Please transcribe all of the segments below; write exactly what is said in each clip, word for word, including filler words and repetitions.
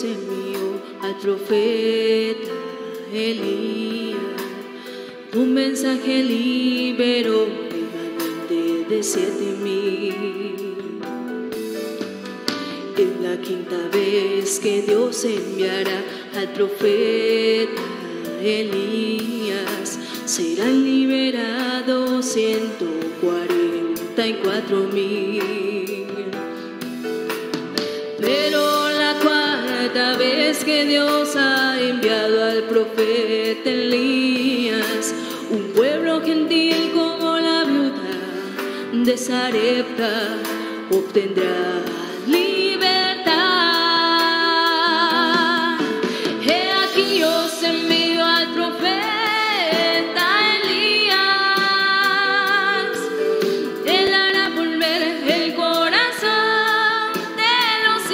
envió al profeta Elías. Un mensaje liberó remanente de siete mil. Es la quinta vez que Dios enviará al profeta Elías. Serán liberados ciento cuarenta y cuatro mil. Pero la cuarta vez que Dios ha enviado al profeta Elías, un pueblo gentil como la viuda de Sarepta obtendrá libertad. He aquí os envío al profeta Elías. Él hará volver el corazón de los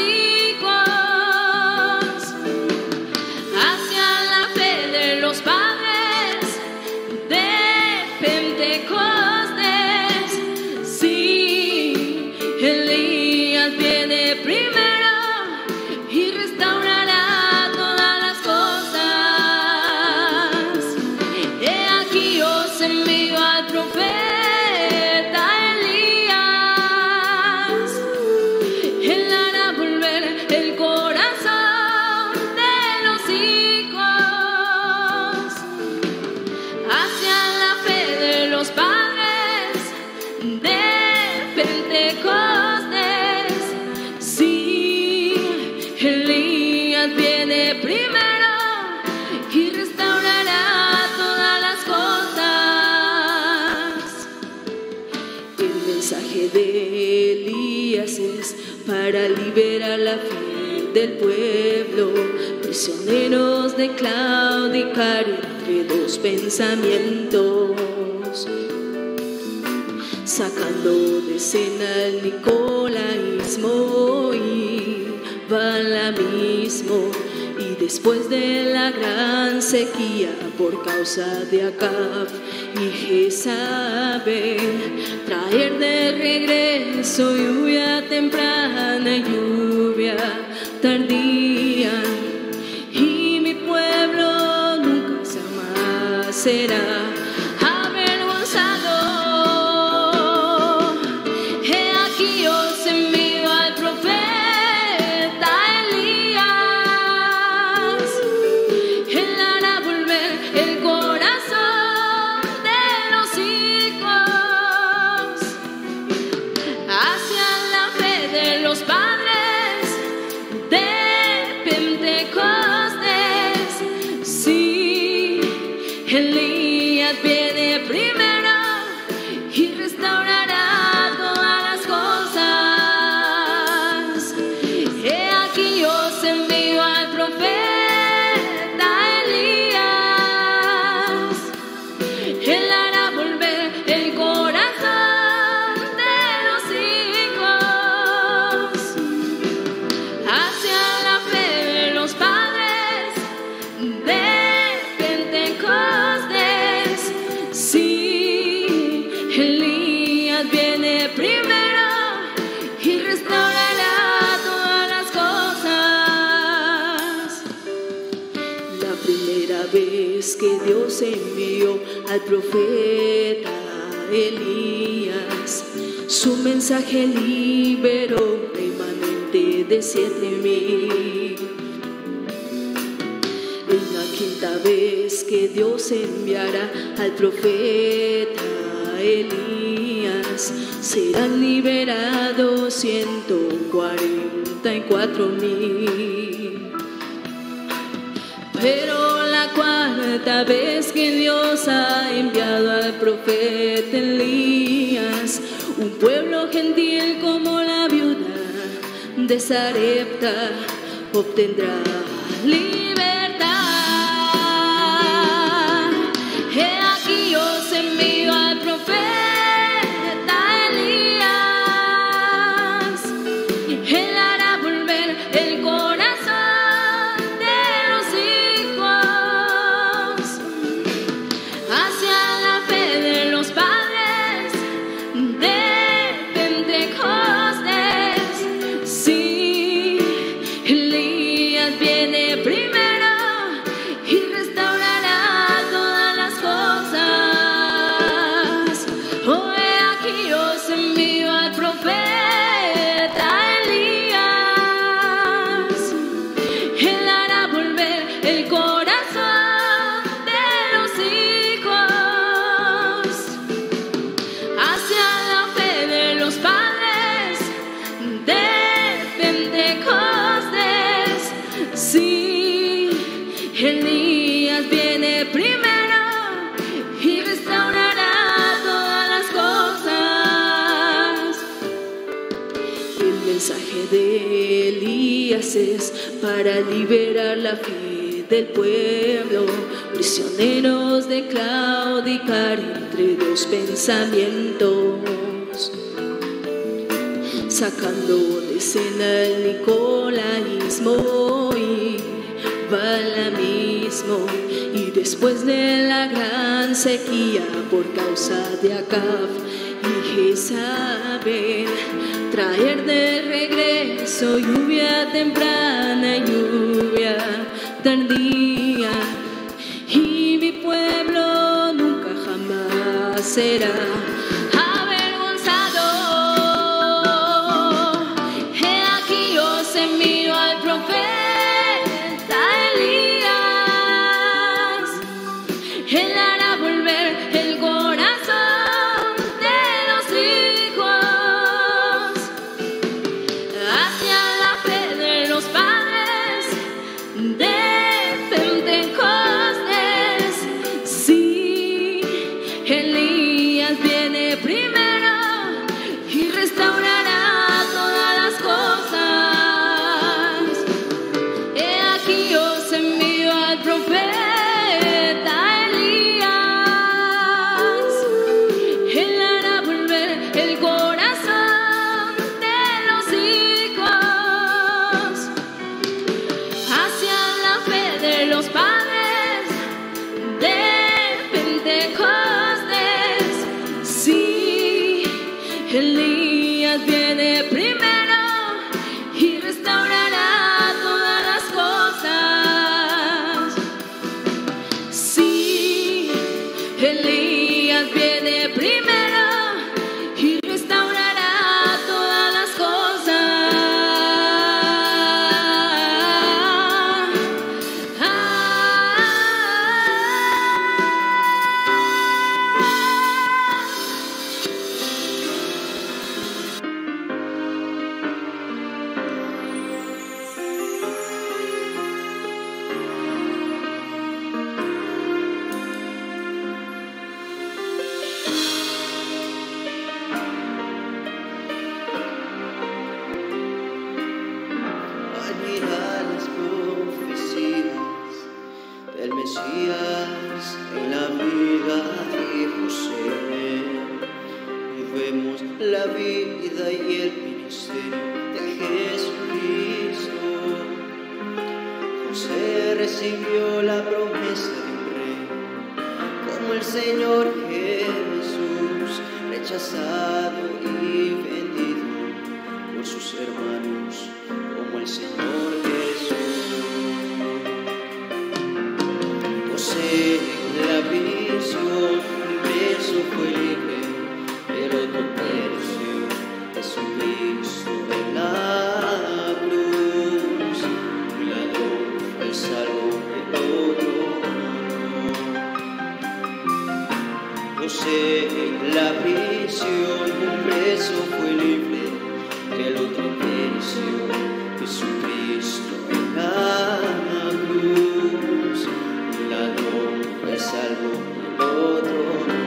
hijos hacia la fe de los padres de Pentecostés. Sí, Elías viene primero y restaurará todas las cosas. He aquí os envío al profeta Elías. Él hará volver el corazón de los hijos hacia la fe de los padres de Pentecostés. Sí, Elías viene primero y restaurará todas las cosas. El mensaje de Elías es para liberar la fe del pueblo, prisioneros de claudicar entre dos pensamientos, sacando de escena el nicolaísmo y balamismo. Y después de la gran sequía por causa de Acab y Jezabel, traer de regreso lluvia temprana y lluvia tardía. Y mi pueblo nunca jamás será avergonzado. He aquí os envío al profeta Elías. Él hará volver el corazón de los hijos hacia la fe de los padres de Pentecostés. Sí, Elías viene primero y restaurará todas las cosas. He aquí os envío al profeta Elías. Él hará volver el corazón de los hijos hacia la fe de los padres de Pentecostés. Sí, Elías viene primero y restaurará todas las cosas. La primera vez que Dios envió al profeta Elías, su mensaje liberó remanente de siete mil. Es la quinta vez que Dios enviará al profeta Elías. Serán liberados ciento cuarenta y cuatro mil. Pero la cuarta vez que Dios ha enviado al profeta Elías, un pueblo gentil como la viuda de Sarepta obtendrá libertad. He aquí os envío al profeta Elías. Él hará volver el corazón de los hijos hacia la fe de los padres de Pentecostés. Sí, Elías viene de Elías es para liberar la fe del pueblo, prisioneros de claudicar entre dos pensamientos, sacando de escena el nicolaísmo y balamismo, y después de la gran sequía por causa de Acab y Jezabel, traer de regreso lluvia temprana y lluvia tardía, y mi pueblo nunca jamás será avergonzado. He aquí os envío al profeta Elías, él hará volver el corazón de los hijos hacia la fe de los padres de Pentecostés. Sí, Elías viene primero y restaurará todas las cosas. He aquí os envío al profeta Elías, él hará volver el corazón de los hijos hacia la fe de los padres de Pentecostés. Sí, Elías viene primero y restaurará todas las cosas. Sí, Elías viene primero y restaurará todas las cosas. Ah, Al mirar las profecías del Mesías en la vida de José, y vemos la vida y el ministerio de Jesucristo. José recibió la promesa de un rey, como el Señor Jesús, rechazado y vendido por sus hermanos, como el Señor Jesús. José en la visión, un preso fue libre, el otro preso, Jesucristo en la cruz. Un ladrón fue salvo, el otro no. José en la prisión, un preso fue libre, el otro preso, Jesucristo en la cruz. Un ladrón fue salvo, el otro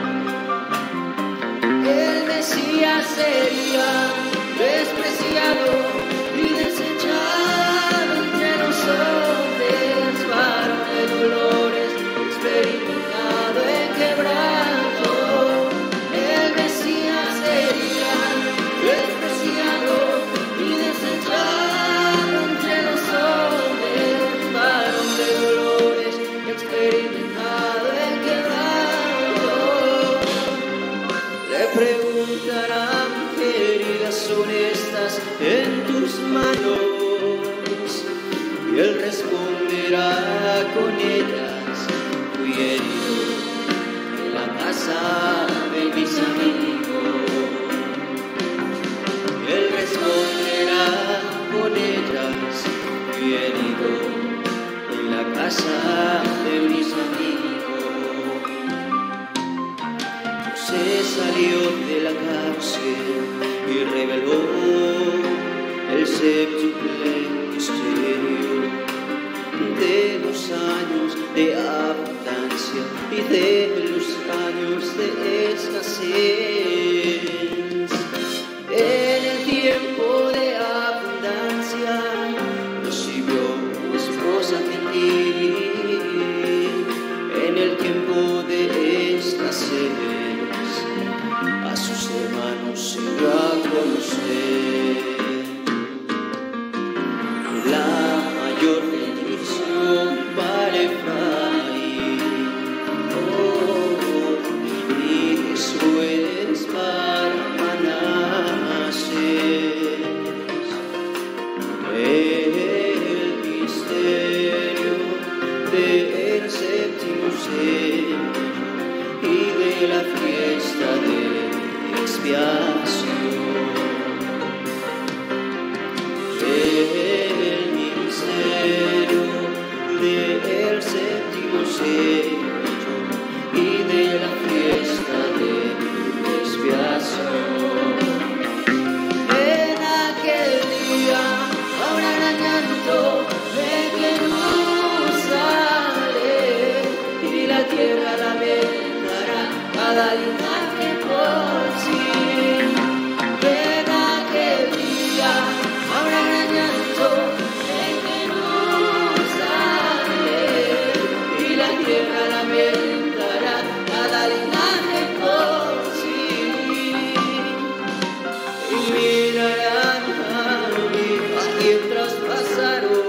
no. El Mesías sería despreciado y desechado entre los hombres, varón de dolores, experimentado en quebranto. El Mesías sería despreciado y desechado entre los hombres, varón de dolores, experimentado en quebranto. Le preguntarán qué heridas son estas en tus manos, y él responderá con ellas: fui herido en la casa de mis amigos. Él responderá con ellas: fui herido en la casa de mis amigos. José salió de la cárcel y reveló el séptuple misterio de los años de abundancia y de los años de escasez. En el tiempo de abundancia se dio a conocer. La mayor bendición para Efraín, oh, y después para Manasés. El misterio del séptimo sello y de la fiesta de expiación. El misterio del séptimo sello y de la fiesta de expiación. En aquel día habrá llanto en Jerusalén y la tierra lamentará cada linaje por sí. En aquel día habrá llanto en Jerusalén y la tierra lamentará cada linaje por sí. Y mirarán a quien traspasaron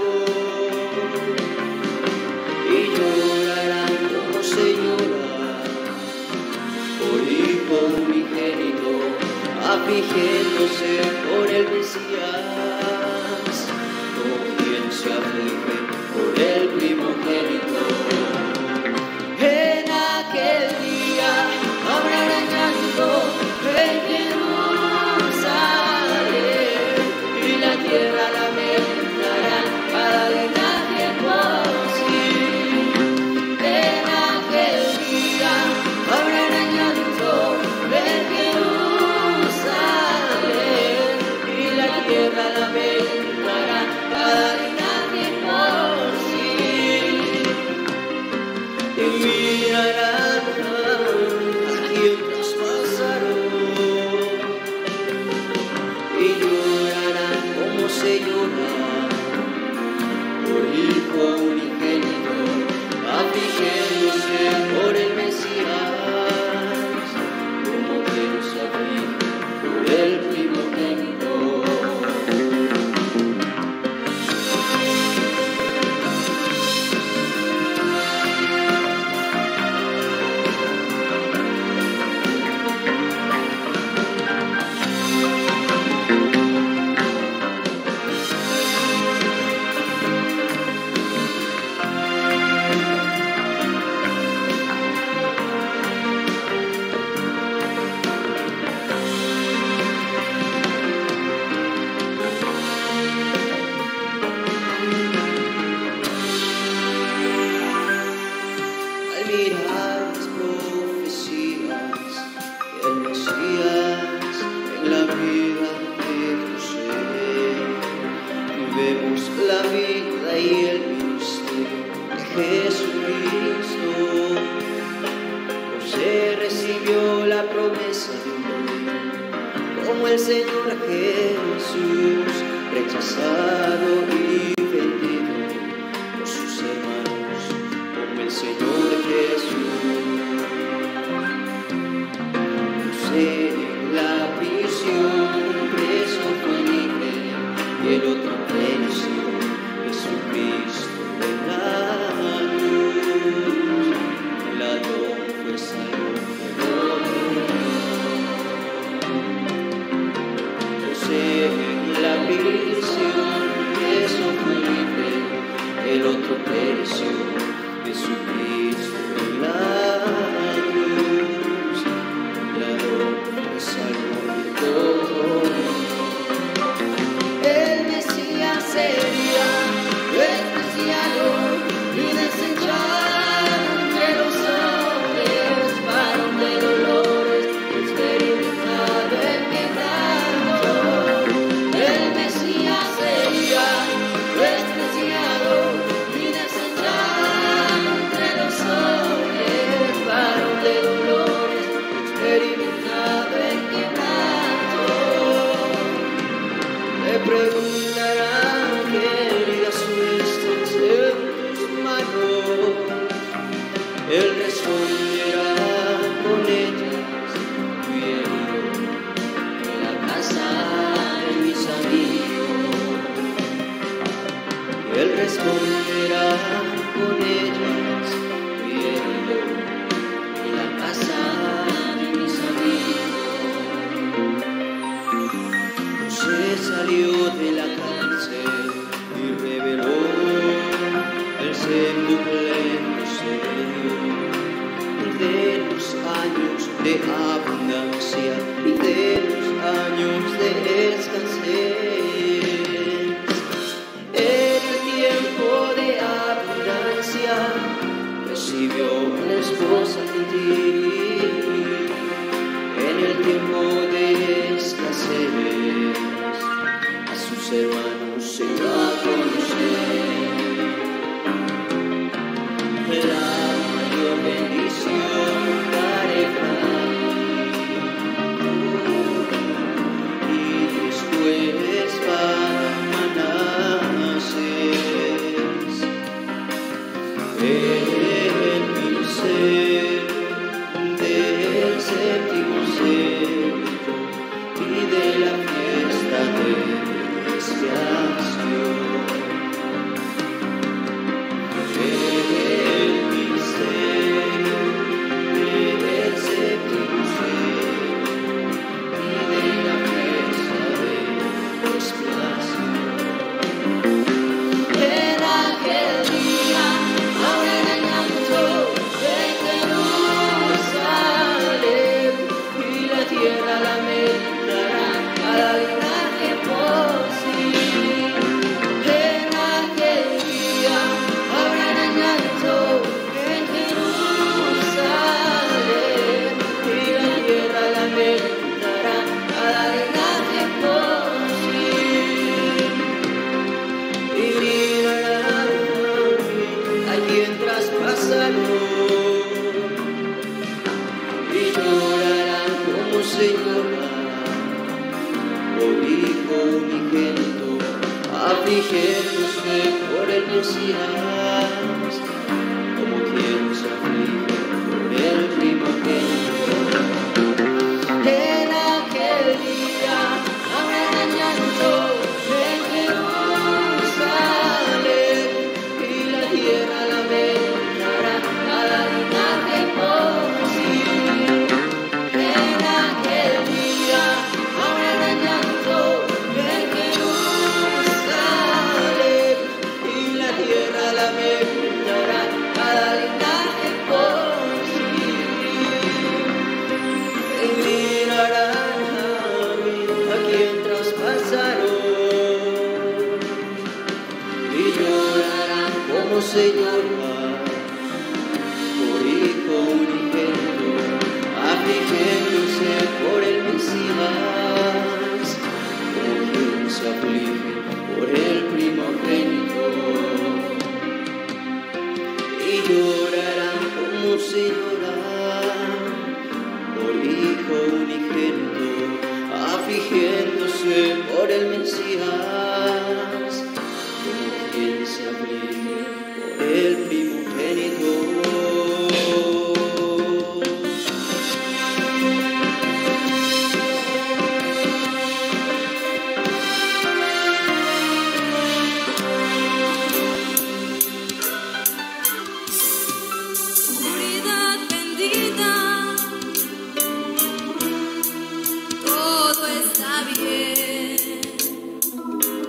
y llorarán como se llora por hijo unigénito, afligiéndose por el Mesías, como quien se aflige por el primogénito. En aquel día habrá llanto en Jerusalén y la tierra lamentará cada linaje por sí. En aquel día habrá llanto en Jerusalén y la tierra lamentará cada linaje por sí. Y mirarán a quien traspasaron y llorarán como se llora por hijo unigénito, afligiéndose por el Mesías, como quien se aflige por el primogénito. Al mirar las profecías del Mesías en la vida de José, vemos la vida y el ministerio de Jesucristo. José recibió la promesa de un rey como el Señor Jesús, rechazado y vendido por sus hermanos como el Señor Jesús. José en la prisión preso fue libre y el otro pereció. Jesucristo en la luz, el ladrón fue salvo de José en la prisión preso fue libre, el otro pereció. Jesucristo en la luz, el ladrón fue salvo de todo. El Mesías sería despreciado y desechado entre los hombres, varón de dolores, experimentado en quebranto. El Mesías sería despreciado y desechado entre los hombres, varón de dolores, experimentado en quebranto. Le preguntarán qué heridas nuestras en tus manos. Él responderá con ellas, tu herido comerá con ellas, viendo en la casa de mis amigos. José salió de la cárcel y reveló el séptuple misterio de los años de abundancia y de los años de escasez. En el tiempo de abundancia recibió una esposa gentil. En el tiempo de escasez a sus hermanos se va a conocer. La mayor bendición pareja y después para Manasés el ministerio del séptimo sello y de la fiesta de expiación. Afligiéndose por el Mesías, como quien se aflige por el primogénito. En aquel día habrá llanto en Jerusalén y la tierra lamentará a la linaje por sí. En aquel día habrá llanto en Jerusalén y la tierra lamentará cada linaje por sí. Y mirarán a quien traspasaron y llorarán como se llora por hijo unigénito, afligiéndose por el Mesías, como quien se aflige por el primogénito. Y llorarán como se llora por hijo unigénito, afligiéndose por el Mesías, como quien se aflige por el primogénito. Oscuridad bendita, todo está bien.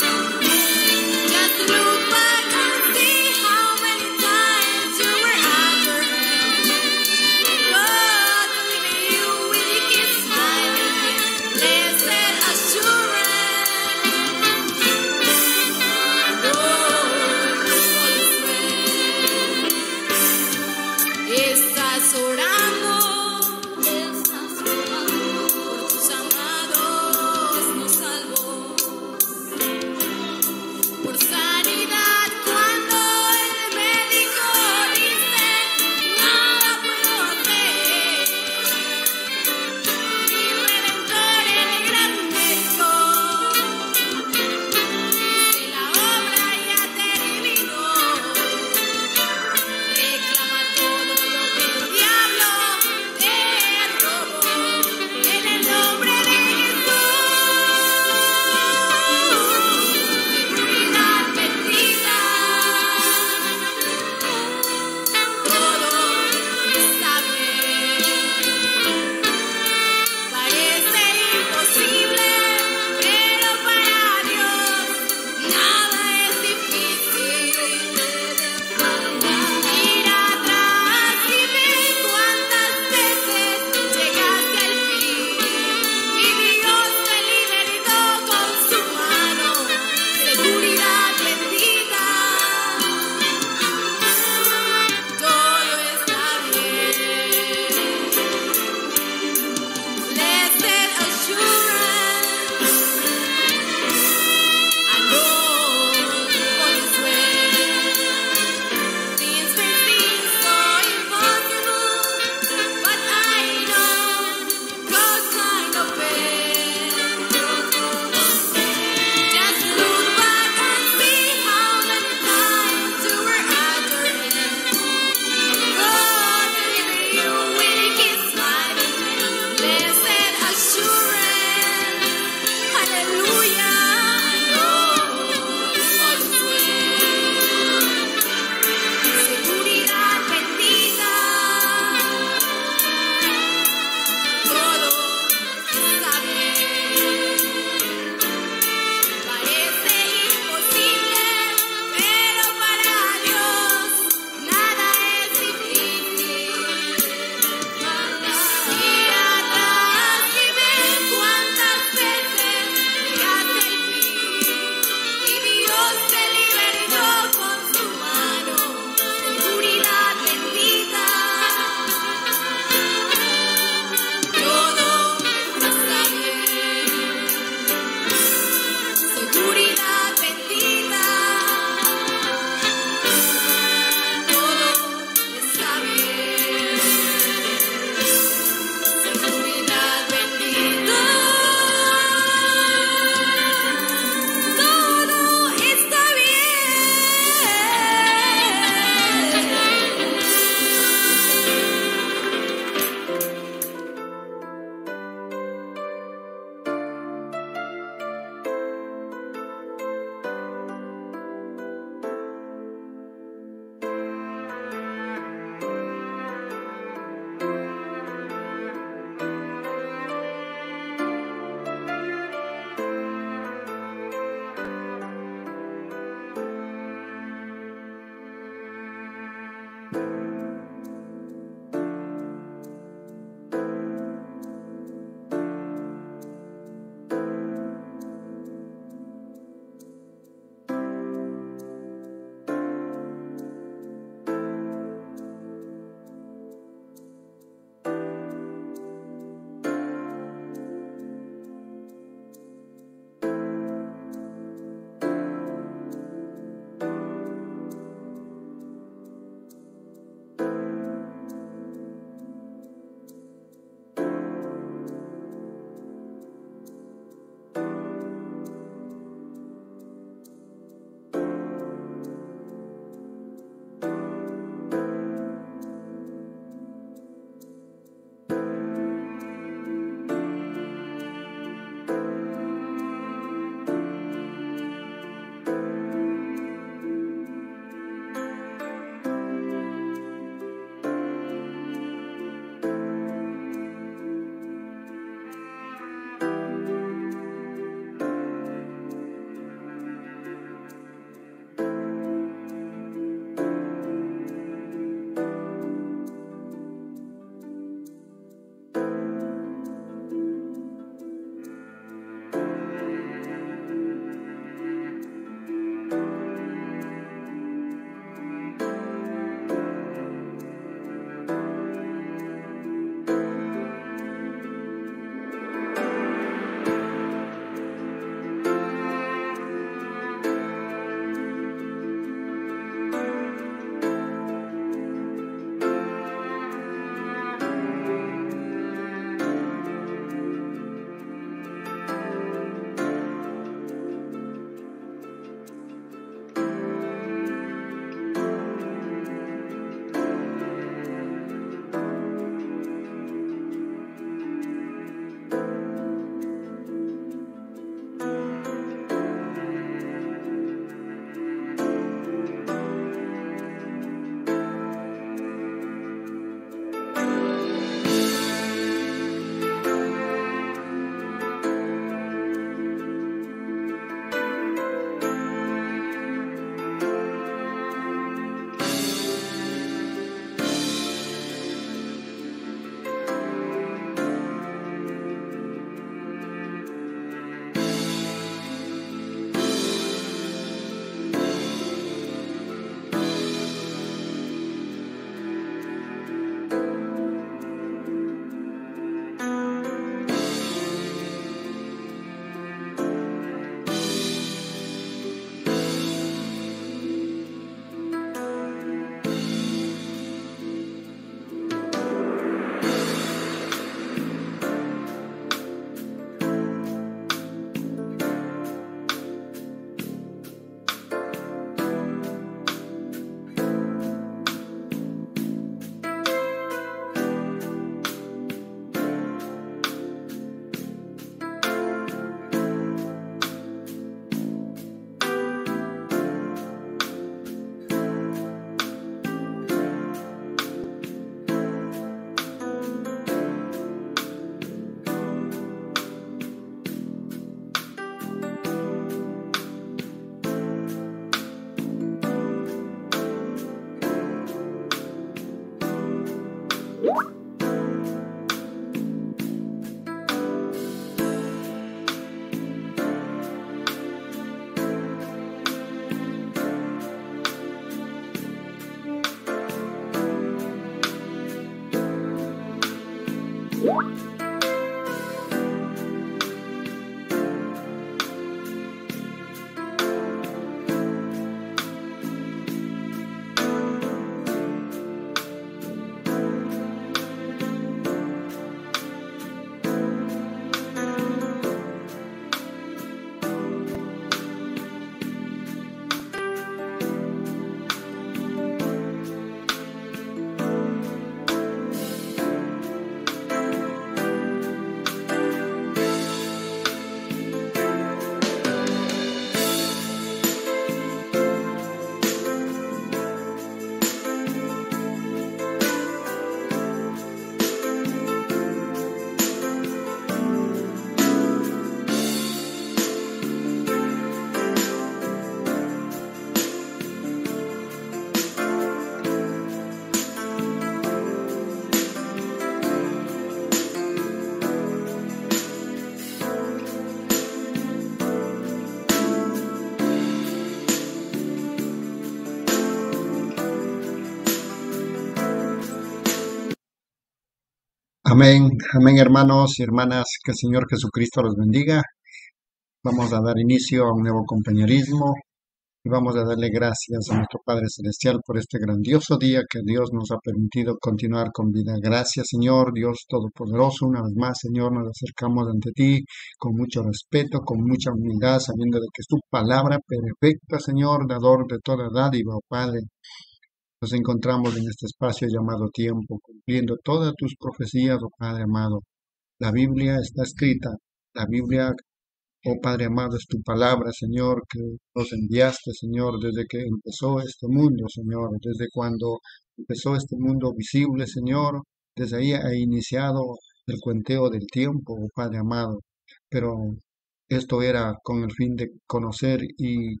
Amén, amén hermanos y hermanas, que el Señor Jesucristo los bendiga. Vamos a dar inicio a un nuevo compañerismo y vamos a darle gracias a nuestro Padre Celestial por este grandioso día que Dios nos ha permitido continuar con vida. Gracias Señor, Dios Todopoderoso, una vez más Señor, nos acercamos ante ti con mucho respeto, con mucha humildad, sabiendo de que es tu palabra perfecta Señor, dador de toda dádiva, oh Padre. Nos encontramos en este espacio llamado tiempo, cumpliendo todas tus profecías, oh Padre amado. La Biblia está escrita, la Biblia, oh Padre amado, es tu palabra, Señor, que nos enviaste, Señor, desde que empezó este mundo, Señor, desde cuando empezó este mundo visible, Señor, desde ahí ha iniciado el cuenteo del tiempo, oh Padre amado. Pero esto era con el fin de conocer y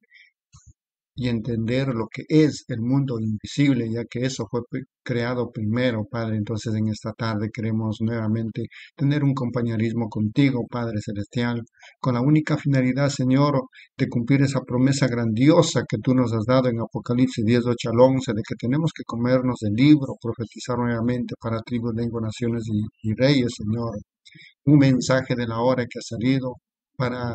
y entender lo que es el mundo invisible, ya que eso fue pe- creado primero, Padre. Entonces en esta tarde queremos nuevamente tener un compañerismo contigo, Padre Celestial, con la única finalidad, Señor, de cumplir esa promesa grandiosa que tú nos has dado en Apocalipsis diez, ocho al once, de que tenemos que comernos el libro, profetizar nuevamente para tribus, lenguas, naciones y, y reyes, Señor. Un mensaje de la hora que ha salido para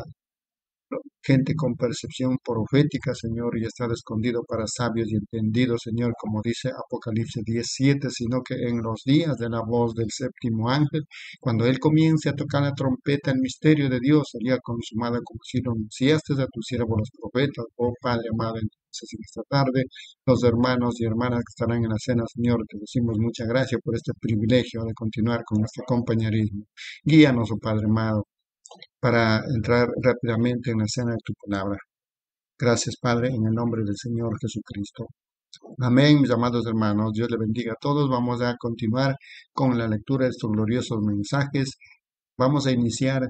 gente con percepción profética, Señor, y estar escondido para sabios y entendidos, Señor, como dice Apocalipsis diez siete, sino que en los días de la voz del séptimo ángel, cuando él comience a tocar la trompeta, el misterio de Dios sería consumado, como si lo anunciaste a tus siervos los profetas, oh Padre amado. Entonces en esta tarde, los hermanos y hermanas que estarán en la cena, Señor, te decimos muchas gracias por este privilegio de continuar con nuestro compañerismo. Guíanos, oh Padre amado, para entrar rápidamente en la escena de tu palabra. Gracias, Padre, en el nombre del Señor Jesucristo. Amén, mis amados hermanos. Dios le bendiga a todos. Vamos a continuar con la lectura de estos gloriosos mensajes. Vamos a iniciar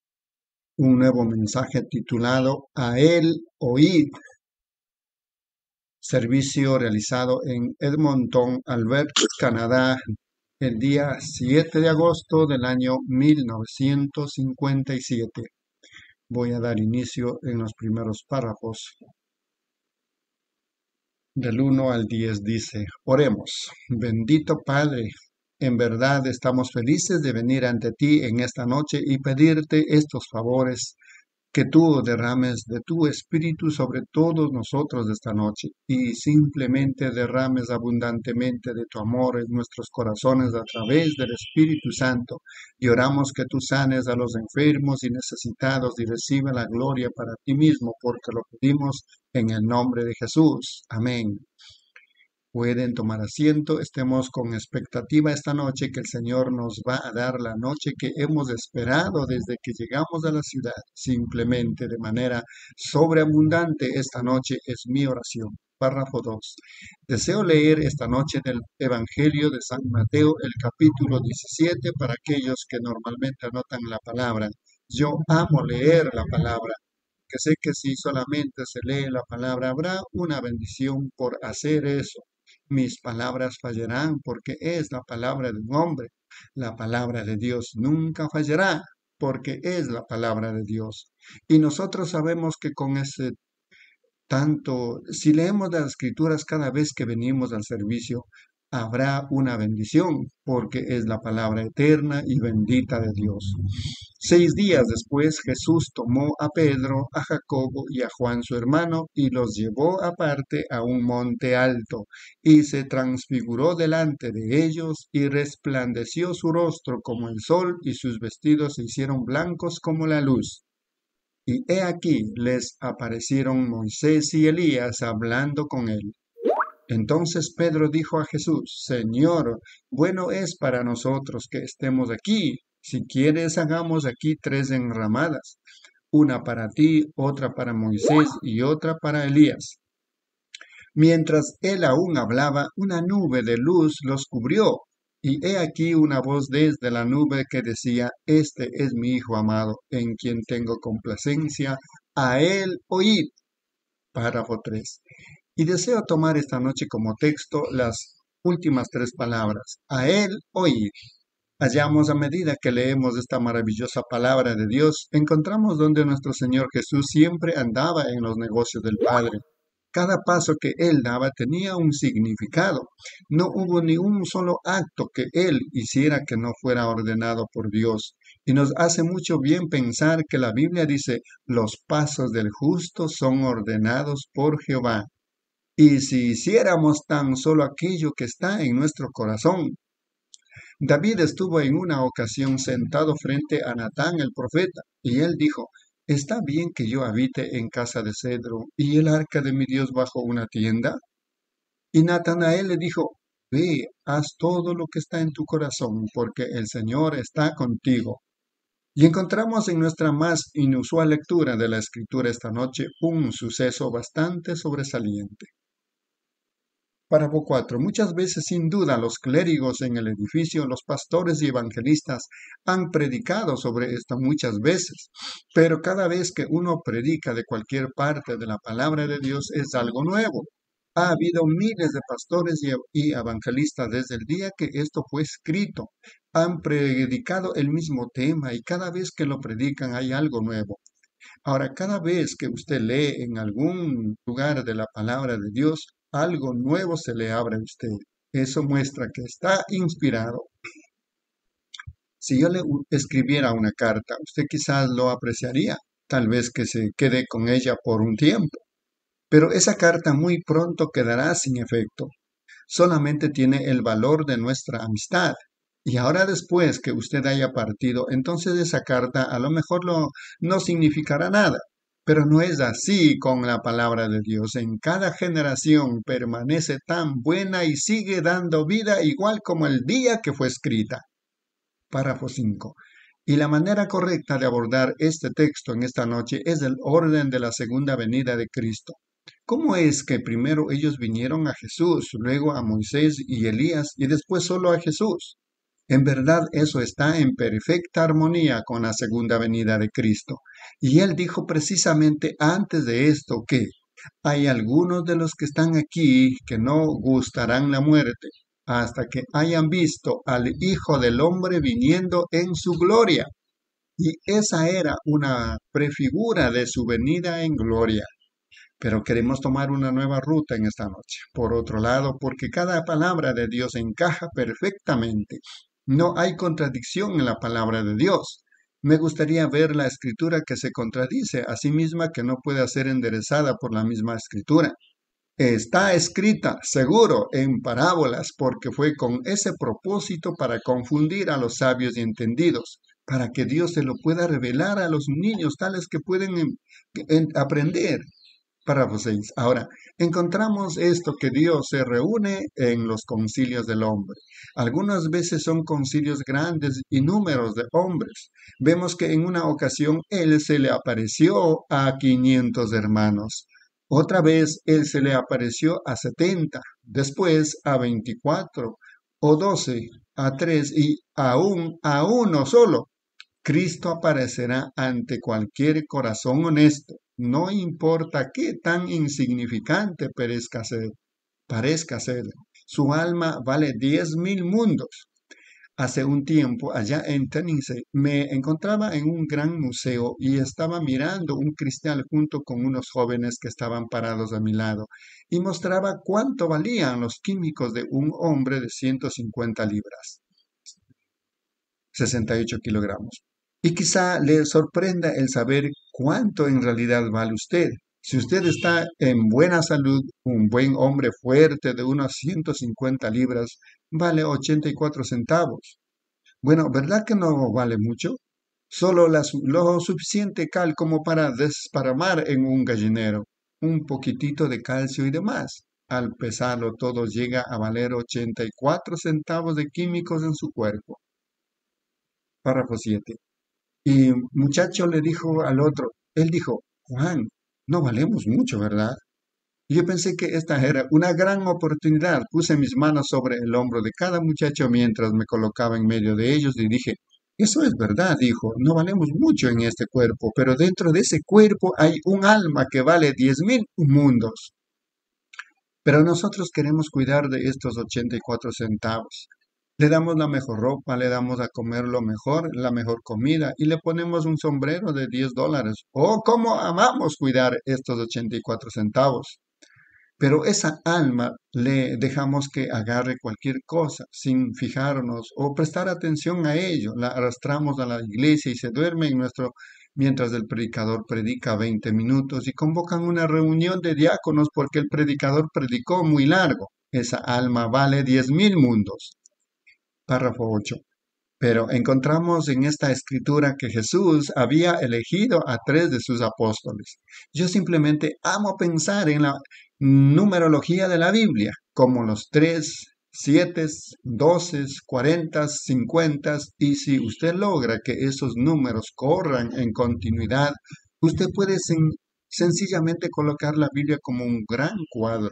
un nuevo mensaje titulado A Él Oíd, servicio realizado en Edmonton, Alberta, Canadá, el día siete de agosto del año mil novecientos cincuenta y siete. Voy a dar inicio en los primeros párrafos. Del uno al diez dice, oremos, bendito Padre, en verdad estamos felices de venir ante ti en esta noche y pedirte estos favores, que tú derrames de tu espíritu sobre todos nosotros esta noche y simplemente derrames abundantemente de tu amor en nuestros corazones a través del Espíritu Santo. Y oramos que tú sanes a los enfermos y necesitados y recibe la gloria para ti mismo, porque lo pedimos en el nombre de Jesús. Amén. Pueden tomar asiento, estemos con expectativa esta noche que el Señor nos va a dar la noche que hemos esperado desde que llegamos a la ciudad. Simplemente de manera sobreabundante esta noche es mi oración. Párrafo dos. Deseo leer esta noche del Evangelio de San Mateo, el capítulo diecisiete, para aquellos que normalmente anotan la palabra. Yo amo leer la palabra, que sé que si solamente se lee la palabra habrá una bendición por hacer eso. Mis palabras fallarán porque es la palabra de un hombre. La palabra de Dios nunca fallará porque es la palabra de Dios. Y nosotros sabemos que con ese tanto, si leemos las escrituras cada vez que venimos al servicio, habrá una bendición, porque es la palabra eterna y bendita de Dios. Seis días después, Jesús tomó a Pedro, a Jacobo y a Juan su hermano, y los llevó aparte a un monte alto, y se transfiguró delante de ellos, y resplandeció su rostro como el sol, y sus vestidos se hicieron blancos como la luz. Y he aquí les aparecieron Moisés y Elías hablando con él. Entonces Pedro dijo a Jesús, Señor, bueno es para nosotros que estemos aquí. Si quieres, hagamos aquí tres enramadas, una para ti, otra para Moisés y otra para Elías. Mientras él aún hablaba, una nube de luz los cubrió. Y he aquí una voz desde la nube que decía, Este es mi Hijo amado, en quien tengo complacencia, a él oíd. Párrafo tres. Y deseo tomar esta noche como texto las últimas tres palabras, a él oíd. Hallamos a medida que leemos esta maravillosa palabra de Dios, encontramos donde nuestro Señor Jesús siempre andaba en los negocios del Padre. Cada paso que él daba tenía un significado. No hubo ni un solo acto que él hiciera que no fuera ordenado por Dios. Y nos hace mucho bien pensar que la Biblia dice, los pasos del justo son ordenados por Jehová. Y si hiciéramos tan solo aquello que está en nuestro corazón. David estuvo en una ocasión sentado frente a Natán el profeta, y él dijo, ¿está bien que yo habite en casa de cedro y el arca de mi Dios bajo una tienda? Y Natanael le dijo, ve, haz todo lo que está en tu corazón, porque el Señor está contigo. Y encontramos en nuestra más inusual lectura de la Escritura esta noche un suceso bastante sobresaliente. Párrafo cuatro. Muchas veces, sin duda, los clérigos en el edificio, los pastores y evangelistas han predicado sobre esto muchas veces, pero cada vez que uno predica de cualquier parte de la palabra de Dios es algo nuevo. Ha habido miles de pastores y, y evangelistas desde el día que esto fue escrito. Han predicado el mismo tema y cada vez que lo predican hay algo nuevo. Ahora, cada vez que usted lee en algún lugar de la palabra de Dios, algo nuevo se le abre a usted. Eso muestra que está inspirado. Si yo le escribiera una carta, usted quizás lo apreciaría, tal vez que se quede con ella por un tiempo. Pero esa carta muy pronto quedará sin efecto. Solamente tiene el valor de nuestra amistad. Y ahora después que usted haya partido, entonces esa carta a lo mejor lo, no significará nada. Pero no es así con la palabra de Dios. En cada generación permanece tan buena y sigue dando vida igual como el día que fue escrita. Párrafo cinco. Y la manera correcta de abordar este texto en esta noche es el orden de la segunda venida de Cristo. ¿Cómo es que primero ellos vinieron a Jesús, luego a Moisés y Elías y después solo a Jesús? En verdad eso está en perfecta armonía con la segunda venida de Cristo. Y él dijo precisamente antes de esto que hay algunos de los que están aquí que no gustarán la muerte hasta que hayan visto al Hijo del Hombre viniendo en su gloria. Y esa era una prefigura de su venida en gloria. Pero queremos tomar una nueva ruta en esta noche. Por otro lado, porque cada palabra de Dios encaja perfectamente. No hay contradicción en la palabra de Dios. Me gustaría ver la escritura que se contradice a sí misma, que no puede ser enderezada por la misma escritura. Está escrita, seguro, en parábolas, porque fue con ese propósito para confundir a los sabios y entendidos, para que Dios se lo pueda revelar a los niños, tales que pueden en, en, aprender. Párrafo seis. Ahora, encontramos esto que Dios se reúne en los concilios del hombre. Algunas veces son concilios grandes y números de hombres. Vemos que en una ocasión Él se le apareció a quinientos hermanos. Otra vez Él se le apareció a setenta, después a veinticuatro, o doce, a tres y aún a uno solo. Cristo aparecerá ante cualquier corazón honesto. No importa qué tan insignificante parezca ser, parezca ser. Su alma vale diez mil mundos. Hace un tiempo, allá en Tennessee, me encontraba en un gran museo y estaba mirando un cristal junto con unos jóvenes que estaban parados a mi lado y mostraba cuánto valían los químicos de un hombre de ciento cincuenta libras, sesenta y ocho kilogramos. Y quizá le sorprenda el saber cuánto en realidad vale usted. Si usted está en buena salud, un buen hombre fuerte de unas ciento cincuenta libras vale ochenta y cuatro centavos. Bueno, ¿verdad que no vale mucho? Solo la, lo suficiente cal como para desparramar en un gallinero. Un poquitito de calcio y demás. Al pesarlo todo llega a valer ochenta y cuatro centavos de químicos en su cuerpo. Párrafo siete. Y muchacho le dijo al otro, él dijo, Juan, no valemos mucho, ¿verdad? Y yo pensé que esta era una gran oportunidad. Puse mis manos sobre el hombro de cada muchacho mientras me colocaba en medio de ellos y dije, eso es verdad, dijo, no valemos mucho en este cuerpo, pero dentro de ese cuerpo hay un alma que vale diez mil mundos. Pero nosotros queremos cuidar de estos ochenta y cuatro centavos. Le damos la mejor ropa, le damos a comer lo mejor, la mejor comida y le ponemos un sombrero de diez dólares. ¡Oh, cómo amamos cuidar estos ochenta y cuatro centavos! Pero esa alma le dejamos que agarre cualquier cosa sin fijarnos o prestar atención a ello. La arrastramos a la iglesia y se duerme en nuestro, mientras el predicador predica veinte minutos y convocan una reunión de diáconos porque el predicador predicó muy largo. Esa alma vale diez mil mundos. Párrafo ocho. Pero encontramos en esta escritura que Jesús había elegido a tres de sus apóstoles. Yo simplemente amo pensar en la numerología de la Biblia, como los tres, siete, doce, cuarenta, cincuenta, y si usted logra que esos números corran en continuidad, usted puede sen- sencillamente colocar la Biblia como un gran cuadro.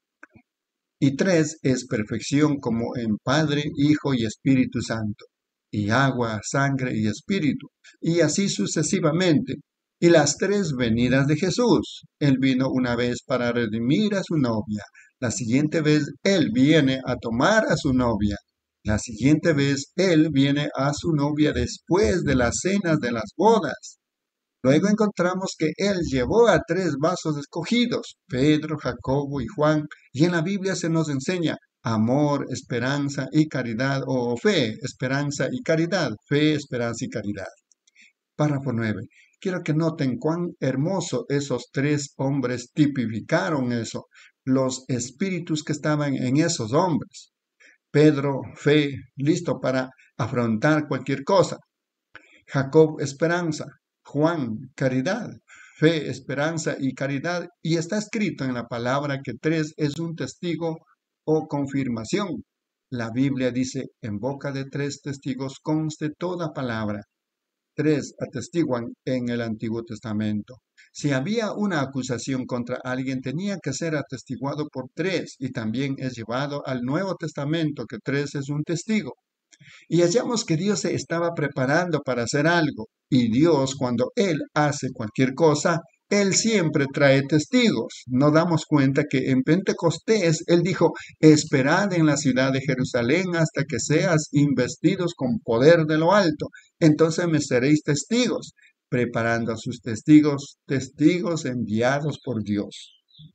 Y tres es perfección como en Padre, Hijo y Espíritu Santo, y agua, sangre y espíritu, y así sucesivamente. Y las tres venidas de Jesús. Él vino una vez para redimir a su novia. La siguiente vez Él viene a tomar a su novia. La siguiente vez Él viene a su novia después de las cenas de las bodas. Luego encontramos que Él llevó a tres vasos escogidos, Pedro, Jacobo y Juan, y en la Biblia se nos enseña amor, esperanza y caridad, o fe, esperanza y caridad, fe, esperanza y caridad. Párrafo nueve. Quiero que noten cuán hermoso esos tres hombres tipificaron eso, los espíritus que estaban en esos hombres. Pedro, fe, listo para afrontar cualquier cosa. Jacob, esperanza. Juan, caridad. Fe, esperanza y caridad. Y está escrito en la palabra que tres es un testigo o confirmación. La Biblia dice, en boca de tres testigos conste toda palabra. Tres atestiguan en el Antiguo Testamento. Si había una acusación contra alguien, tenía que ser atestiguado por tres, y también es llevado al Nuevo Testamento, que tres es un testigo. Y hallamos que Dios se estaba preparando para hacer algo. Y Dios, cuando Él hace cualquier cosa, Él siempre trae testigos. Nos damos cuenta que en Pentecostés Él dijo, esperad en la ciudad de Jerusalén hasta que seas investidos con poder de lo alto. Entonces me seréis testigos, preparando a sus testigos, testigos enviados por Dios.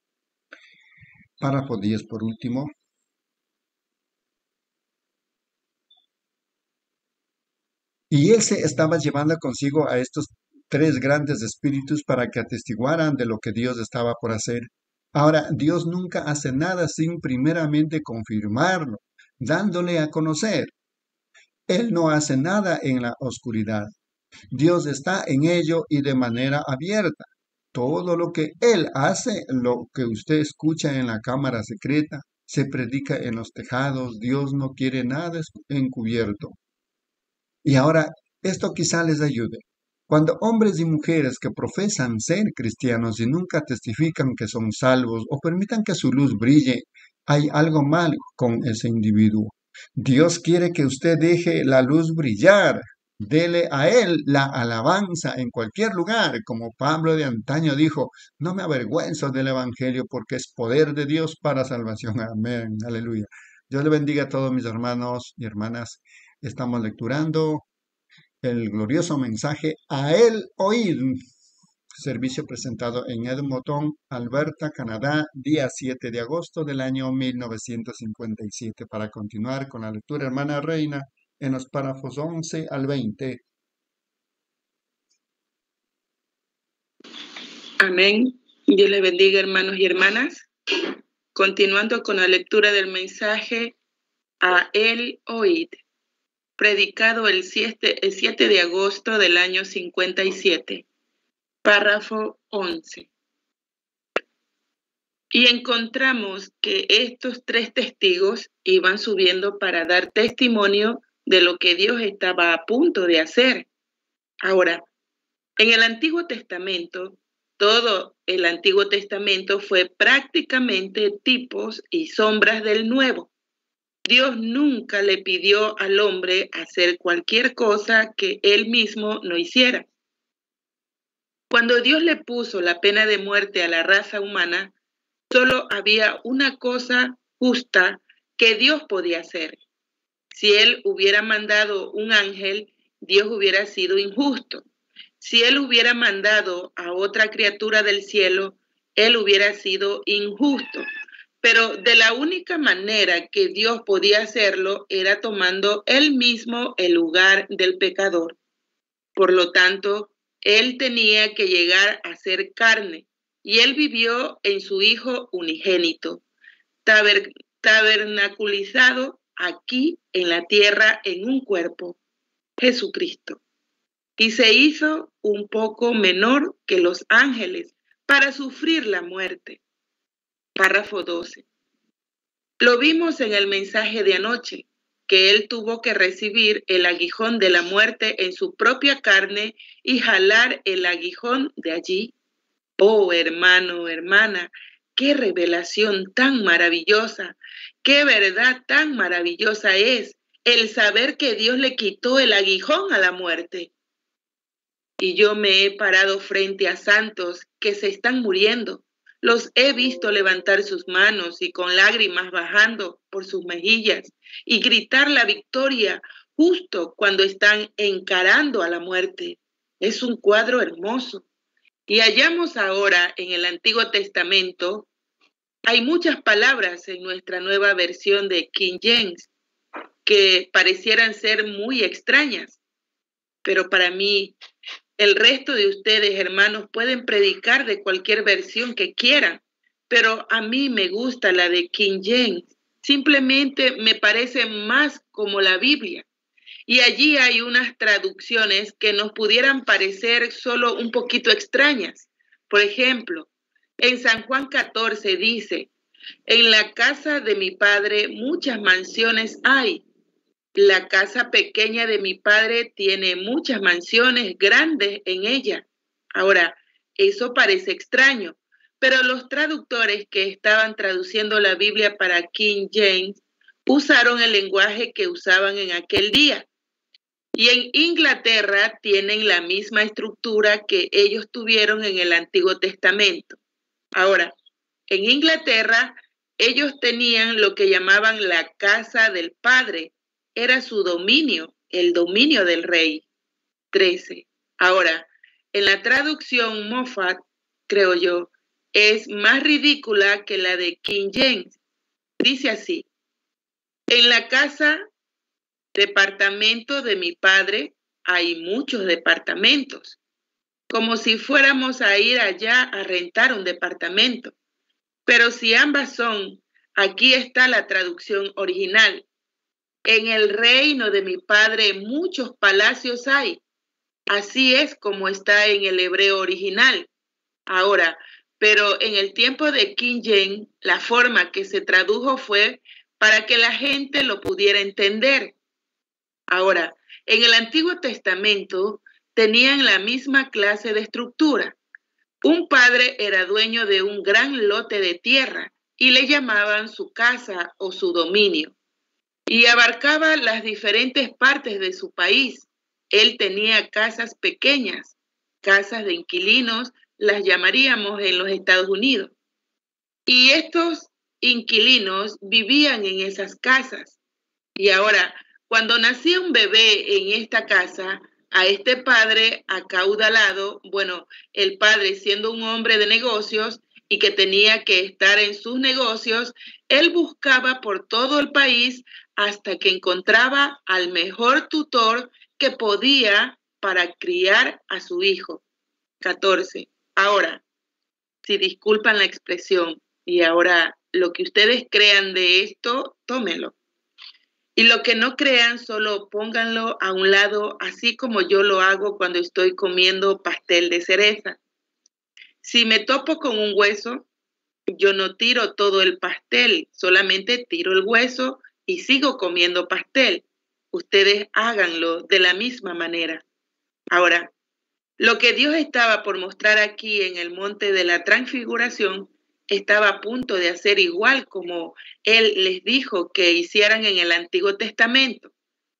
Párrafo diez por último. Y él se estaba llevando consigo a estos tres grandes espíritus para que atestiguaran de lo que Dios estaba por hacer. Ahora, Dios nunca hace nada sin primeramente confirmarlo, dándole a conocer. Él no hace nada en la oscuridad. Dios está en ello y de manera abierta. Todo lo que Él hace, lo que usted escucha en la cámara secreta, se predica en los tejados. Dios no quiere nada encubierto. Y ahora, esto quizá les ayude. Cuando hombres y mujeres que profesan ser cristianos y nunca testifican que son salvos o permitan que su luz brille, hay algo mal con ese individuo. Dios quiere que usted deje la luz brillar. Dele a Él la alabanza en cualquier lugar, como Pablo de antaño dijo, no me avergüenzo del Evangelio porque es poder de Dios para salvación. Amén, aleluya. Dios le bendiga a todos mis hermanos y hermanas. Estamos lecturando el glorioso mensaje A Él Oír, servicio presentado en Edmonton, Alberta, Canadá, día siete de agosto del año mil novecientos cincuenta y siete. Para continuar con la lectura, hermana Reina, en los párrafos once al veinte. Amén. Dios les bendiga, hermanos y hermanas. Continuando con la lectura del mensaje A Él Oíd, predicado el siete, el siete de agosto del año cincuenta y siete, párrafo once. Y encontramos que estos tres testigos iban subiendo para dar testimonio de lo que Dios estaba a punto de hacer. Ahora, en el Antiguo Testamento, todo el Antiguo Testamento fue prácticamente tipos y sombras del Nuevo. Dios nunca le pidió al hombre hacer cualquier cosa que él mismo no hiciera. Cuando Dios le puso la pena de muerte a la raza humana, solo había una cosa justa que Dios podía hacer. Si Él hubiera mandado un ángel, Dios hubiera sido injusto. Si Él hubiera mandado a otra criatura del cielo, él hubiera sido injusto. Pero de la única manera que Dios podía hacerlo era tomando él mismo el lugar del pecador. Por lo tanto, él tenía que llegar a ser carne, y él vivió en su Hijo unigénito, taber, tabernaculizado aquí en la tierra en un cuerpo, Jesucristo. Y se hizo un poco menor que los ángeles para sufrir la muerte. Párrafo doce. Lo vimos en el mensaje de anoche, que él tuvo que recibir el aguijón de la muerte en su propia carne y jalar el aguijón de allí. Oh, hermano, hermana, qué revelación tan maravillosa, qué verdad tan maravillosa es el saber que Dios le quitó el aguijón a la muerte. Y yo me he parado frente a santos que se están muriendo. Los he visto levantar sus manos y con lágrimas bajando por sus mejillas y gritar la victoria justo cuando están encarando a la muerte. Es un cuadro hermoso. Y hallamos ahora en el Antiguo Testamento, hay muchas palabras en nuestra nueva versión de King James que parecieran ser muy extrañas, pero para mí, el resto de ustedes, hermanos, pueden predicar de cualquier versión que quieran, pero a mí me gusta la de King James. Simplemente me parece más como la Biblia. Y allí hay unas traducciones que nos pudieran parecer solo un poquito extrañas. Por ejemplo, en San Juan catorce dice, en la casa de mi padre muchas mansiones hay. La casa pequeña de mi padre tiene muchas mansiones grandes en ella. Ahora, eso parece extraño, pero los traductores que estaban traduciendo la Biblia para King James usaron el lenguaje que usaban en aquel día. Y en Inglaterra tienen la misma estructura que ellos tuvieron en el Antiguo Testamento. Ahora, en Inglaterra, ellos tenían lo que llamaban la casa del padre. Era su dominio, el dominio del rey. trece. Ahora, en la traducción Moffat, creo yo, es más ridícula que la de King James. Dice así, en la casa, departamento de mi padre, hay muchos departamentos, como si fuéramos a ir allá a rentar un departamento. Pero si ambas son, aquí está la traducción original. En el reino de mi padre muchos palacios hay. Así es como está en el hebreo original. Ahora, pero en el tiempo de King James, la forma que se tradujo fue para que la gente lo pudiera entender. Ahora, en el Antiguo Testamento tenían la misma clase de estructura. Un padre era dueño de un gran lote de tierra y le llamaban su casa o su dominio. Y abarcaba las diferentes partes de su país. Él tenía casas pequeñas, casas de inquilinos, las llamaríamos en los Estados Unidos. Y estos inquilinos vivían en esas casas. Y ahora, cuando nacía un bebé en esta casa, a este padre acaudalado, bueno, el padre siendo un hombre de negocios y que tenía que estar en sus negocios, él buscaba por todo el país hasta que encontraba al mejor tutor que podía para criar a su hijo. catorce. Ahora, si disculpan la expresión, y ahora lo que ustedes crean de esto, tómenlo. Y lo que no crean, solo pónganlo a un lado, así como yo lo hago cuando estoy comiendo pastel de cereza. Si me topo con un hueso, yo no tiro todo el pastel, solamente tiro el hueso y sigo comiendo pastel. Ustedes háganlo de la misma manera. Ahora, lo que Dios estaba por mostrar aquí en el monte de la transfiguración estaba a punto de hacer igual como Él les dijo que hicieran en el Antiguo Testamento.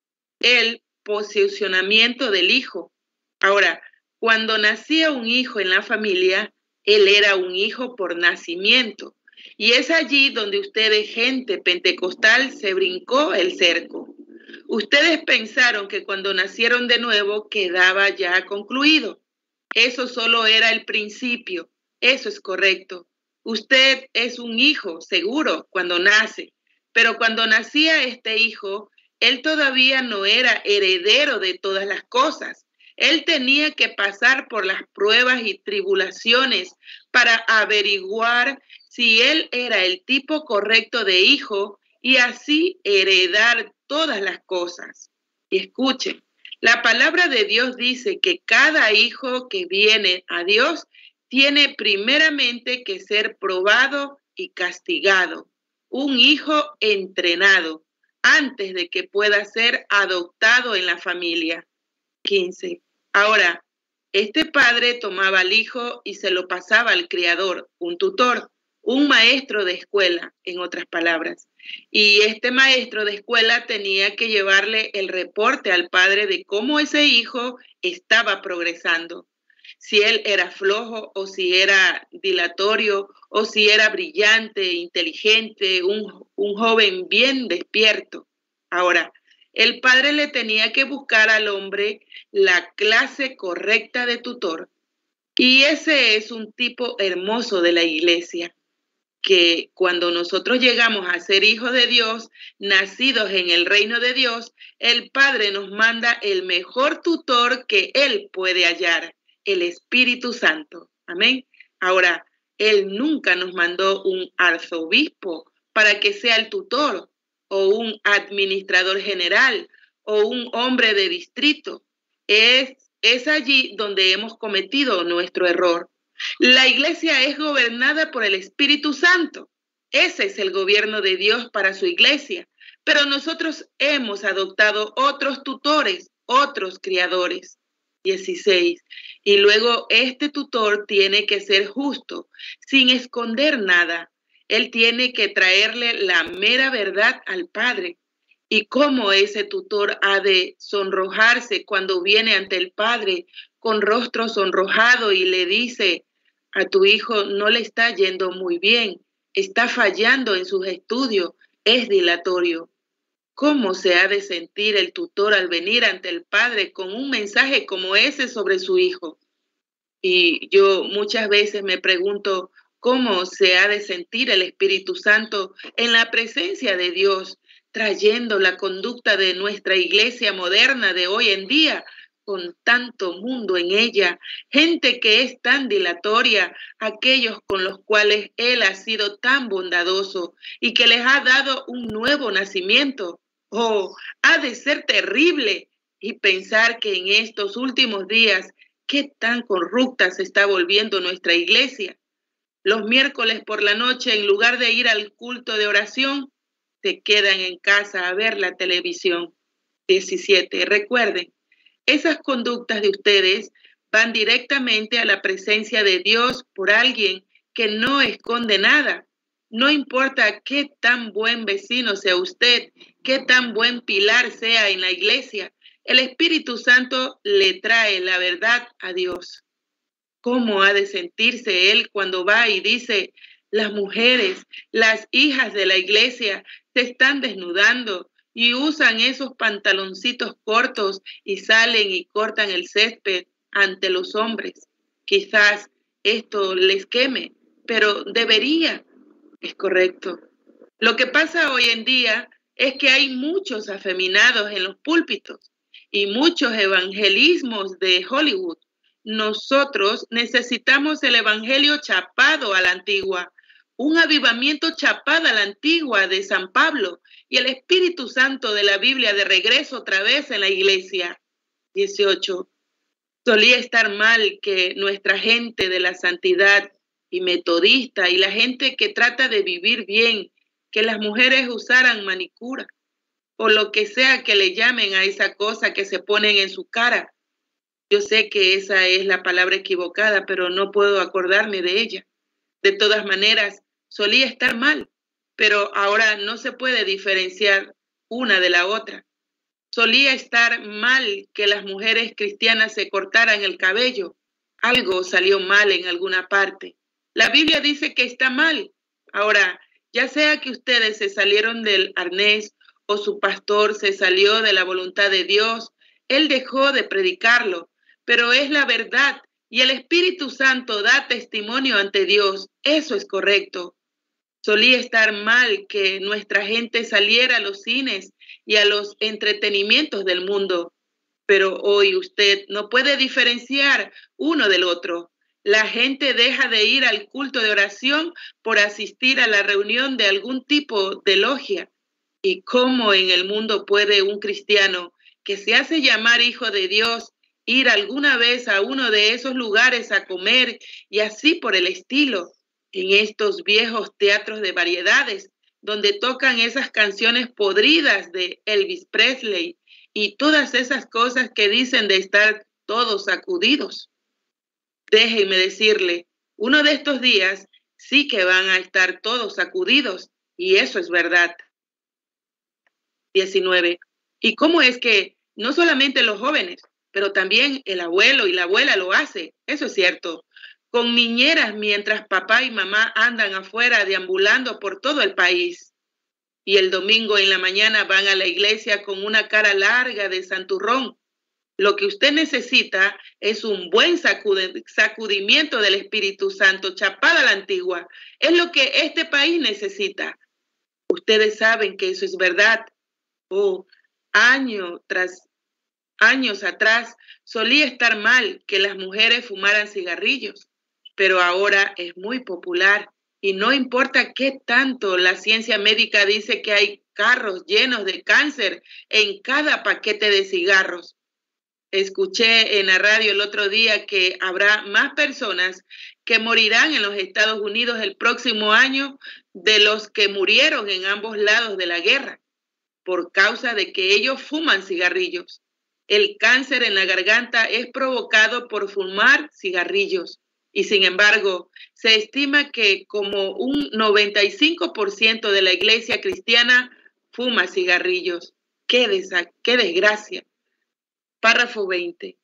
El posicionamiento del hijo. Ahora, cuando nacía un hijo en la familia, él era un hijo por nacimiento. Y es allí donde ustedes, gente pentecostal, se brincó el cerco. Ustedes pensaron que cuando nacieron de nuevo quedaba ya concluido. Eso solo era el principio. Eso es correcto. Usted es un hijo, seguro, cuando nace, pero cuando nacía este hijo, él todavía no era heredero de todas las cosas. Él tenía que pasar por las pruebas y tribulaciones para averiguar si él era el tipo correcto de hijo y así heredar todas las cosas. Y escuchen, la palabra de Dios dice que cada hijo que viene a Dios tiene primeramente que ser probado y castigado. Un hijo entrenado antes de que pueda ser adoptado en la familia. quince. Ahora, este padre tomaba al hijo y se lo pasaba al criador, un tutor, un maestro de escuela, en otras palabras. Y este maestro de escuela tenía que llevarle el reporte al padre de cómo ese hijo estaba progresando. Si él era flojo o si era dilatorio o si era brillante, inteligente, un, un joven bien despierto. Ahora, el padre le tenía que buscar al hombre la clase correcta de tutor. Y ese es un tipo hermoso de la iglesia, que cuando nosotros llegamos a ser hijos de Dios, nacidos en el reino de Dios, el Padre nos manda el mejor tutor que Él puede hallar, el Espíritu Santo. Amén. Ahora, Él nunca nos mandó un arzobispo para que sea el tutor, o un administrador general, o un hombre de distrito. Es, es allí donde hemos cometido nuestro error. La iglesia es gobernada por el Espíritu Santo. Ese es el gobierno de Dios para su iglesia. Pero nosotros hemos adoptado otros tutores, otros criadores. dieciséis. Y luego este tutor tiene que ser justo, sin esconder nada. Él tiene que traerle la mera verdad al Padre. Y cómo ese tutor ha de sonrojarse cuando viene ante el Padre con rostro sonrojado y le dice: a tu hijo no le está yendo muy bien, está fallando en sus estudios, es dilatorio. ¿Cómo se ha de sentir el tutor al venir ante el padre con un mensaje como ese sobre su hijo? Y yo muchas veces me pregunto cómo se ha de sentir el Espíritu Santo en la presencia de Dios, trayendo la conducta de nuestra iglesia moderna de hoy en día, con tanto mundo en ella, gente que es tan dilatoria, aquellos con los cuales Él ha sido tan bondadoso y que les ha dado un nuevo nacimiento. Oh, ha de ser terrible y pensar que en estos últimos días, qué tan corrupta se está volviendo nuestra iglesia. Los miércoles por la noche, en lugar de ir al culto de oración, se quedan en casa a ver la televisión. diecisiete. Recuerden, esas conductas de ustedes van directamente a la presencia de Dios por alguien que no esconde nada. No importa qué tan buen vecino sea usted, qué tan buen pilar sea en la iglesia, el Espíritu Santo le trae la verdad a Dios. ¿Cómo ha de sentirse él cuando va y dice: las mujeres, las hijas de la iglesia se están desnudando y usan esos pantaloncitos cortos y salen y cortan el césped ante los hombres? Quizás esto les queme, pero debería. Es correcto. Lo que pasa hoy en día es que hay muchos afeminados en los púlpitos y muchos evangelismos de Hollywood. Nosotros necesitamos el evangelio chapado a la antigua, un avivamiento chapado a la antigua de San Pablo y el Espíritu Santo de la Biblia de regreso otra vez en la iglesia. dieciocho. Solía estar mal que nuestra gente de la santidad y metodista y la gente que trata de vivir bien, que las mujeres usaran manicura o lo que sea que le llamen a esa cosa que se ponen en su cara. Yo sé que esa es la palabra equivocada, pero no puedo acordarme de ella. De todas maneras, solía estar mal, pero ahora no se puede diferenciar una de la otra. Solía estar mal que las mujeres cristianas se cortaran el cabello. Algo salió mal en alguna parte. La Biblia dice que está mal. Ahora, ya sea que ustedes se salieron del arnés o su pastor se salió de la voluntad de Dios, él dejó de predicarlo, pero es la verdad y el Espíritu Santo da testimonio ante Dios. Eso es correcto. Solía estar mal que nuestra gente saliera a los cines y a los entretenimientos del mundo, pero hoy usted no puede diferenciar uno del otro. La gente deja de ir al culto de oración por asistir a la reunión de algún tipo de logia. ¿Y cómo en el mundo puede un cristiano que se hace llamar hijo de Dios ir alguna vez a uno de esos lugares a comer y así por el estilo, en estos viejos teatros de variedades donde tocan esas canciones podridas de Elvis Presley y todas esas cosas que dicen de estar todos sacudidos? Déjeme decirle, uno de estos días sí que van a estar todos sacudidos, y eso es verdad. diecinueve. ¿Y cómo es que no solamente los jóvenes, pero también el abuelo y la abuela lo hace? Eso es cierto. Con niñeras mientras papá y mamá andan afuera deambulando por todo el país. Y el domingo en la mañana van a la iglesia con una cara larga de santurrón. Lo que usted necesita es un buen sacudimiento del Espíritu Santo, chapada a la antigua. Es lo que este país necesita. Ustedes saben que eso es verdad. Oh, año tras años atrás solía estar mal que las mujeres fumaran cigarrillos, pero ahora es muy popular y no importa qué tanto la ciencia médica dice que hay carros llenos de cáncer en cada paquete de cigarros. Escuché en la radio el otro día que habrá más personas que morirán en los Estados Unidos el próximo año de los que murieron en ambos lados de la guerra, por causa de que ellos fuman cigarrillos. El cáncer en la garganta es provocado por fumar cigarrillos y sin embargo se estima que como un noventa y cinco por ciento de la iglesia cristiana fuma cigarrillos. ¡Qué, desa- qué desgracia! Párrafo veinte.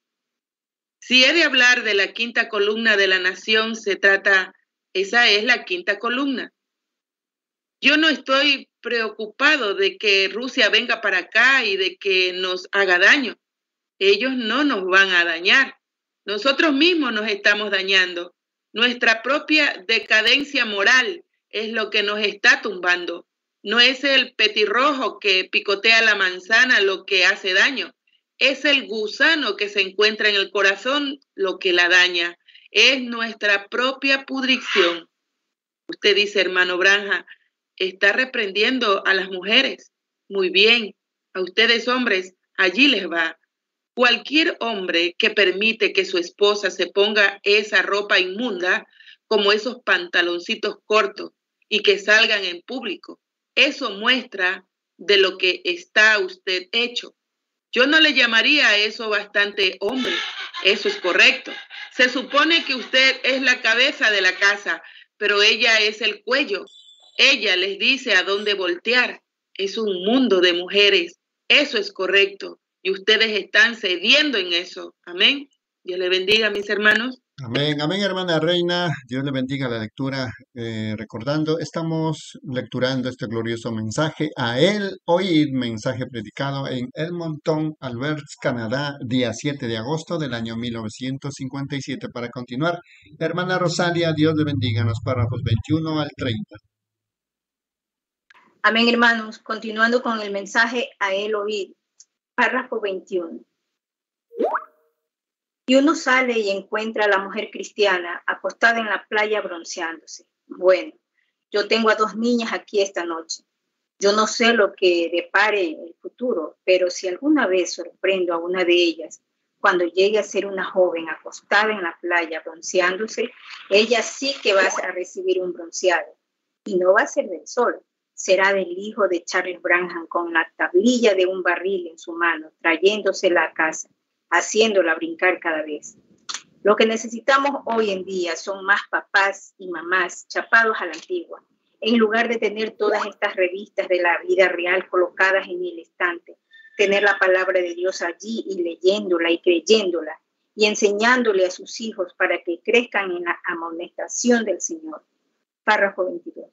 Si he de hablar de la quinta columna de la nación, se trata, esa es la quinta columna. Yo no estoy preocupado de que Rusia venga para acá y de que nos haga daño. Ellos no nos van a dañar. Nosotros mismos nos estamos dañando. Nuestra propia decadencia moral es lo que nos está tumbando. No es el petirrojo que picotea la manzana lo que hace daño. Es el gusano que se encuentra en el corazón lo que la daña. Es nuestra propia pudrición. Usted dice, hermano Branja, está reprendiendo a las mujeres. Muy bien, a ustedes hombres, allí les va. Cualquier hombre que permite que su esposa se ponga esa ropa inmunda, como esos pantaloncitos cortos, y que salgan en público, eso muestra de lo que está usted hecho. Yo no le llamaría a eso bastante hombre. Eso es correcto. Se supone que usted es la cabeza de la casa, pero ella es el cuello. Ella les dice a dónde voltear. Es un mundo de mujeres. Eso es correcto. Y ustedes están cediendo en eso. Amén. Dios le bendiga, mis hermanos. Amén, amén, hermana Reina. Dios le bendiga la lectura. Eh, recordando, estamos lecturando este glorioso mensaje. A él oíd, mensaje predicado en Edmonton, Alberta, Canadá, día siete de agosto del año mil novecientos cincuenta y siete. Para continuar, hermana Rosalia, Dios le bendiga en los párrafos veintiuno al treinta. Amén, hermanos. Continuando con el mensaje, a él oíd. Párrafo veintiuno. Y uno sale y encuentra a la mujer cristiana acostada en la playa bronceándose. Bueno, yo tengo a dos niñas aquí esta noche. Yo no sé lo que depare el futuro, pero si alguna vez sorprendo a una de ellas, cuando llegue a ser una joven acostada en la playa bronceándose, ella sí que va a recibir un bronceado. Y no va a ser del sol, será del hijo de Charles Branham con la tablilla de un barril en su mano, trayéndosela a casa, haciéndola brincar cada vez. Lo que necesitamos hoy en día son más papás y mamás chapados a la antigua, en lugar de tener todas estas revistas de la vida real colocadas en el estante, tener la palabra de Dios allí y leyéndola y creyéndola y enseñándole a sus hijos para que crezcan en la amonestación del Señor. Párrafo veintidós.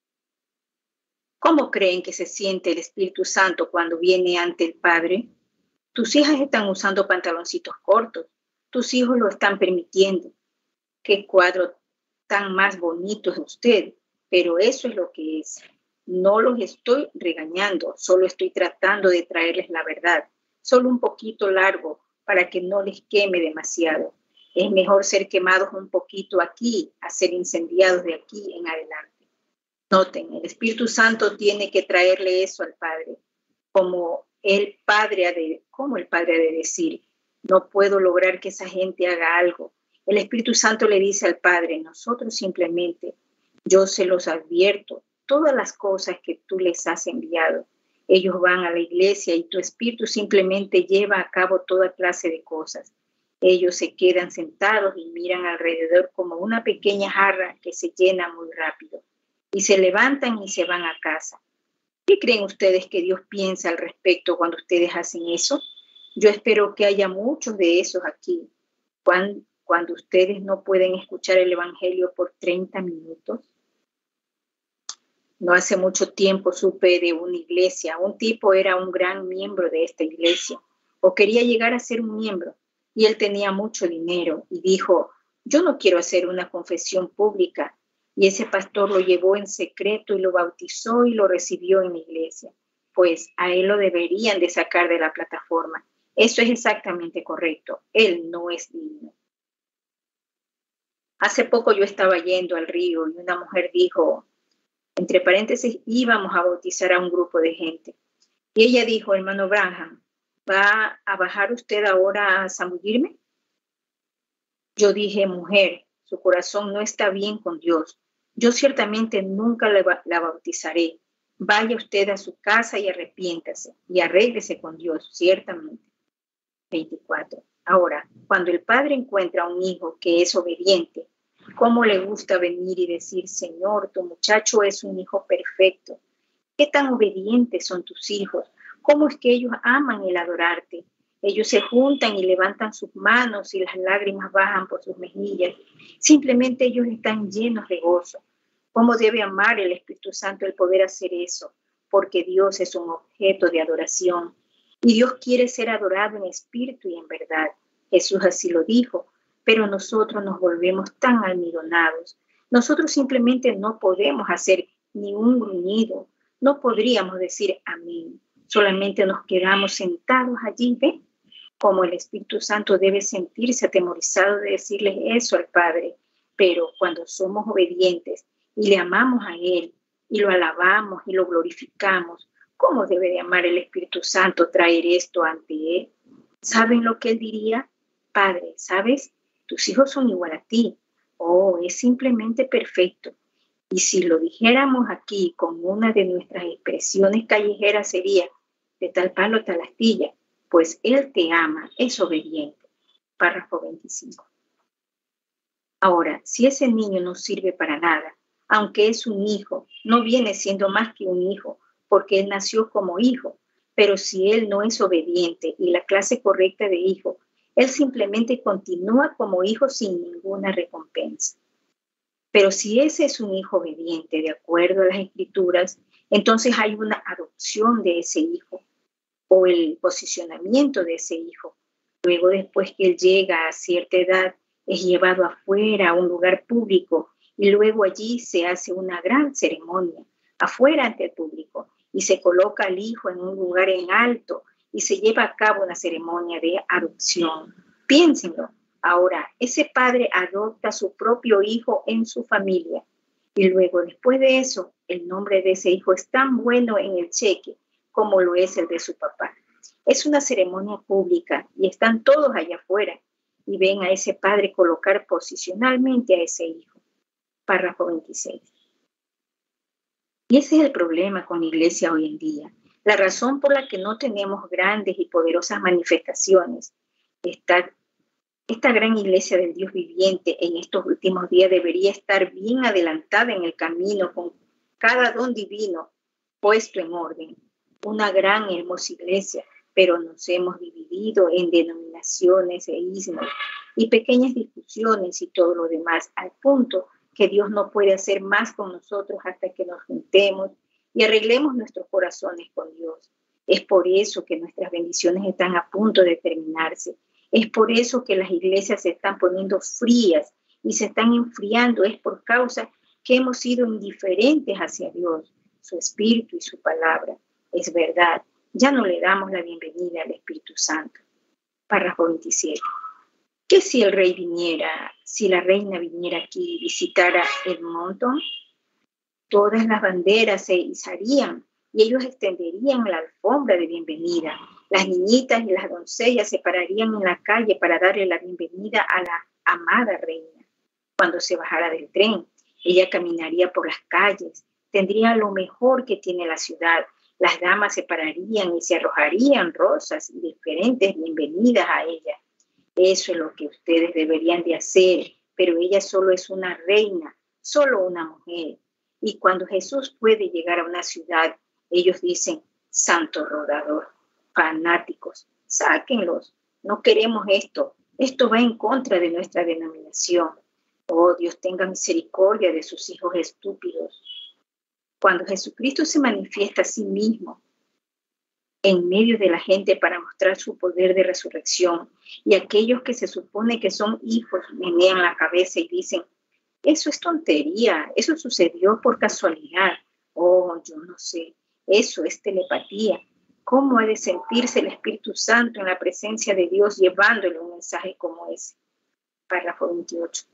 ¿Cómo creen que se siente el Espíritu Santo cuando viene ante el Padre? Tus hijas están usando pantaloncitos cortos. tus hijos lo están permitiendo. Qué cuadro tan más bonito es usted, pero eso es lo que es. No los estoy regañando, solo estoy tratando de traerles la verdad, solo un poquito largo para que no les queme demasiado. Es mejor ser quemados un poquito aquí a ser incendiados de aquí en adelante. Noten, el Espíritu Santo tiene que traerle eso al Padre, como el Padre ha de, como el Padre ha de decir, no puedo lograr que esa gente haga algo. El Espíritu Santo le dice al Padre, nosotros simplemente, yo se los advierto, todas las cosas que tú les has enviado. Ellos van a la iglesia y tu Espíritu simplemente lleva a cabo toda clase de cosas. Ellos se quedan sentados y miran alrededor como una pequeña jarra que se llena muy rápido. Y se levantan y se van a casa. ¿Qué creen ustedes que Dios piensa al respecto cuando ustedes hacen eso? Yo espero que haya muchos de esos aquí. Cuando, cuando ustedes no pueden escuchar el Evangelio por treinta minutos. No hace mucho tiempo supe de una iglesia. Un tipo era un gran miembro de esta iglesia o quería llegar a ser un miembro y él tenía mucho dinero y dijo, yo no quiero hacer una confesión pública. Y ese pastor lo llevó en secreto y lo bautizó y lo recibió en la iglesia. Pues a él lo deberían de sacar de la plataforma. Eso es exactamente correcto. Él no es digno. Hace poco yo estaba yendo al río y una mujer dijo, entre paréntesis, íbamos a bautizar a un grupo de gente. Y ella dijo, hermano Branham, ¿va a bajar usted ahora a zambullirme? Yo dije, mujer, su corazón no está bien con Dios. Yo ciertamente nunca la, la bautizaré. Vaya usted a su casa y arrepiéntase y arréglese con Dios, ciertamente. veinticuatro. Ahora, cuando el padre encuentra a un hijo que es obediente, ¿cómo le gusta venir y decir, Señor, tu muchacho es un hijo perfecto? ¿Qué tan obedientes son tus hijos? ¿Cómo es que ellos aman el adorarte? Ellos se juntan y levantan sus manos y las lágrimas bajan por sus mejillas. Simplemente ellos están llenos de gozo. ¿Cómo debe amar el Espíritu Santo el poder hacer eso? Porque Dios es un objeto de adoración. Y Dios quiere ser adorado en espíritu y en verdad. Jesús así lo dijo. Pero nosotros nos volvemos tan almidonados. Nosotros simplemente no podemos hacer ni un gruñido. No podríamos decir amén. Solamente nos quedamos sentados allí, ¿ve? Como el Espíritu Santo debe sentirse atemorizado de decirle eso al Padre. Pero cuando somos obedientes y le amamos a Él y lo alabamos y lo glorificamos, ¿cómo debe de amar el Espíritu Santo traer esto ante Él? ¿Saben lo que Él diría? Padre, ¿sabes? Tus hijos son igual a ti. Oh, es simplemente perfecto. Y si lo dijéramos aquí con una de nuestras expresiones callejeras sería de tal palo tal astilla, pues Él te ama, es obediente. Párrafo veinticinco. Ahora, si ese niño no sirve para nada, aunque es un hijo, no viene siendo más que un hijo, porque Él nació como hijo. Pero si Él no es obediente y la clase correcta de hijo, Él simplemente continúa como hijo sin ninguna recompensa. Pero si ese es un hijo obediente, de acuerdo a las Escrituras, entonces hay una adopción de ese hijo o el posicionamiento de ese hijo. Luego, después que él llega a cierta edad, es llevado afuera a un lugar público y luego allí se hace una gran ceremonia afuera ante el público y se coloca al hijo en un lugar en alto y se lleva a cabo una ceremonia de adopción. Piénsenlo. Ahora, ese padre adopta a su propio hijo en su familia y luego, después de eso, el nombre de ese hijo es tan bueno en el cheque como lo es el de su papá. Es una ceremonia pública y están todos allá afuera y ven a ese padre colocar posicionalmente a ese hijo. Párrafo veintiséis. Y ese es el problema con la iglesia hoy en día. La razón por la que no tenemos grandes y poderosas manifestaciones. Esta, esta gran iglesia del Dios viviente en estos últimos días debería estar bien adelantada en el camino con cada don divino puesto en orden. Una gran hermosa iglesia, pero nos hemos dividido en denominaciones e ismos y pequeñas discusiones y todo lo demás, al punto que Dios no puede hacer más con nosotros hasta que nos juntemos y arreglemos nuestros corazones con Dios. Es por eso que nuestras bendiciones están a punto de terminarse Es por eso que las iglesias se están poniendo frías y se están enfriando. Es por causa que hemos sido indiferentes hacia Dios, su Espíritu y su palabra. Es verdad, ya no le damos la bienvenida al Espíritu Santo. Párrafo veintisiete. ¿Qué si el rey viniera, si la reina viniera aquí y visitara Edmonton? Todas las banderas se izarían y ellos extenderían la alfombra de bienvenida. Las niñitas y las doncellas se pararían en la calle para darle la bienvenida a la amada reina. Cuando se bajara del tren, ella caminaría por las calles, tendría lo mejor que tiene la ciudad. Las damas se pararían y se arrojarían rosas y diferentes bienvenidas a ella. Eso es lo que ustedes deberían de hacer, pero ella solo es una reina, solo una mujer. Y cuando Jesús puede llegar a una ciudad, ellos dicen, santo rodador, fanáticos, sáquenlos, no queremos esto, esto va en contra de nuestra denominación. Oh, Dios tenga misericordia de sus hijos estúpidos. Cuando Jesucristo se manifiesta a sí mismo en medio de la gente para mostrar su poder de resurrección, y aquellos que se supone que son hijos menean la cabeza y dicen, eso es tontería, eso sucedió por casualidad. Oh, yo no sé, eso es telepatía. ¿Cómo ha de sentirse el Espíritu Santo en la presencia de Dios llevándole un mensaje como ese? Párrafo veintiocho.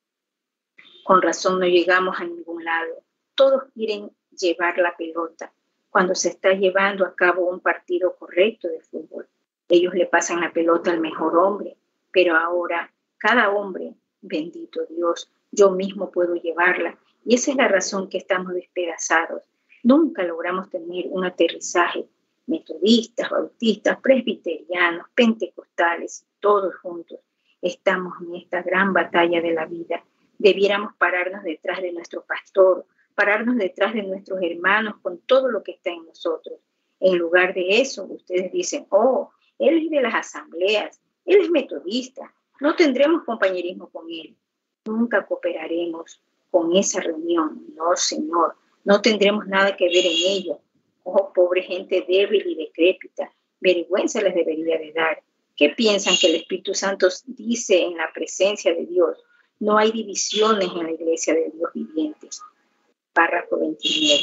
Con razón no llegamos a ningún lado. Todos quieren llevar la pelota cuando se está llevando a cabo un partido correcto de fútbol. Ellos le pasan la pelota al mejor hombre, pero ahora cada hombre, bendito Dios, yo mismo puedo llevarla. Y esa es la razón que estamos despedazados. Nunca logramos tener un aterrizaje. Metodistas, bautistas, presbiterianos, pentecostales, todos juntos estamos en esta gran batalla de la vida. Debiéramos pararnos detrás de nuestro pastor, pararnos detrás de nuestros hermanos con todo lo que está en nosotros. En lugar de eso, ustedes dicen, oh, él es de las asambleas, él es metodista, no tendremos compañerismo con él. Nunca cooperaremos con esa reunión. No, Señor, no tendremos nada que ver en ello. Oh, pobre gente débil y decrépita, vergüenza les debería de dar. ¿Qué piensan que el Espíritu Santo dice en la presencia de Dios? No hay divisiones en la iglesia de Dios vivientes. Párrafo veintinueve.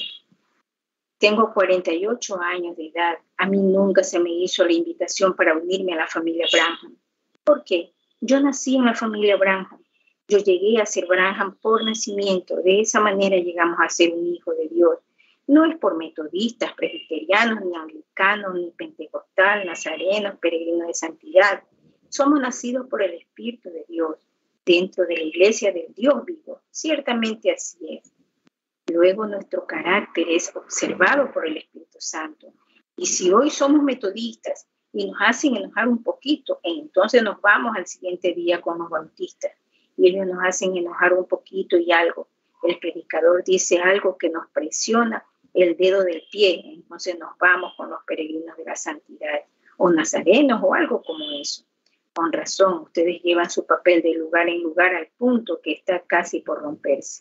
Tengo cuarenta y ocho años de edad. A mí nunca se me hizo la invitación para unirme a la familia Branham. ¿Por qué? Yo nací en la familia Branham. Yo llegué a ser Branham por nacimiento. De esa manera llegamos a ser un hijo de Dios. No es por metodistas, presbiterianos, ni anglicanos, ni pentecostal, nazarenos, peregrinos de santidad. Somos nacidos por el Espíritu de Dios, dentro de la iglesia del Dios vivo. Ciertamente así es. Luego nuestro carácter es observado por el Espíritu Santo. Y si hoy somos metodistas y nos hacen enojar un poquito, entonces nos vamos al siguiente día con los bautistas. Y ellos nos hacen enojar un poquito y algo. El predicador dice algo que nos presiona el dedo del pie, entonces nos vamos con los peregrinos de la santidad, o nazarenos, o algo como eso. Con razón, ustedes llevan su papel de lugar en lugar al punto que está casi por romperse.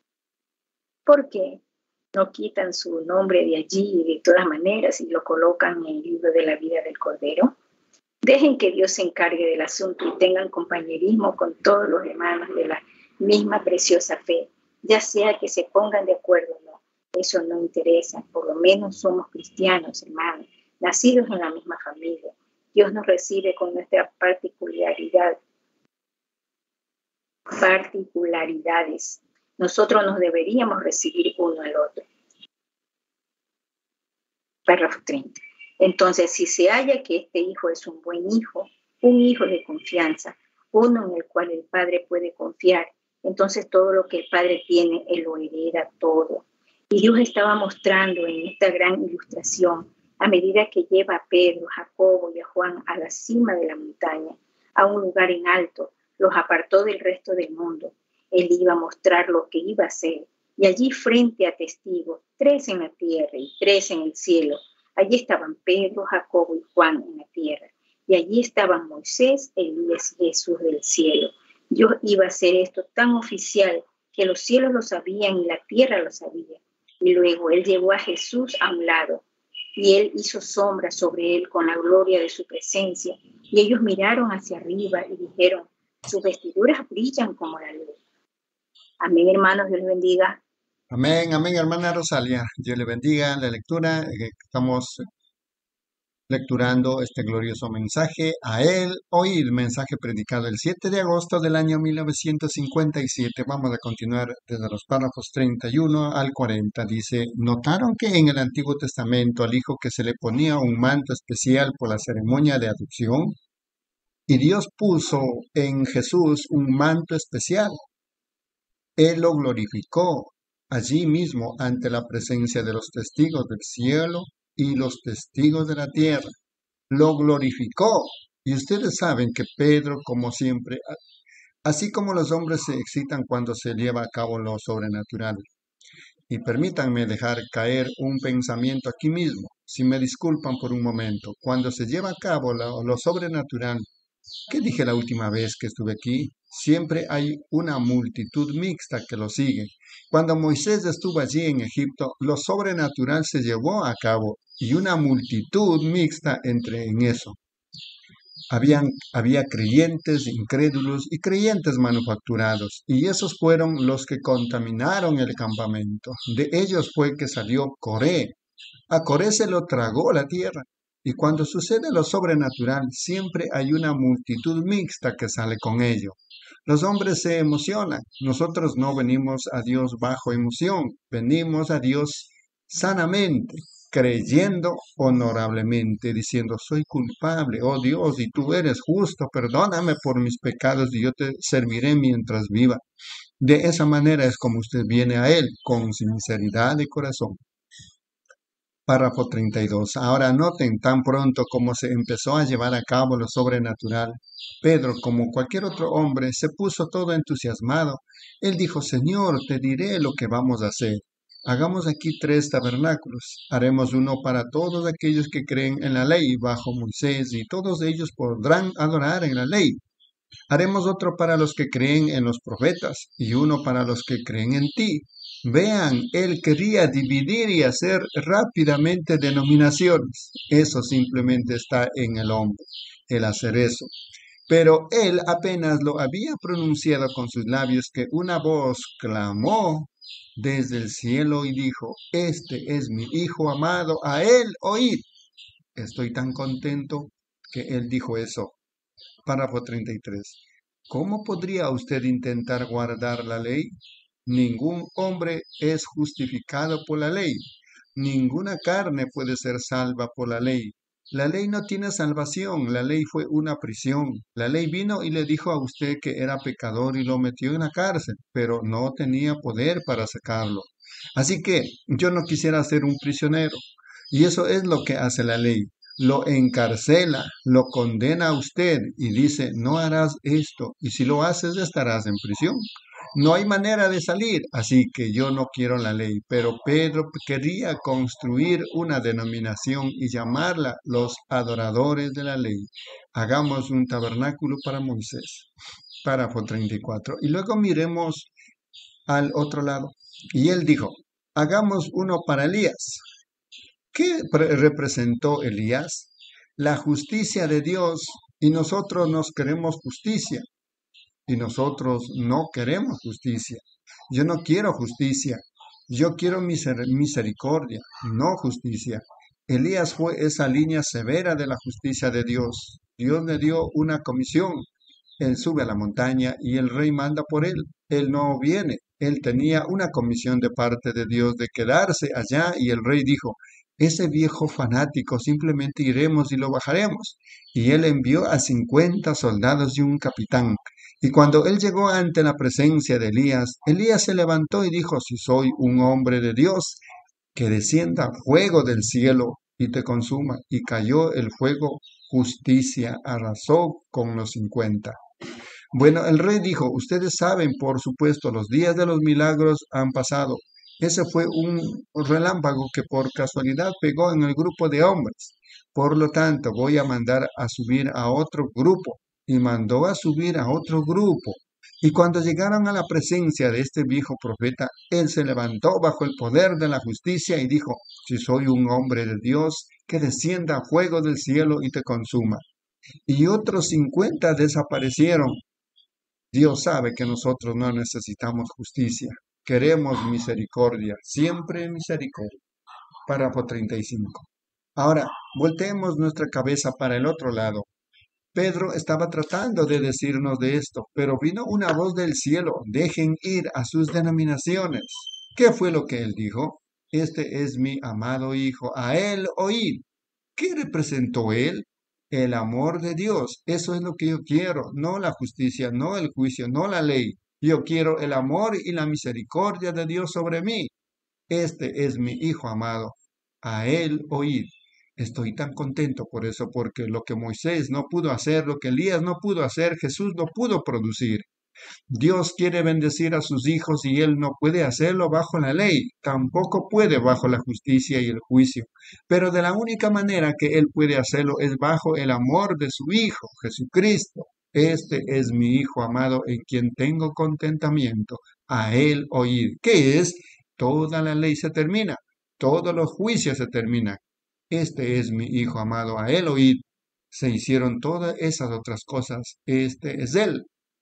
¿Por qué no quitan su nombre de allí de todas maneras y lo colocan en el libro de la vida del Cordero? Dejen que Dios se encargue del asunto y tengan compañerismo con todos los hermanos de la misma preciosa fe, ya sea que se pongan de acuerdo o no. Eso no interesa, por lo menos somos cristianos, hermanos, nacidos en la misma familia. Dios nos recibe con nuestra particularidad, particularidades. Nosotros nos deberíamos recibir uno al otro. Párrafo treinta. Entonces, si se halla que este hijo es un buen hijo, un hijo de confianza, uno en el cual el padre puede confiar, entonces todo lo que el padre tiene, él lo hereda todo. Y Dios estaba mostrando en esta gran ilustración, a medida que lleva a Pedro, Jacobo y a Juan a la cima de la montaña, a un lugar en alto, los apartó del resto del mundo. Él iba a mostrar lo que iba a hacer. Y allí frente a testigos, tres en la tierra y tres en el cielo, allí estaban Pedro, Jacobo y Juan en la tierra. Y allí estaban Moisés, Elías y Jesús del cielo. Dios iba a hacer esto tan oficial que los cielos lo sabían y la tierra lo sabía. Y luego él llevó a Jesús a un lado. y él hizo sombra sobre él con la gloria de su presencia. Y ellos miraron hacia arriba y dijeron, sus vestiduras brillan como la luz. Amén, hermanos, Dios les bendiga. Amén, amén, hermana Rosalia. Dios le bendiga la lectura. eh, Estamos lecturando este glorioso mensaje a él. Hoy el mensaje predicado el siete de agosto del año mil novecientos cincuenta y siete. Vamos a continuar desde los párrafos treinta y uno al cuarenta. Dice, ¿notaron que en el Antiguo Testamento al hijo que se le ponía un manto especial por la ceremonia de adopción? Y Dios puso en Jesús un manto especial. Él lo glorificó allí mismo ante la presencia de los testigos del cielo y los testigos de la tierra. Lo glorificó. Y ustedes saben que Pedro, como siempre, así como los hombres se excitan cuando se lleva a cabo lo sobrenatural. Y permítanme dejar caer un pensamiento aquí mismo, si me disculpan por un momento. Cuando se lleva a cabo lo, lo sobrenatural, ¿qué dije la última vez que estuve aquí? Siempre hay una multitud mixta que lo sigue. Cuando Moisés estuvo allí en Egipto, lo sobrenatural se llevó a cabo y una multitud mixta entre en eso. Habían, había creyentes, incrédulos y creyentes manufacturados, y esos fueron los que contaminaron el campamento. De ellos fue que salió Coré. A Coré se lo tragó la tierra. Y cuando sucede lo sobrenatural, siempre hay una multitud mixta que sale con ello. Los hombres se emocionan. Nosotros no venimos a Dios bajo emoción. Venimos a Dios sanamente, creyendo honorablemente, diciendo, soy culpable, oh Dios, y tú eres justo, perdóname por mis pecados y yo te serviré mientras viva. De esa manera es como usted viene a Él, con sinceridad de corazón. Párrafo treinta y dos. Ahora noten tan pronto como se empezó a llevar a cabo lo sobrenatural. Pedro, como cualquier otro hombre, se puso todo entusiasmado. Él dijo, Señor, te diré lo que vamos a hacer. Hagamos aquí tres tabernáculos. Haremos uno para todos aquellos que creen en la ley bajo Moisés, y todos ellos podrán adorar en la ley. Haremos otro para los que creen en los profetas, y uno para los que creen en ti. Vean, él quería dividir y hacer rápidamente denominaciones. Eso simplemente está en el hombre, el hacer eso. Pero él apenas lo había pronunciado con sus labios que una voz clamó desde el cielo y dijo, este es mi hijo amado, a él oíd. Estoy tan contento que él dijo eso. Párrafo treinta y tres. ¿Cómo podría usted intentar guardar la ley? Ningún hombre es justificado por la ley. Ninguna carne puede ser salva por la ley. La ley no tiene salvación. La ley fue una prisión. La ley vino y le dijo a usted que era pecador y lo metió en la cárcel, pero no tenía poder para sacarlo. Así que yo no quisiera ser un prisionero. Y eso es lo que hace la ley. Lo encarcela, lo condena a usted y dice, no harás esto. Y si lo haces, estarás en prisión. No hay manera de salir, así que yo no quiero la ley. Pero Pedro quería construir una denominación y llamarla los adoradores de la ley. Hagamos un tabernáculo para Moisés. Párrafo treinta y cuatro. Y luego miremos al otro lado. Y él dijo, hagamos uno para Elías. ¿Qué representó Elías? La justicia de Dios, y nosotros nos queremos justicia. Y nosotros no queremos justicia. Yo no quiero justicia. Yo quiero miser- misericordia, no justicia. Elías fue esa línea severa de la justicia de Dios. Dios le dio una comisión. Él sube a la montaña y el rey manda por él. Él no viene. Él tenía una comisión de parte de Dios de quedarse allá y el rey dijo, ese viejo fanático simplemente iremos y lo bajaremos. Y él envió a cincuenta soldados y un capitán. Y cuando él llegó ante la presencia de Elías, Elías se levantó y dijo, si soy un hombre de Dios, que descienda fuego del cielo y te consuma. Y cayó el fuego, justicia arrasó con los cincuenta. Bueno, el rey dijo, ustedes saben, por supuesto, los días de los milagros han pasado. Ese fue un relámpago que por casualidad pegó en el grupo de hombres. Por lo tanto, voy a mandar a subir a otro grupo. Y mandó a subir a otro grupo. Y cuando llegaron a la presencia de este viejo profeta, él se levantó bajo el poder de la justicia y dijo, si soy un hombre de Dios, que descienda fuego del cielo y te consuma. Y otros cincuenta desaparecieron. Dios sabe que nosotros no necesitamos justicia, queremos misericordia, siempre misericordia. Párrafo treinta y cinco. Ahora, volteemos nuestra cabeza para el otro lado. Pedro estaba tratando de decirnos de esto, pero vino una voz del cielo, dejen ir a sus denominaciones. ¿Qué fue lo que él dijo? Este es mi amado Hijo, a él oíd. ¿Qué representó él? El amor de Dios. Eso es lo que yo quiero, no la justicia, no el juicio, no la ley. Yo quiero el amor y la misericordia de Dios sobre mí. Este es mi Hijo amado, a él oíd. Estoy tan contento por eso, porque lo que Moisés no pudo hacer, lo que Elías no pudo hacer, Jesús no pudo producir. Dios quiere bendecir a sus hijos y Él no puede hacerlo bajo la ley, tampoco puede bajo la justicia y el juicio. Pero de la única manera que Él puede hacerlo es bajo el amor de su Hijo, Jesucristo. Este es mi Hijo amado en quien tengo contentamiento. A Él oíd. ¿Qué es? Toda la ley se termina, todos los juicios se terminan. Este es mi Hijo amado, a él oíd. Se hicieron todas esas otras cosas. Este es él.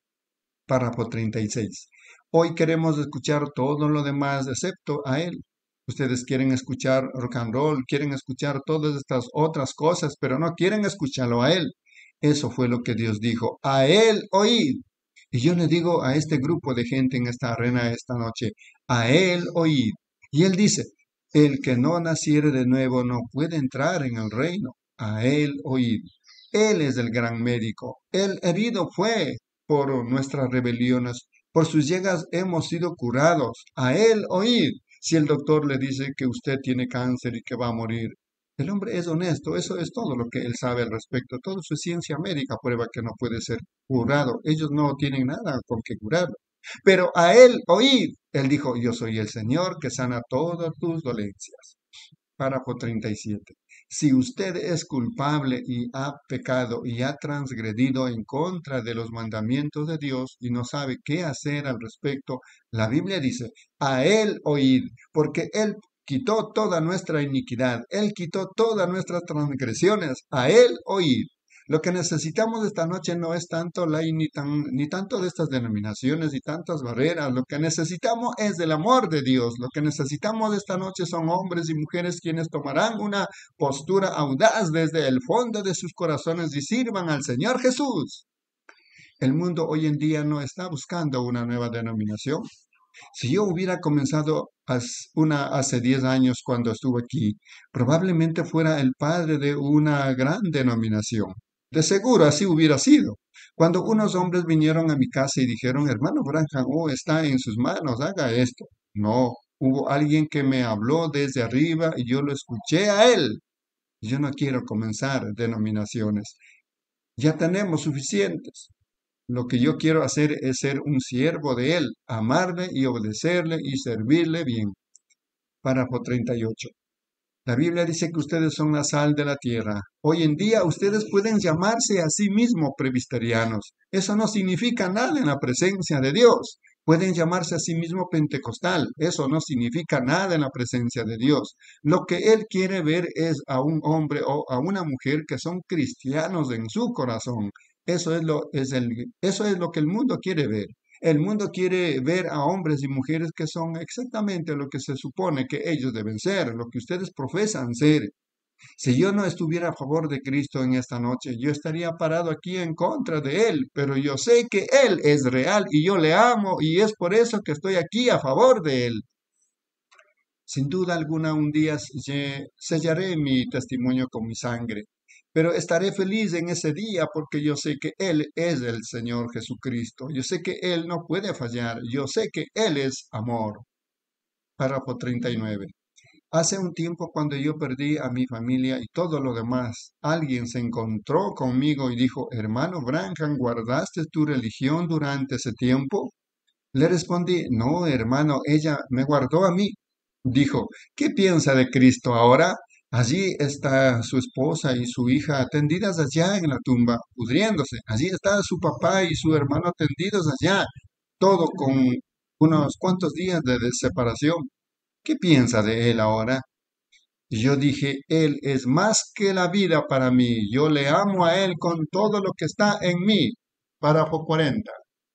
Párrafo treinta y seis. Hoy queremos escuchar todo lo demás excepto a él. Ustedes quieren escuchar rock and roll, quieren escuchar todas estas otras cosas, pero no quieren escucharlo a él. Eso fue lo que Dios dijo. A él oíd. Y yo le digo a este grupo de gente en esta arena esta noche, a él oíd. Y él dice, el que no naciere de nuevo no puede entrar en el reino. A él oíd. Él es el gran médico. Él herido fue por nuestras rebeliones. Por sus llagas hemos sido curados. A él oíd. Si el doctor le dice que usted tiene cáncer y que va a morir, el hombre es honesto. Eso es todo lo que él sabe al respecto. Toda su ciencia médica prueba que no puede ser curado. Ellos no tienen nada con que curarlo. Pero a él oíd. Él dijo, yo soy el Señor que sana todas tus dolencias. Párrafo treinta y siete. Si usted es culpable y ha pecado y ha transgredido en contra de los mandamientos de Dios y no sabe qué hacer al respecto, la Biblia dice, a él oíd, porque él quitó toda nuestra iniquidad, él quitó todas nuestras transgresiones, a él oíd. Lo que necesitamos esta noche no es tanto ley ni, tan, ni tanto de estas denominaciones ni tantas barreras. Lo que necesitamos es del amor de Dios. Lo que necesitamos esta noche son hombres y mujeres quienes tomarán una postura audaz desde el fondo de sus corazones y sirvan al Señor Jesús. El mundo hoy en día no está buscando una nueva denominación. Si yo hubiera comenzado una hace diez años cuando estuve aquí, probablemente fuera el padre de una gran denominación. De seguro así hubiera sido. Cuando unos hombres vinieron a mi casa y dijeron, hermano Branham, oh, está en sus manos, haga esto. No, hubo alguien que me habló desde arriba y yo lo escuché a él. Yo no quiero comenzar denominaciones. Ya tenemos suficientes. Lo que yo quiero hacer es ser un siervo de él, amarle y obedecerle y servirle bien. Párrafo treinta y ocho. La Biblia dice que ustedes son la sal de la tierra. Hoy en día ustedes pueden llamarse a sí mismos presbiterianos. Eso no significa nada en la presencia de Dios. Pueden llamarse a sí mismos pentecostal. Eso no significa nada en la presencia de Dios. Lo que Él quiere ver es a un hombre o a una mujer que son cristianos en su corazón. Eso es lo, es el, eso es lo que el mundo quiere ver. El mundo quiere ver a hombres y mujeres que son exactamente lo que se supone que ellos deben ser, lo que ustedes profesan ser. Si yo no estuviera a favor de Cristo en esta noche, yo estaría parado aquí en contra de Él, pero yo sé que Él es real y yo le amo y es por eso que estoy aquí a favor de Él. Sin duda alguna un día sellaré mi testimonio con mi sangre. Pero estaré feliz en ese día porque yo sé que Él es el Señor Jesucristo. Yo sé que Él no puede fallar. Yo sé que Él es amor. Párrafo treinta y nueve. Hace un tiempo cuando yo perdí a mi familia y todo lo demás, alguien se encontró conmigo y dijo, hermano Branham, ¿guardaste tu religión durante ese tiempo? Le respondí, no, hermano, ella me guardó a mí. Dijo, ¿qué piensa de Cristo ahora? Allí está su esposa y su hija tendidas allá en la tumba, pudriéndose. Allí está su papá y su hermano tendidos allá. todo con unos cuantos días de separación. ¿Qué piensa de él ahora? Y yo dije, Él es más que la vida para mí. Yo le amo a Él con todo lo que está en mí. Párrafo cuarenta.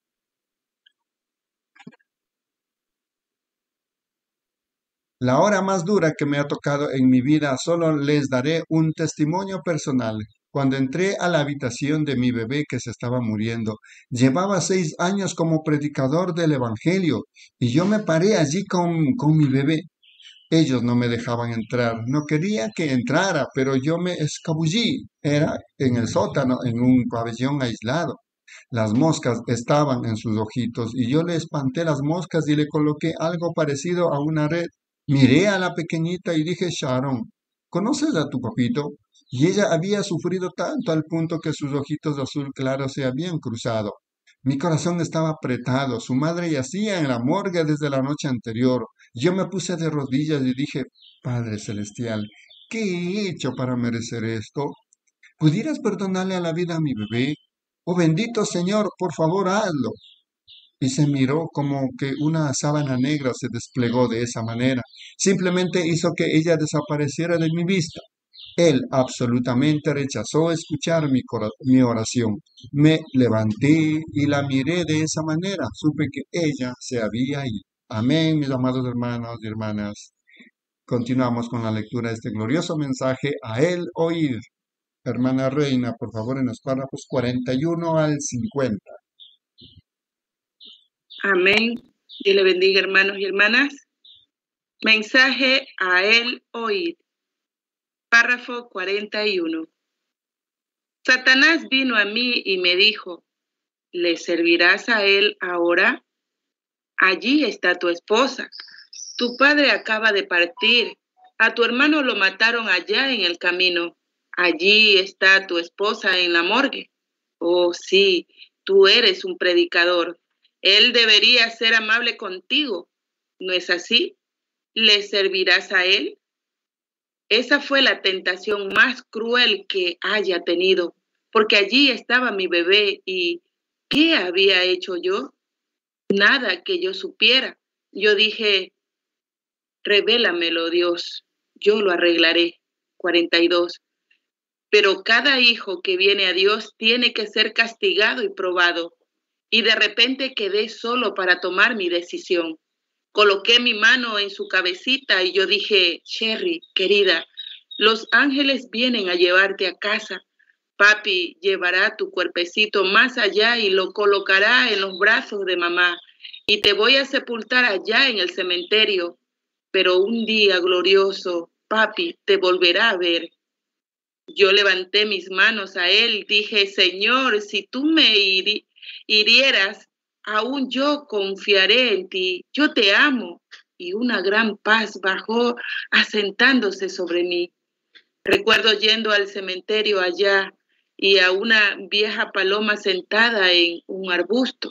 La hora más dura que me ha tocado en mi vida, solo les daré un testimonio personal. Cuando entré a la habitación de mi bebé que se estaba muriendo, llevaba seis años como predicador del Evangelio y yo me paré allí con, con mi bebé. Ellos no me dejaban entrar, no quería que entrara, pero yo me escabullí. Era en el sótano, en un pabellón aislado. Las moscas estaban en sus ojitos y yo le espanté las moscas y le coloqué algo parecido a una red. Miré a la pequeñita y dije, Sharon, ¿conoces a tu papito? Y ella había sufrido tanto al punto que sus ojitos azul claro se habían cruzado. Mi corazón estaba apretado. Su madre yacía en la morgue desde la noche anterior. Yo me puse de rodillas y dije, Padre Celestial, ¿qué he hecho para merecer esto? ¿Pudieras perdonarle a la vida a mi bebé? Oh bendito Señor, por favor hazlo. Y se miró como que una sábana negra se desplegó de esa manera. Simplemente hizo que ella desapareciera de mi vista. Él absolutamente rechazó escuchar mi, cora- mi oración. Me levanté y la miré de esa manera. Supe que ella se había ido. Amén, mis amados hermanos y hermanas. Continuamos con la lectura de este glorioso mensaje a él oír. Hermana Reina, por favor, en los párrafos cuarenta y uno al cincuenta. Amén. Dios le bendiga, hermanos y hermanas. Mensaje a él oír. Párrafo cuarenta y uno. Satanás vino a mí y me dijo, ¿le servirás a él ahora? Allí está tu esposa. Tu padre acaba de partir. A tu hermano lo mataron allá en el camino. Allí está tu esposa en la morgue. Oh, sí, tú eres un predicador. Él debería ser amable contigo. ¿No es así? ¿Le servirás a él? Esa fue la tentación más cruel que haya tenido, porque allí estaba mi bebé y ¿qué había hecho yo? Nada que yo supiera. Yo dije, revélamelo, Dios, yo lo arreglaré. cuarenta y dos. Pero cada hijo que viene a Dios tiene que ser castigado y probado. Y de repente quedé solo para tomar mi decisión. Coloqué mi mano en su cabecita y yo dije, Sherry, querida, los ángeles vienen a llevarte a casa. Papi llevará tu cuerpecito más allá y lo colocará en los brazos de mamá. Y te voy a sepultar allá en el cementerio. Pero un día glorioso, papi te volverá a ver. Yo levanté mis manos a él, dije, Señor, si tú me hiri- hirieras, aún yo confiaré en ti, yo te amo. Y una gran paz bajó asentándose sobre mí. Recuerdo yendo al cementerio allá y a una vieja paloma sentada en un arbusto,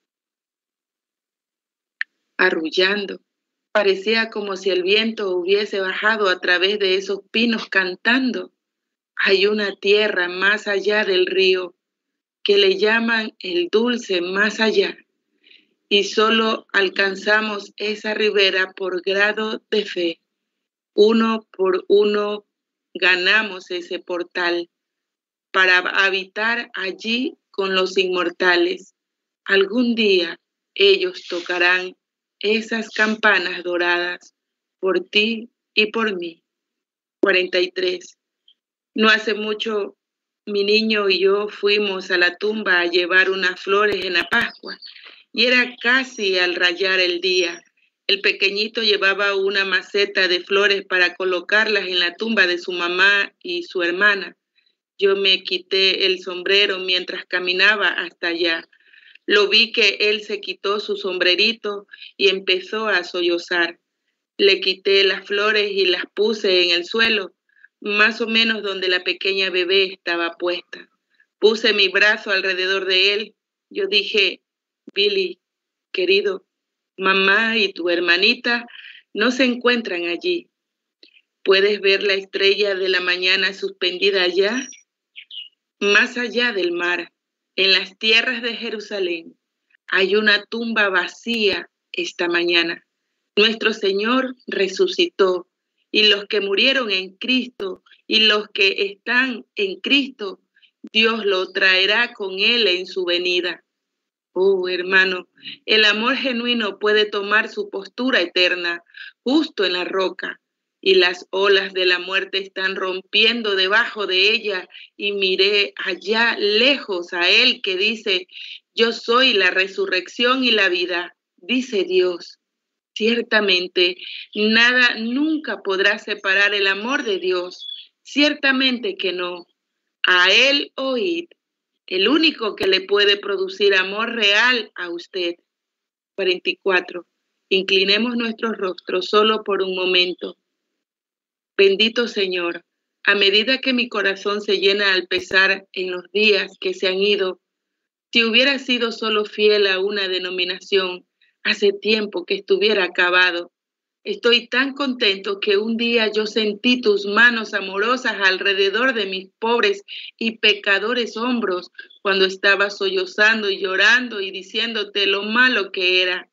arrullando. Parecía como si el viento hubiese bajado a través de esos pinos cantando. Hay una tierra más allá del río que le llaman el dulce más allá y solo alcanzamos esa ribera por grado de fe. Uno por uno ganamos ese portal para habitar allí con los inmortales. Algún día ellos tocarán esas campanas doradas por ti y por mí. cuarenta y tres. No hace mucho, mi niño y yo fuimos a la tumba a llevar unas flores en la Pascua y era casi al rayar el día. El pequeñito llevaba una maceta de flores para colocarlas en la tumba de su mamá y su hermana. Yo me quité el sombrero mientras caminaba hasta allá. Lo vi que él se quitó su sombrerito y empezó a sollozar. Le quité las flores y las puse en el suelo, más o menos donde la pequeña bebé estaba puesta. Puse mi brazo alrededor de él. Yo dije, Billy, querido, mamá y tu hermanita no se encuentran allí. ¿Puedes ver la estrella de la mañana suspendida allá? Más allá del mar, en las tierras de Jerusalén. Hay una tumba vacía esta mañana. Nuestro Señor resucitó y los que murieron en Cristo y los que están en Cristo, Dios lo traerá con Él en su venida. Oh, hermano, el amor genuino puede tomar su postura eterna justo en la roca y las olas de la muerte están rompiendo debajo de ella y miré allá lejos a Él que dice, yo soy la resurrección y la vida, dice Dios. Ciertamente, nada nunca podrá separar el amor de Dios. Ciertamente que no. A Él oíd, el único que le puede producir amor real a usted. cuarenta y cuatro. Inclinemos nuestros rostros solo por un momento. Bendito Señor, a medida que mi corazón se llena al pesar en los días que se han ido, si hubiera sido solo fiel a una denominación, hace tiempo que estuviera acabado. Estoy tan contento que un día yo sentí tus manos amorosas alrededor de mis pobres y pecadores hombros cuando estaba sollozando y llorando y diciéndote lo malo que era.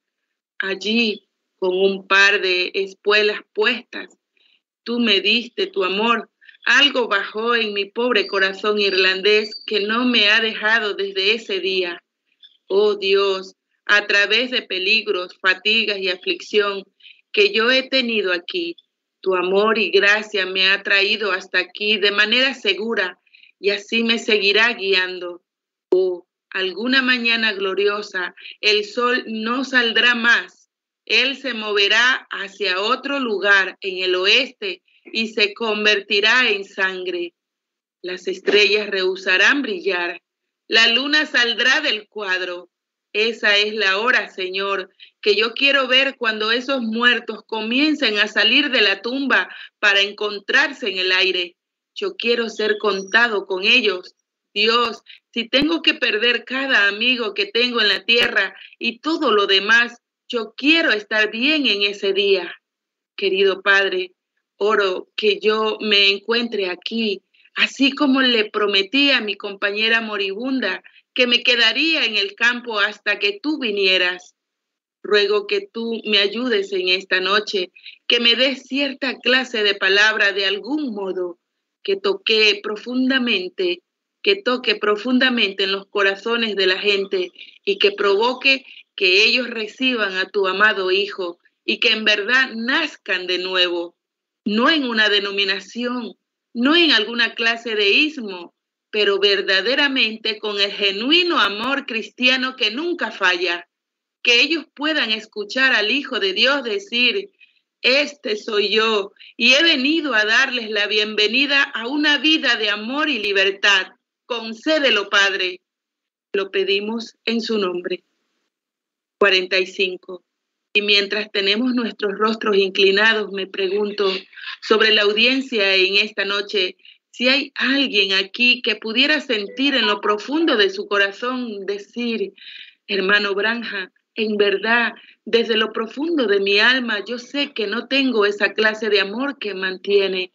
Allí, con un par de espuelas puestas, tú me diste tu amor. Algo bajó en mi pobre corazón irlandés que no me ha dejado desde ese día. Oh Dios, a través de peligros, fatigas y aflicción que yo he tenido aquí, tu amor y gracia me ha traído hasta aquí de manera segura y así me seguirá guiando. Oh, alguna mañana gloriosa, el sol no saldrá más. Él se moverá hacia otro lugar en el oeste y se convertirá en sangre. Las estrellas rehusarán brillar. La luna saldrá del cuadro. Esa es la hora, Señor, que yo quiero ver cuando esos muertos comiencen a salir de la tumba para encontrarse en el aire. Yo quiero ser contado con ellos. Dios, si tengo que perder cada amigo que tengo en la tierra y todo lo demás, yo quiero estar bien en ese día. Querido Padre, oro que yo me encuentre aquí, así como le prometí a mi compañera moribunda, que me quedaría en el campo hasta que tú vinieras. Ruego que tú me ayudes en esta noche, que me des cierta clase de palabra de algún modo, que toque profundamente, que toque profundamente en los corazones de la gente y que provoque que ellos reciban a tu amado Hijo y que en verdad nazcan de nuevo, no en una denominación, no en alguna clase de ismo, pero verdaderamente con el genuino amor cristiano que nunca falla, que ellos puedan escuchar al Hijo de Dios decir, este soy yo y he venido a darles la bienvenida a una vida de amor y libertad. Concédelo, Padre. Lo pedimos en su nombre. cuarenta y cinco. Y mientras tenemos nuestros rostros inclinados, me pregunto sobre la audiencia en esta noche, si hay alguien aquí que pudiera sentir en lo profundo de su corazón decir, hermano Branham, en verdad, desde lo profundo de mi alma, yo sé que no tengo esa clase de amor que mantiene.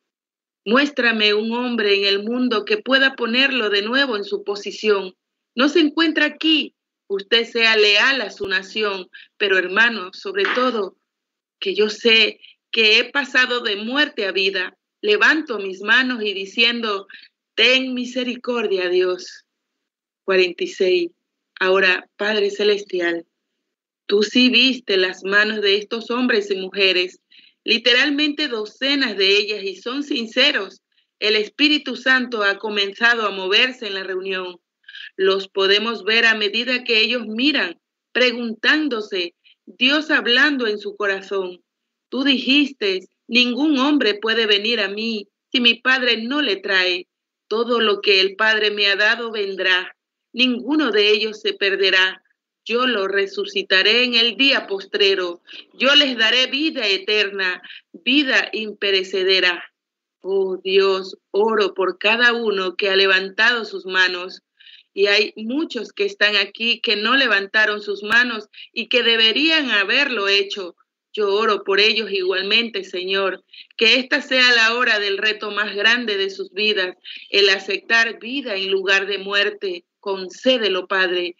Muéstrame un hombre en el mundo que pueda ponerlo de nuevo en su posición. No se encuentra aquí. Usted sea leal a su nación, pero hermano, sobre todo, que yo sé que he pasado de muerte a vida. Levanto mis manos y diciendo, ten misericordia, Dios. cuarenta y seis. Ahora, Padre Celestial, tú sí viste las manos de estos hombres y mujeres, literalmente docenas de ellas, y son sinceros. El Espíritu Santo ha comenzado a moverse en la reunión. Los podemos ver a medida que ellos miran, preguntándose, Dios hablando en su corazón. Tú dijiste, ningún hombre puede venir a mí si mi Padre no le trae. Todo lo que el Padre me ha dado vendrá. Ninguno de ellos se perderá. Yo lo resucitaré en el día postrero. Yo les daré vida eterna, vida imperecedera. Oh Dios, oro por cada uno que ha levantado sus manos. Y hay muchos que están aquí que no levantaron sus manos y que deberían haberlo hecho. Yo oro por ellos igualmente, Señor, que esta sea la hora del reto más grande de sus vidas, el aceptar vida en lugar de muerte. Concédelo, Padre.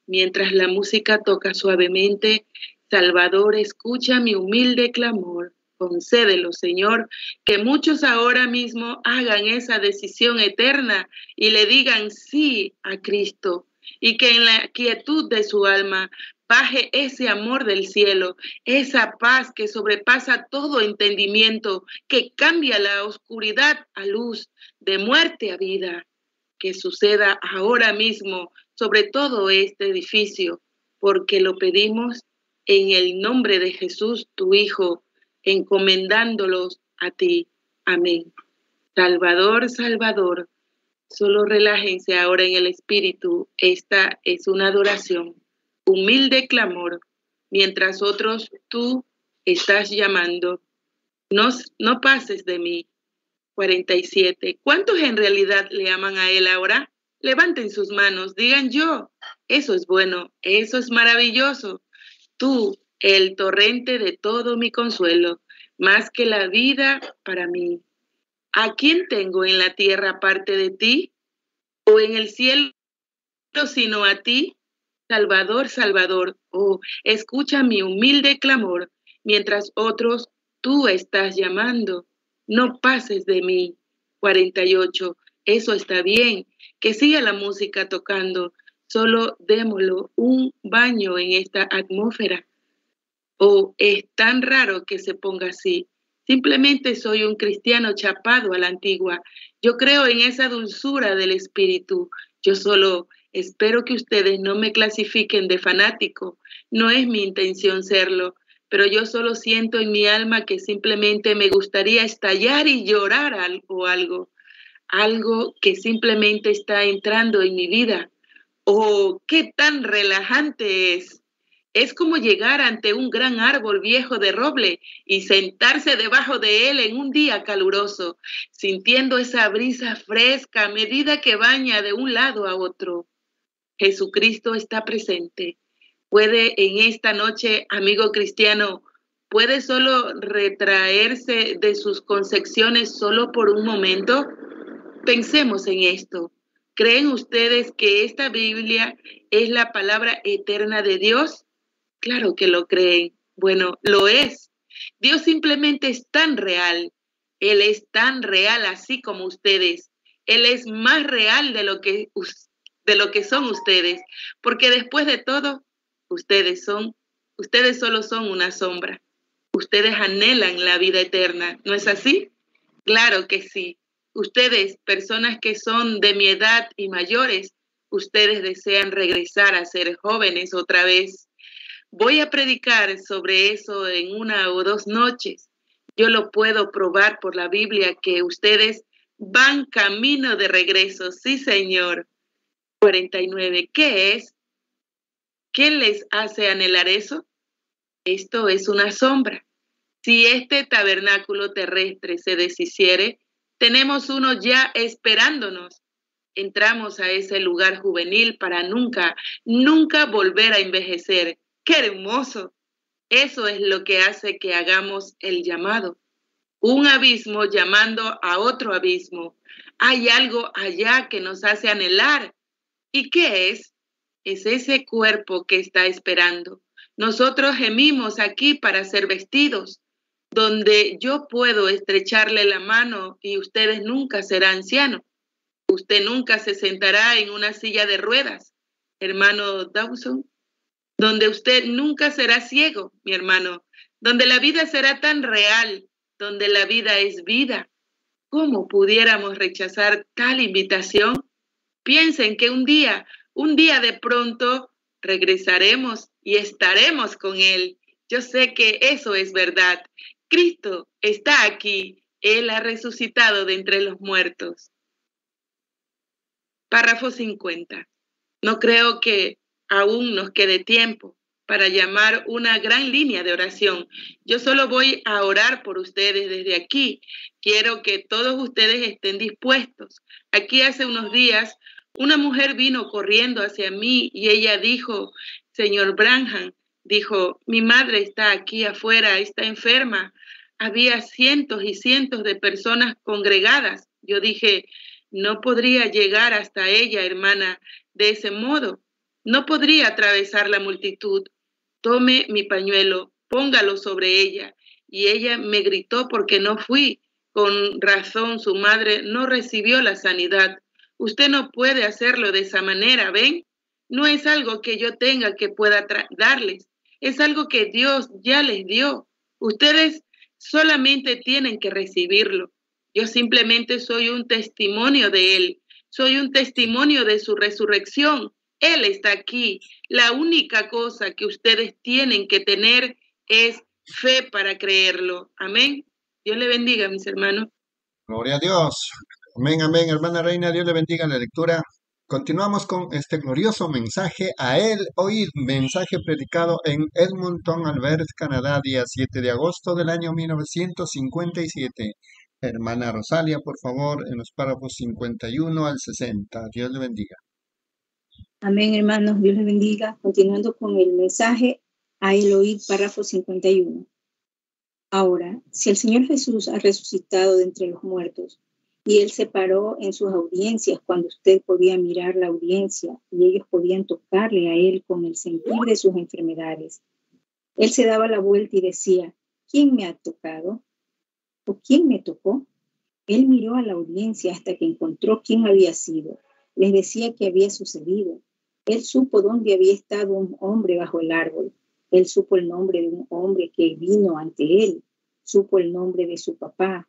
mientras la música toca suavemente, Salvador, escucha mi humilde clamor. Concédelo, Señor, que muchos ahora mismo hagan esa decisión eterna y le digan sí a Cristo, y que en la quietud de su alma baje ese amor del cielo, esa paz que sobrepasa todo entendimiento, que cambia la oscuridad a luz, de muerte a vida. Que suceda ahora mismo sobre todo este edificio, porque lo pedimos en el nombre de Jesús, tu Hijo, encomendándolos a ti. Amén. Salvador, Salvador, solo relájense ahora en el Espíritu. Esta es una adoración, humilde clamor, mientras otros tú estás llamando. No, no pases de mí. cuarenta y siete. ¿Cuántos en realidad le aman a Él ahora? Levanten sus manos, digan yo. Eso es bueno, eso es maravilloso. Tú, el torrente de todo mi consuelo, más que la vida para mí. ¿A quién tengo en la tierra aparte de ti? ¿O en el cielo sino a ti? Salvador, Salvador, oh, escucha mi humilde clamor, mientras otros tú estás llamando. No pases de mí. cuarenta y ocho. Eso está bien, que siga la música tocando. Solo démoslo un baño en esta atmósfera. Oh, es tan raro que se ponga así. Simplemente soy un cristiano chapado a la antigua. Yo creo en esa dulzura del espíritu. Yo solo espero que ustedes no me clasifiquen de fanático. No es mi intención serlo. Pero yo solo siento en mi alma que simplemente me gustaría estallar y llorar algo, algo, algo que simplemente está entrando en mi vida. ¡Oh, qué tan relajante es! Es como llegar ante un gran árbol viejo de roble y sentarse debajo de él en un día caluroso, sintiendo esa brisa fresca a medida que baña de un lado a otro. Jesucristo está presente. Puede en esta noche, amigo cristiano, puede solo retraerse de sus concepciones solo por un momento. Pensemos en esto. ¿Creen ustedes que esta Biblia es la palabra eterna de Dios? Claro que lo creen. Bueno, lo es. Dios simplemente es tan real. Él es tan real así como ustedes. Él es más real de lo que, de lo que son ustedes. Porque después de todo, Ustedes son, ustedes solo son una sombra. Ustedes anhelan la vida eterna, ¿no es así? Claro que sí. Ustedes, personas que son de mi edad y mayores, ustedes desean regresar a ser jóvenes otra vez. Voy a predicar sobre eso en una o dos noches. Yo lo puedo probar por la Biblia que ustedes van camino de regreso. Sí, Señor. cuarenta y nueve. ¿Qué es? ¿Qué les hace anhelar eso? Esto es una sombra. Si este tabernáculo terrestre se deshiciere, tenemos uno ya esperándonos. Entramos a ese lugar juvenil para nunca, nunca volver a envejecer. ¡Qué hermoso! Eso es lo que hace que hagamos el llamado. Un abismo llamando a otro abismo. Hay algo allá que nos hace anhelar. ¿Y qué es? Es ese cuerpo que está esperando. Nosotros gemimos aquí para ser vestidos, donde yo puedo estrecharle la mano y ustedes nunca serán ancianos. Usted nunca se sentará en una silla de ruedas, hermano Dawson, donde usted nunca será ciego, mi hermano, donde la vida será tan real, donde la vida es vida. ¿Cómo pudiéramos rechazar tal invitación? Piensen que un día Un día de pronto regresaremos y estaremos con Él. Yo sé que eso es verdad. Cristo está aquí. Él ha resucitado de entre los muertos. Párrafo cincuenta. No creo que aún nos quede tiempo para llamar una gran línea de oración. Yo solo voy a orar por ustedes desde aquí. Quiero que todos ustedes estén dispuestos. Aquí hace unos días, una mujer vino corriendo hacia mí y ella dijo, señor Branham, dijo, mi madre está aquí afuera, está enferma. Había cientos y cientos de personas congregadas. Yo dije, no podría llegar hasta ella, hermana, de ese modo. No podría atravesar la multitud. Tome mi pañuelo, póngalo sobre ella. Y ella me gritó porque no fui. Con razón su madre no recibió la sanidad. Usted no puede hacerlo de esa manera, ¿ven? No es algo que yo tenga que pueda darles. Es algo que Dios ya les dio. Ustedes solamente tienen que recibirlo. Yo simplemente soy un testimonio de Él. Soy un testimonio de su resurrección. Él está aquí. La única cosa que ustedes tienen que tener es fe para creerlo. Amén. Dios le bendiga, mis hermanos. Gloria a Dios. Amén, amén, hermana Reina. Dios le bendiga la lectura. Continuamos con este glorioso mensaje a él oír, mensaje predicado en Edmonton, Alberta, Canadá, día siete de agosto del año mil novecientos cincuenta y siete. Hermana Rosalia, por favor, en los párrafos cincuenta y uno al sesenta. Dios le bendiga. Amén, hermanos. Dios les bendiga. Continuando con el mensaje a él oír, párrafo cincuenta y uno. Ahora, si el Señor Jesús ha resucitado de entre los muertos, y Él se paró en sus audiencias cuando usted podía mirar la audiencia y ellos podían tocarle a Él con el sentir de sus enfermedades. Él se daba la vuelta y decía, ¿quién me ha tocado? ¿O quién me tocó? Él miró a la audiencia hasta que encontró quién había sido. Les decía qué había sucedido. Él supo dónde había estado un hombre bajo el árbol. Él supo el nombre de un hombre que vino ante él. Supo el nombre de su papá.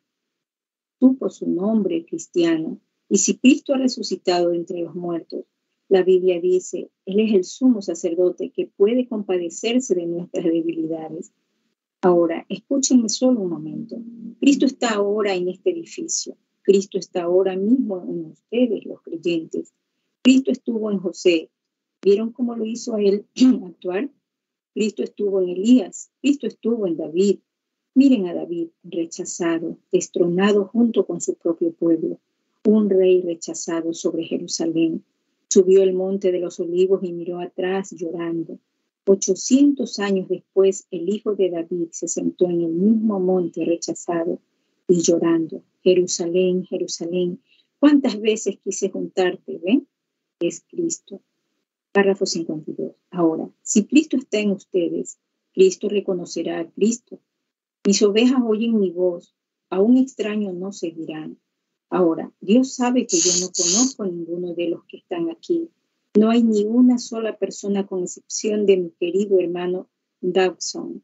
Supo su nombre cristiano. Y si Cristo ha resucitado de entre los muertos, la Biblia dice, Él es el sumo sacerdote que puede compadecerse de nuestras debilidades. Ahora, escúchenme solo un momento. Cristo está ahora en este edificio. Cristo está ahora mismo en ustedes, los creyentes. Cristo estuvo en José. ¿Vieron cómo lo hizo a él actuar? Cristo estuvo en Elías. Cristo estuvo en David. Miren a David, rechazado, destronado junto con su propio pueblo, un rey rechazado sobre Jerusalén. Subió el monte de los olivos y miró atrás llorando. Ochocientos años después, el hijo de David se sentó en el mismo monte rechazado y llorando. Jerusalén, Jerusalén, ¿cuántas veces quise juntarte? ¿Ven? Es Cristo. Párrafo cincuenta y dos. Ahora, si Cristo está en ustedes, Cristo reconocerá a Cristo. Mis ovejas oyen mi voz, a un extraño no seguirán. Ahora, Dios sabe que yo no conozco a ninguno de los que están aquí. No hay ni una sola persona, con excepción de mi querido hermano Dawson,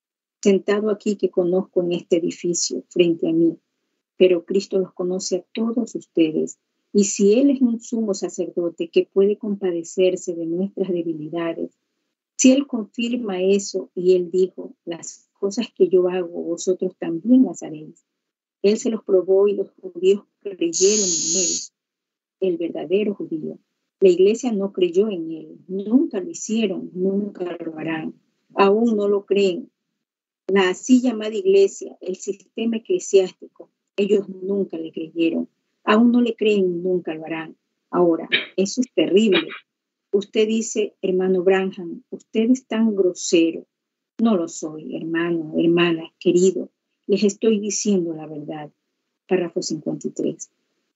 sentado aquí que conozco en este edificio frente a mí. Pero Cristo los conoce a todos ustedes. Y si Él es un sumo sacerdote que puede compadecerse de nuestras debilidades, si Él confirma eso y Él dijo, las cosas que yo hago, vosotros también las haréis. Él se los probó y los judíos creyeron en Él, el verdadero judío. La iglesia no creyó en Él, nunca lo hicieron, nunca lo harán, aún no lo creen. La así llamada iglesia, el sistema eclesiástico, ellos nunca le creyeron, aún no le creen, nunca lo harán. Ahora, eso es terrible. Usted dice, hermano Branham, usted es tan grosero. No lo soy, hermano, hermana, querido. Les estoy diciendo la verdad. Párrafo cincuenta y tres.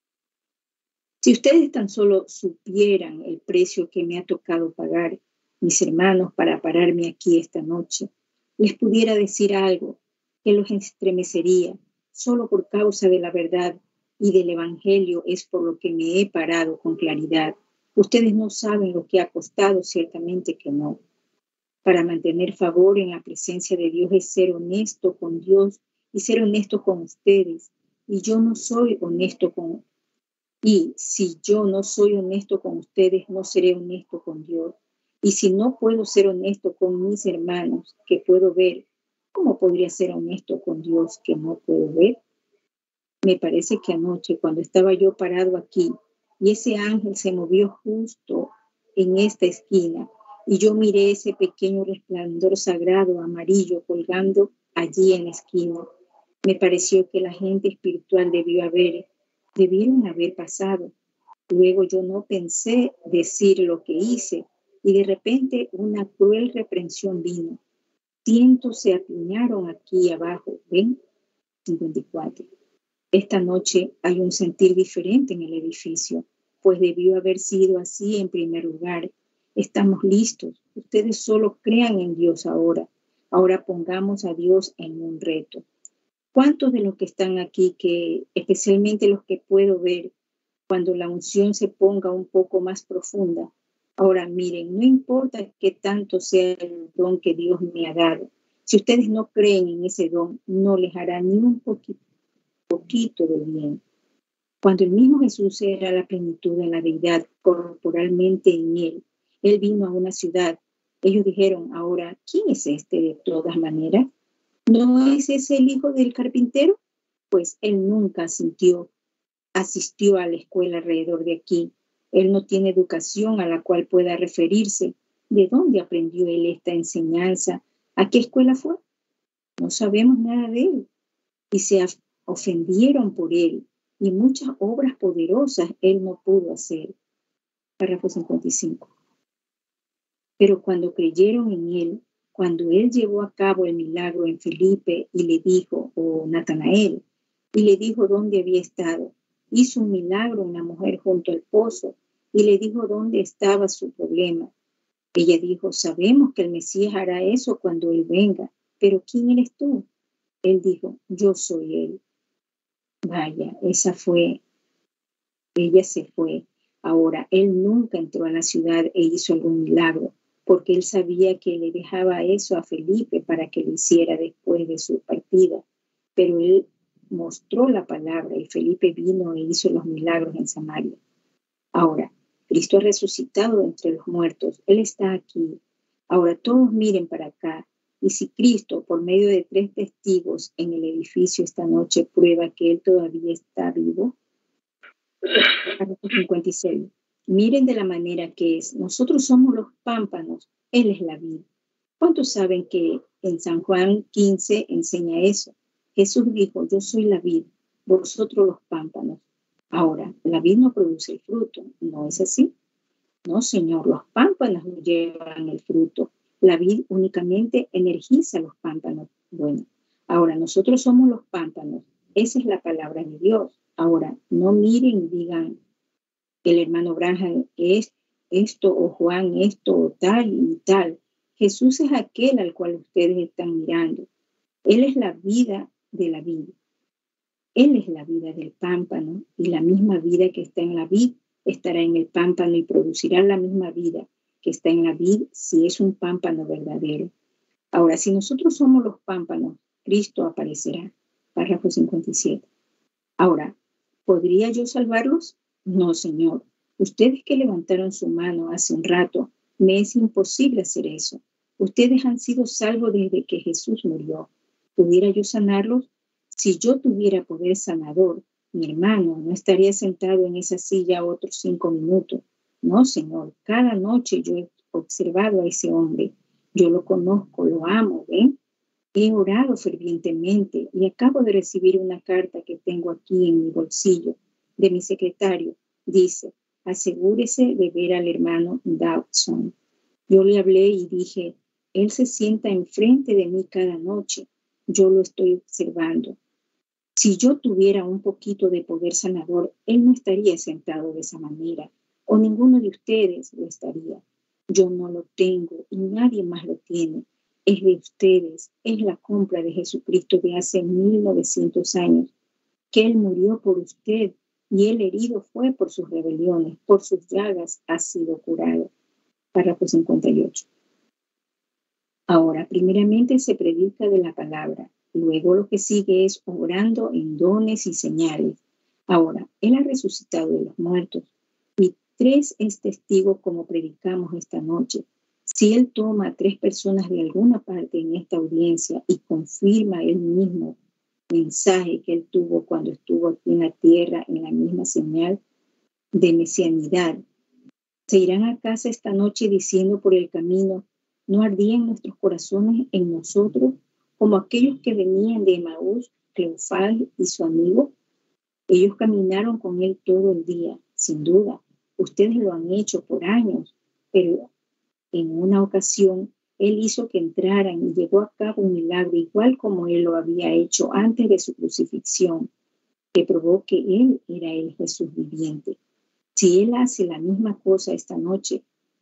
Si ustedes tan solo supieran el precio que me ha tocado pagar, mis hermanos, para pararme aquí esta noche, les pudiera decir algo que los estremecería. Solo por causa de la verdad y del evangelio es por lo que me he parado con claridad. Ustedes no saben lo que ha costado, ciertamente que no. Para mantener favor en la presencia de Dios es ser honesto con Dios y ser honesto con ustedes. Y yo no soy honesto con Y si yo no soy honesto con ustedes, no seré honesto con Dios. Y si no puedo ser honesto con mis hermanos que puedo ver, ¿cómo podría ser honesto con Dios que no puedo ver? Me parece que anoche, cuando estaba yo parado aquí, y ese ángel se movió justo en esta esquina, y yo miré ese pequeño resplandor sagrado amarillo colgando allí en la esquina. Me pareció que la gente espiritual debió haber, debieron haber pasado. Luego yo no pensé decir lo que hice, y de repente una cruel reprensión vino. Cientos se apiñaron aquí abajo, ¿ven? cincuenta y cuatro. Esta noche hay un sentir diferente en el edificio, pues debió haber sido así en primer lugar, Estamos listos. Ustedes solo crean en Dios ahora. Ahora pongamos a Dios en un reto. ¿Cuántos de los que están aquí, que especialmente los que puedo ver, cuando la unción se ponga un poco más profunda? Ahora miren, no importa qué tanto sea el don que Dios me ha dado. Si ustedes no creen en ese don, no les hará ni un poquito, poquito de bien. Cuando el mismo Jesús era la plenitud de la deidad corporalmente en él, él vino a una ciudad. Ellos dijeron, ahora, ¿quién es este de todas maneras? ¿No es ese el hijo del carpintero? Pues él nunca asistió, asistió a la escuela alrededor de aquí. Él no tiene educación a la cual pueda referirse. ¿De dónde aprendió él esta enseñanza? ¿A qué escuela fue? No sabemos nada de él. Y se ofendieron por él. Y muchas obras poderosas él no pudo hacer. Párrafo cincuenta y cinco. Pero cuando creyeron en él, cuando él llevó a cabo el milagro en Felipe y le dijo, o Natanael, y le dijo dónde había estado, hizo un milagro en la mujer junto al pozo y le dijo dónde estaba su problema. Ella dijo, sabemos que el Mesías hará eso cuando él venga, pero ¿quién eres tú? Él dijo, yo soy él. Vaya, esa fue, ella se fue. Ahora, él nunca entró a la ciudad e hizo algún milagro, porque él sabía que le dejaba eso a Felipe para que lo hiciera después de su partida. Pero él mostró la palabra y Felipe vino e hizo los milagros en Samaria. Ahora, Cristo ha resucitado entre los muertos. Él está aquí. Ahora todos miren para acá. Y si Cristo, por medio de tres testigos en el edificio esta noche, prueba que Él todavía está vivo. cincuenta y seis. Miren de la manera que es. Nosotros somos los pámpanos. Él es la vid. ¿Cuántos saben que en San Juan quince enseña eso? Jesús dijo, yo soy la vid, vosotros los pámpanos. Ahora, la vid no produce el fruto, ¿no es así? No, Señor, los pámpanos llevan el fruto. La vid únicamente energiza los pámpanos. Bueno, ahora nosotros somos los pámpanos. Esa es la palabra de Dios. Ahora, no miren y digan, el hermano Branham es esto, o Juan esto, o tal y tal. Jesús es aquel al cual ustedes están mirando. Él es la vida de la vid. Él es la vida del pámpano y la misma vida que está en la vid estará en el pámpano y producirá la misma vida que está en la vid si es un pámpano verdadero. Ahora, si nosotros somos los pámpanos, Cristo aparecerá. Párrafo cincuenta y siete. Ahora, ¿podría yo salvarlos? No, Señor. Ustedes que levantaron su mano hace un rato, me es imposible hacer eso. Ustedes han sido salvos desde que Jesús murió. ¿Pudiera yo sanarlos? Si yo tuviera poder sanador, mi hermano no estaría sentado en esa silla otros cinco minutos. No, Señor, cada noche yo he observado a ese hombre. Yo lo conozco, lo amo, ¿ven? He orado fervientemente y acabo de recibir una carta que tengo aquí en mi bolsillo de mi secretario. Dice, asegúrese de ver al hermano Dawson. Yo le hablé y dije, él se sienta enfrente de mí cada noche. Yo lo estoy observando. Si yo tuviera un poquito de poder sanador, él no estaría sentado de esa manera, o ninguno de ustedes lo estaría. Yo no lo tengo y nadie más lo tiene. Es de ustedes, es la compra de Jesucristo de hace mil novecientos años, que Él murió por usted y el herido fue por sus rebeliones, por sus llagas ha sido curado. Párrafo cincuenta y ocho. Ahora, primeramente se predica de la palabra, luego lo que sigue es orando en dones y señales. Ahora, Él ha resucitado de los muertos y tres es testigo como predicamos esta noche. Si Él toma a tres personas de alguna parte en esta audiencia y confirma Él mismo mensaje que Él tuvo cuando estuvo aquí en la tierra en la misma señal de mesianidad, se irán a casa esta noche diciendo por el camino, ¿no ardían nuestros corazones en nosotros como aquellos que venían de Emaús, Cleofás y su amigo? Ellos caminaron con Él todo el día, sin duda. Ustedes lo han hecho por años, pero en una ocasión Él hizo que entraran y llevó a cabo un milagro igual como Él lo había hecho antes de su crucifixión, que probó que Él era el Jesús viviente. Si Él hace la misma cosa esta noche,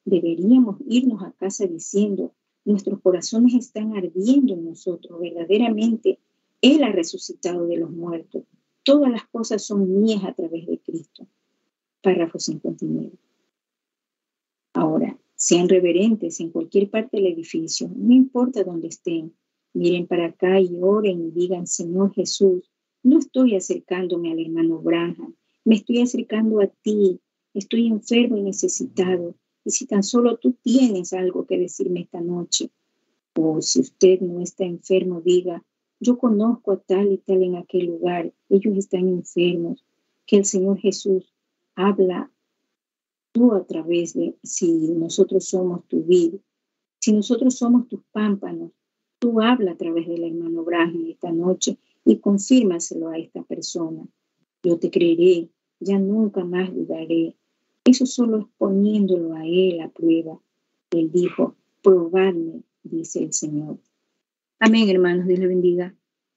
deberíamos irnos a casa diciendo, nuestros corazones están ardiendo en nosotros, verdaderamente Él ha resucitado de los muertos. Todas las cosas son mías a través de Cristo. Párrafo cincuenta y nueve. Ahora, sean reverentes en cualquier parte del edificio, no importa dónde estén. Miren para acá y oren y digan, Señor Jesús, no estoy acercándome al hermano Branham, me estoy acercando a ti, estoy enfermo y necesitado. Y si tan solo tú tienes algo que decirme esta noche, o si usted no está enfermo, diga, yo conozco a tal y tal en aquel lugar, ellos están enfermos, que el Señor Jesús habla tú a través de, si nosotros somos tu vid, si nosotros somos tus pámpanos, tú habla a través del hermano Branham esta noche y confírmaselo a esta persona. Yo te creeré, ya nunca más dudaré. Eso solo es poniéndolo a él a prueba. Él dijo, probadme, dice el Señor. Amén, hermanos, Dios le bendiga.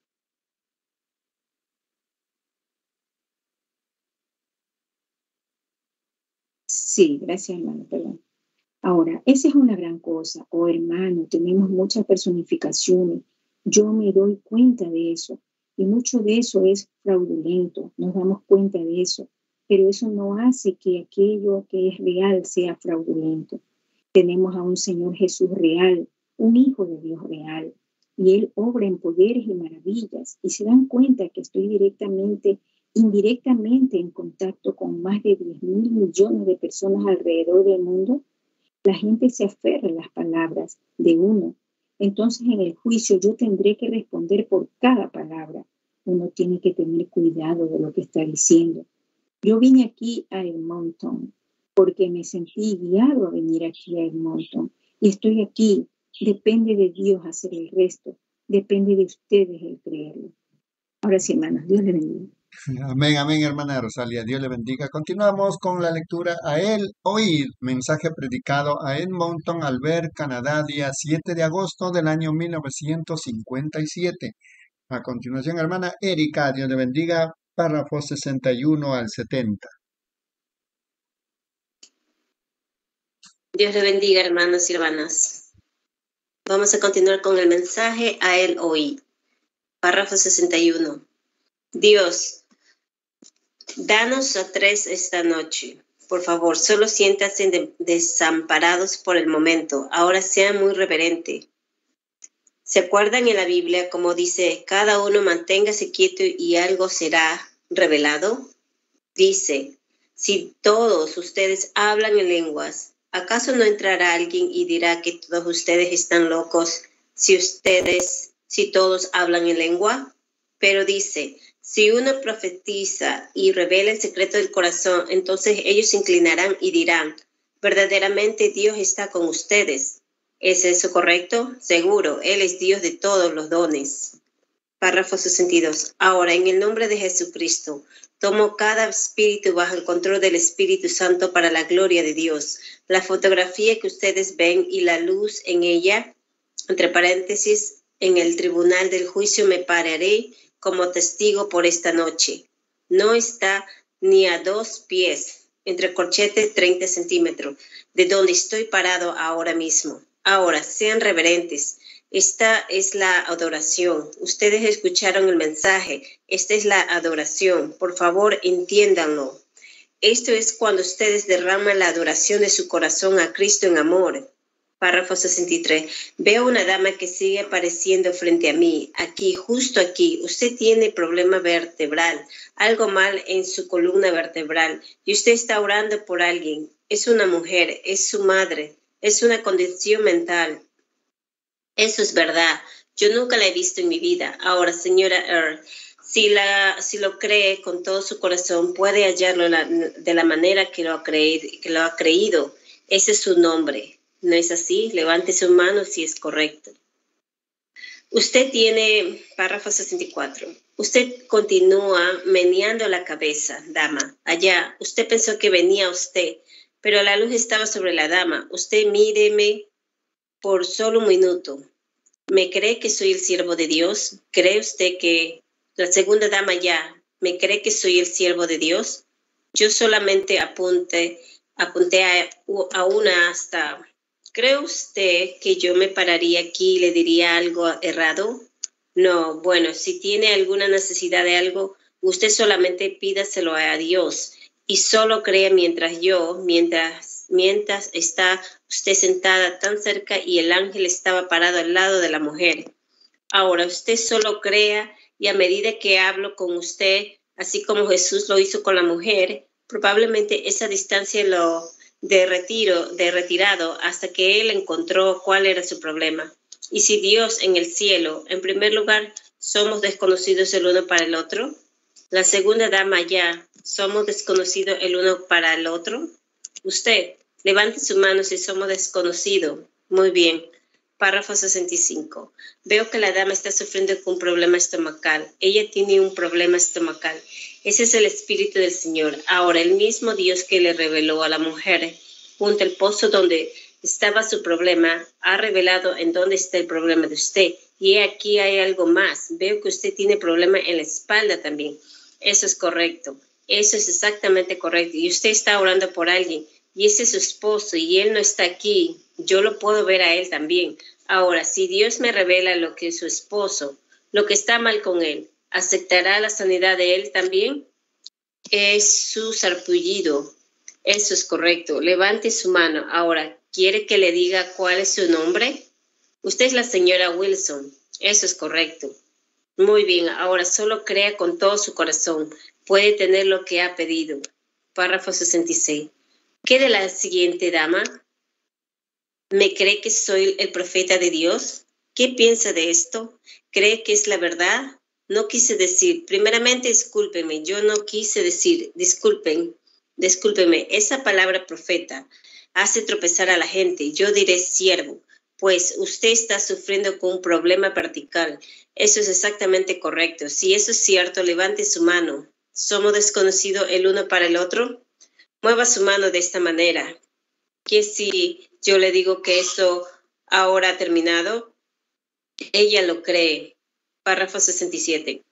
Sí, gracias, hermano, perdón. Ahora, esa es una gran cosa. Oh, hermano, tenemos muchas personificaciones. Yo me doy cuenta de eso. Y mucho de eso es fraudulento. Nos damos cuenta de eso. Pero eso no hace que aquello que es real sea fraudulento. Tenemos a un Señor Jesús real, un Hijo de Dios real. Y Él obra en poderes y maravillas. Y se dan cuenta que estoy directamente, indirectamente en contacto con más de diez mil millones de personas alrededor del mundo. La gente se aferra a las palabras de uno. Entonces en el juicio yo tendré que responder por cada palabra. Uno tiene que tener cuidado de lo que está diciendo. Yo vine aquí a Edmonton porque me sentí guiado a venir aquí a Edmonton. Y estoy aquí. Depende de Dios hacer el resto. Depende de ustedes el creerlo. Ahora sí, hermanos, Dios le bendiga. Amén, amén, hermana Rosalia. Dios le bendiga. Continuamos con la lectura a él oír. Mensaje predicado a Edmonton, Alberta, Canadá, día siete de agosto del año mil novecientos cincuenta y siete. A continuación, hermana Erika, Dios le bendiga. Párrafos sesenta y uno al setenta. Dios le bendiga, hermanos y hermanas. Vamos a continuar con el mensaje a él hoy. Párrafo sesenta y uno. Dios, danos a tres esta noche. Por favor, solo siéntanse de- desamparados por el momento. Ahora sean muy reverentes. ¿Se acuerdan en la Biblia como dice, cada uno manténgase quieto y algo será revelado? Dice, si todos ustedes hablan en lenguas, ¿acaso no entrará alguien y dirá que todos ustedes están locos si ustedes, si todos hablan en lengua? Pero dice, si uno profetiza y revela el secreto del corazón, entonces ellos se inclinarán y dirán, verdaderamente Dios está con ustedes. ¿Es eso correcto? Seguro, Él es Dios de todos los dones. Párrafo sesenta y dos. Ahora, en el nombre de Jesucristo, tomo cada espíritu bajo el control del Espíritu Santo para la gloria de Dios. La fotografía que ustedes ven y la luz en ella, entre paréntesis, en el tribunal del juicio me pararé como testigo por esta noche. No está ni a dos pies, entre corchete treinta centímetros, de donde estoy parado ahora mismo. Ahora, sean reverentes. Esta es la adoración. Ustedes escucharon el mensaje. Esta es la adoración. Por favor, entiéndanlo. Esto es cuando ustedes derraman la adoración de su corazón a Cristo en amor. Párrafo sesenta y tres. Veo una dama que sigue apareciendo frente a mí. Aquí, justo aquí. Usted tiene problema vertebral. Algo mal en su columna vertebral. Y usted está orando por alguien. Es una mujer. Es su madre. Es una condición mental. Eso es verdad. Yo nunca la he visto en mi vida. Ahora, señora Earl, si, la, si lo cree con todo su corazón, puede hallarlo la, de la manera que lo, ha creído, que lo ha creído. Ese es su nombre. ¿No es así? Levante su mano si es correcto. Usted tiene, párrafo sesenta y cuatro. Usted continúa meneando la cabeza, dama. Allá, usted pensó que venía usted, pero la luz estaba sobre la dama. Usted míreme por solo un minuto. ¿Me cree que soy el siervo de Dios? ¿Cree usted que la segunda dama ya me cree que soy el siervo de Dios? Yo solamente apunte, apunté a, a una hasta, ¿cree usted que yo me pararía aquí y le diría algo errado? No, bueno, si tiene alguna necesidad de algo, usted solamente pídaselo a Dios y solo crea mientras yo, mientras, mientras está usted sentada tan cerca y el ángel estaba parado al lado de la mujer. Ahora usted solo crea y a medida que hablo con usted, así como Jesús lo hizo con la mujer, probablemente esa distancia lo de retiro, de retirado hasta que él encontró cuál era su problema. Y si Dios en el cielo, en primer lugar, somos desconocidos el uno para el otro, la segunda dama ya, somos desconocidos el uno para el otro. Usted, levante su mano si somos desconocidos. Muy bien. Párrafo sesenta y cinco. Veo que la dama está sufriendo con un problema estomacal. Ella tiene un problema estomacal. Ese es el Espíritu del Señor. Ahora, el mismo Dios que le reveló a la mujer junto al pozo donde estaba su problema, ha revelado en dónde está el problema de usted. Y aquí hay algo más. Veo que usted tiene problema en la espalda también. Eso es correcto. Eso es exactamente correcto. Y usted está orando por alguien. Y ese es su esposo y él no está aquí. Yo lo puedo ver a él también. Ahora, si Dios me revela lo que es su esposo, lo que está mal con él, ¿aceptará la sanidad de él también? Es su sarpullido. Eso es correcto. Levante su mano. Ahora, ¿quiere que le diga cuál es su nombre? Usted es la señora Wilson. Eso es correcto. Muy bien. Ahora, solo crea con todo su corazón. Puede tener lo que ha pedido. Párrafo sesenta y seis. ¿Qué de la siguiente dama? ¿Me cree que soy el profeta de Dios? ¿Qué piensa de esto? ¿Cree que es la verdad? No quise decir, primeramente discúlpeme, yo no quise decir, disculpen, discúlpeme, esa palabra profeta hace tropezar a la gente, yo diré siervo, pues usted está sufriendo con un problema vertical. Eso es exactamente correcto. Si eso es cierto, levante su mano. ¿Somos desconocidos el uno para el otro? Mueva su mano de esta manera. Que si yo le digo que eso ahora ha terminado, ella lo cree. Párrafo sesenta y siete.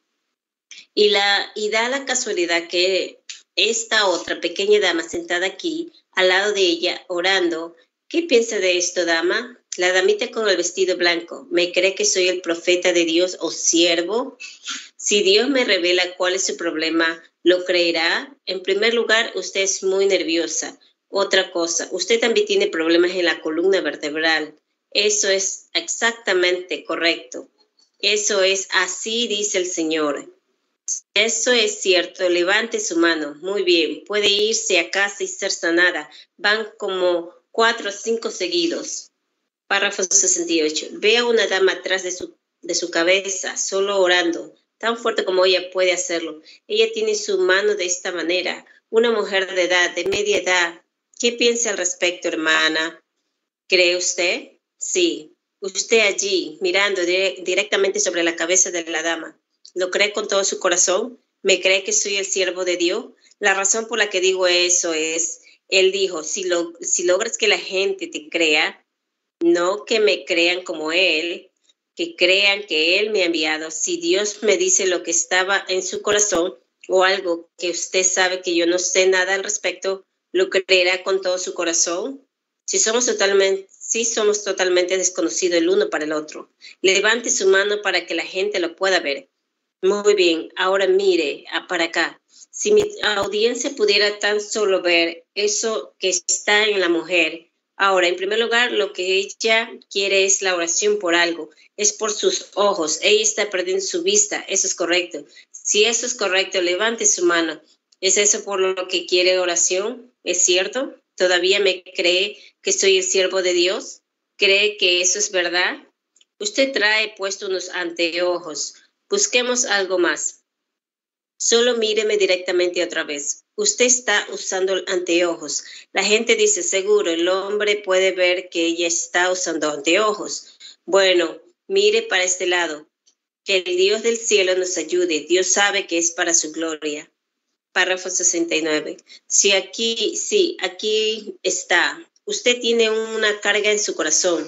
Y, la, y da la casualidad que esta otra pequeña dama sentada aquí, al lado de ella, orando, ¿qué piensa de esto, dama? La damita con el vestido blanco, ¿me cree que soy el profeta de Dios o siervo? Si Dios me revela cuál es su problema, ¿lo creerá? En primer lugar, usted es muy nerviosa. Otra cosa, usted también tiene problemas en la columna vertebral. Eso es exactamente correcto. Eso es así, dice el Señor. Eso es cierto. Levante su mano. Muy bien. Puede irse a casa y ser sanada. Van como cuatro o cinco seguidos. Párrafo sesenta y ocho. Ve a una dama atrás de su, de su cabeza, solo orando, tan fuerte como ella puede hacerlo. Ella tiene su mano de esta manera. Una mujer de edad, de media edad. ¿Qué piensa al respecto, hermana? ¿Cree usted? Sí. Usted allí, mirando dire- directamente sobre la cabeza de la dama. ¿Lo cree con todo su corazón? ¿Me cree que soy el siervo de Dios? La razón por la que digo eso es, él dijo, si, lo, si logras que la gente te crea, no que me crean como él, que crean que él me ha enviado. Si Dios me dice lo que estaba en su corazón o algo que usted sabe que yo no sé nada al respecto, ¿lo creerá con todo su corazón? Si somos totalmente, si somos totalmente desconocidos el uno para el otro, levante su mano para que la gente lo pueda ver. Muy bien, ahora mire para acá. Si mi audiencia pudiera tan solo ver eso que está en la mujer. Ahora, en primer lugar, lo que ella quiere es la oración por algo. Es por sus ojos. Ella está perdiendo su vista. Eso es correcto. Si eso es correcto, levante su mano. ¿Es eso por lo que quiere oración? ¿Es cierto? ¿Todavía me cree que soy el siervo de Dios? ¿Cree que eso es verdad? Usted trae puesto unos anteojos. Busquemos algo más. Solo míreme directamente otra vez. Usted está usando anteojos. La gente dice, seguro, el hombre puede ver que ella está usando anteojos. Bueno, mire para este lado. Que el Dios del cielo nos ayude. Dios sabe que es para su gloria. Párrafo sesenta y nueve. Si aquí, sí, aquí está. Usted tiene una carga en su corazón.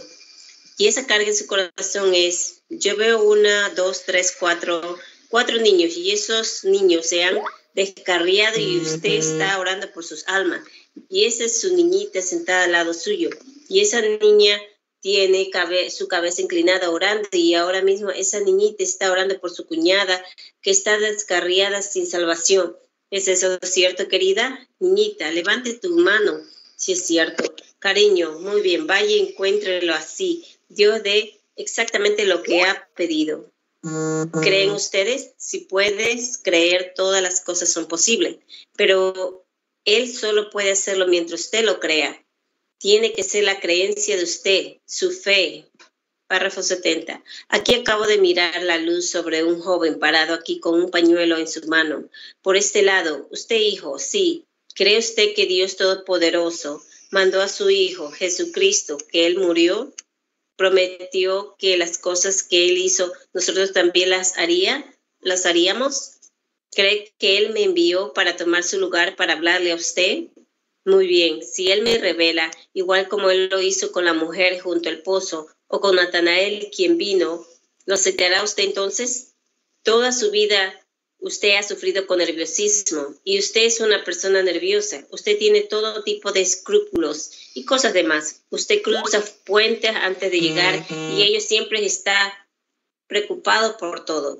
Y esa carga en su corazón es, yo veo una, dos, tres, cuatro, cuatro niños. Y esos niños se han descarriado y usted está orando por sus almas. Y esa es su niñita sentada al lado suyo. Y esa niña tiene cabe- su cabeza inclinada orando y ahora mismo esa niñita está orando por su cuñada que está descarriada sin salvación. ¿Es eso cierto, querida? Niñita, levante tu mano si es cierto. Cariño, muy bien, vaya y encuéntrelo así. Dios dé exactamente lo que ha pedido. ¿Creen ustedes? Si puedes creer, todas las cosas son posibles, pero Él solo puede hacerlo mientras usted lo crea. Tiene que ser la creencia de usted, su fe. Párrafo setenta. Aquí acabo de mirar la luz sobre un joven parado aquí con un pañuelo en su mano. Por este lado, usted, hijo, sí, ¿cree usted que Dios Todopoderoso mandó a su Hijo, Jesucristo, que Él murió? Prometió que las cosas que Él hizo, nosotros también las haría, las haríamos. ¿Cree que Él me envió para tomar su lugar para hablarle a usted? Muy bien, si Él me revela, igual como Él lo hizo con la mujer junto al pozo, o con Natanael, quien vino, ¿lo aceptará usted entonces? Toda su vida usted ha sufrido con nerviosismo y usted es una persona nerviosa. Usted tiene todo tipo de escrúpulos y cosas demás. Usted cruza puentes antes de llegar y ellos siempre está preocupado por todo.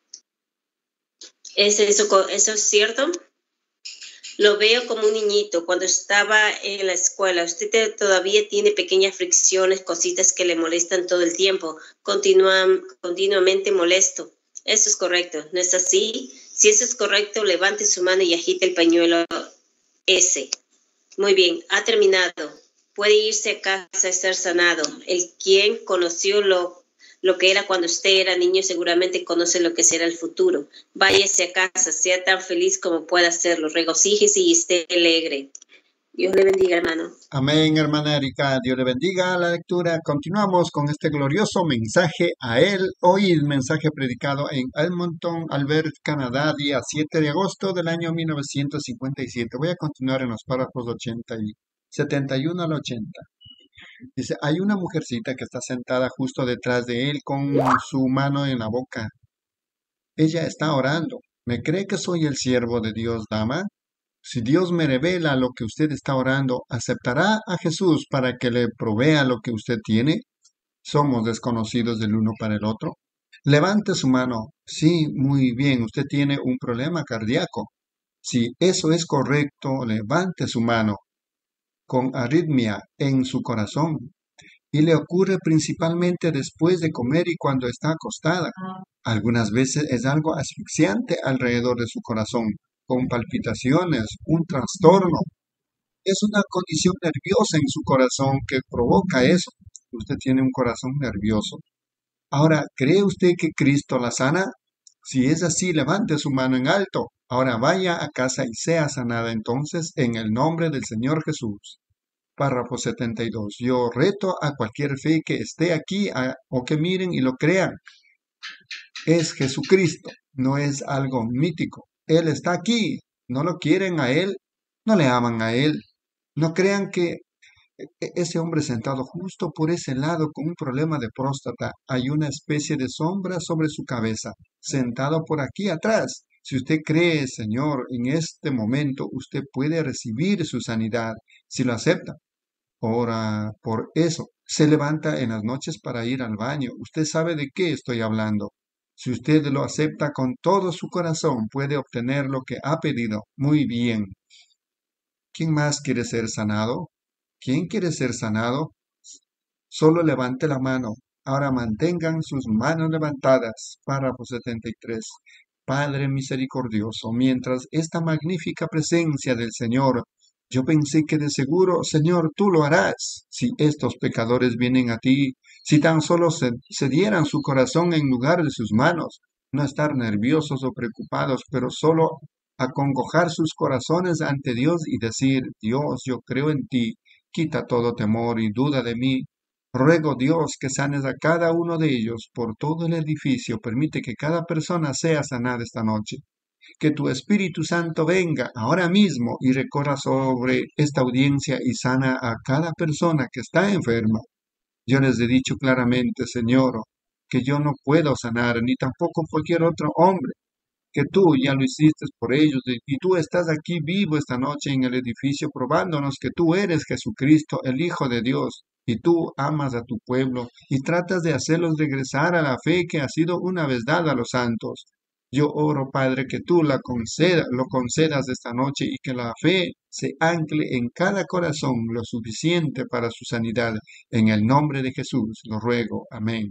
¿Es eso, eso es cierto? Lo veo como un niñito cuando estaba en la escuela. Usted te, todavía tiene pequeñas fricciones, cositas que le molestan todo el tiempo. Continúa, continuamente molesto. Eso es correcto, ¿no es así? Si eso es correcto, levante su mano y agite el pañuelo ese. Muy bien, ha terminado. Puede irse a casa y ser sanado. El quien conoció lo, lo que era cuando usted era niño seguramente conoce lo que será el futuro. Váyase a casa, sea tan feliz como pueda hacerlo. Regocíjese y esté alegre. Dios le bendiga, hermano. Amén, hermana Erika. Dios le bendiga la lectura. Continuamos con este glorioso mensaje a él. Hoy el mensaje predicado en Edmonton, Alberta, Canadá, día siete de agosto del año mil novecientos cincuenta y siete. Voy a continuar en los párrafos ochenta y setenta y uno al ochenta. Dice, hay una mujercita que está sentada justo detrás de él con su mano en la boca. Ella está orando. ¿Me cree que soy el siervo de Dios, dama? Si Dios me revela lo que usted está orando, ¿aceptará a Jesús para que le provea lo que usted tiene? ¿Somos desconocidos del uno para el otro? Levante su mano. Sí, muy bien, usted tiene un problema cardíaco. Si eso es correcto, levante su mano. Con arritmia en su corazón. Y le ocurre principalmente después de comer y cuando está acostada. Algunas veces es algo asfixiante alrededor de su corazón, con palpitaciones, un trastorno. Es una condición nerviosa en su corazón que provoca eso. Usted tiene un corazón nervioso. Ahora, ¿cree usted que Cristo la sana? Si es así, levante su mano en alto. Ahora vaya a casa y sea sanada entonces en el nombre del Señor Jesús. Párrafo setenta y dos. Yo reto a cualquier fe que esté aquí a, o que miren y lo crean. Es Jesucristo, no es algo mítico. Él está aquí. No lo quieren a Él, no le aman a Él. No crean que ese hombre sentado justo por ese lado con un problema de próstata, hay una especie de sombra sobre su cabeza, sentado por aquí atrás. Si usted cree, Señor, en este momento usted puede recibir su sanidad, si lo acepta. Ora por eso. Se levanta en las noches para ir al baño. Usted sabe de qué estoy hablando. Si usted lo acepta con todo su corazón, puede obtener lo que ha pedido. Muy bien. ¿Quién más quiere ser sanado? ¿Quién quiere ser sanado? Solo levante la mano. Ahora mantengan sus manos levantadas. Párrafo setenta y tres. Padre misericordioso, mientras esta magnífica presencia del Señor, yo pensé que de seguro, Señor, tú lo harás. Si estos pecadores vienen a ti, si tan solo se, se dieran su corazón en lugar de sus manos, no estar nerviosos o preocupados, pero solo acongojar sus corazones ante Dios y decir, Dios, yo creo en ti, quita todo temor y duda de mí. Ruego, Dios, que sanes a cada uno de ellos por todo el edificio. Permite que cada persona sea sanada esta noche. Que tu Espíritu Santo venga ahora mismo y recorra sobre esta audiencia y sana a cada persona que está enferma. Yo les he dicho claramente, Señor, que yo no puedo sanar, ni tampoco cualquier otro hombre. que tú ya lo hiciste por ellos y y tú estás aquí vivo esta noche en el edificio probándonos que tú eres Jesucristo, el Hijo de Dios. Y tú amas a tu pueblo y tratas de hacerlos regresar a la fe que ha sido una vez dada a los santos. Yo oro, Padre, que tú la conceda, lo concedas esta noche y que la fe se ancle en cada corazón lo suficiente para su sanidad. En el nombre de Jesús lo ruego. Amén.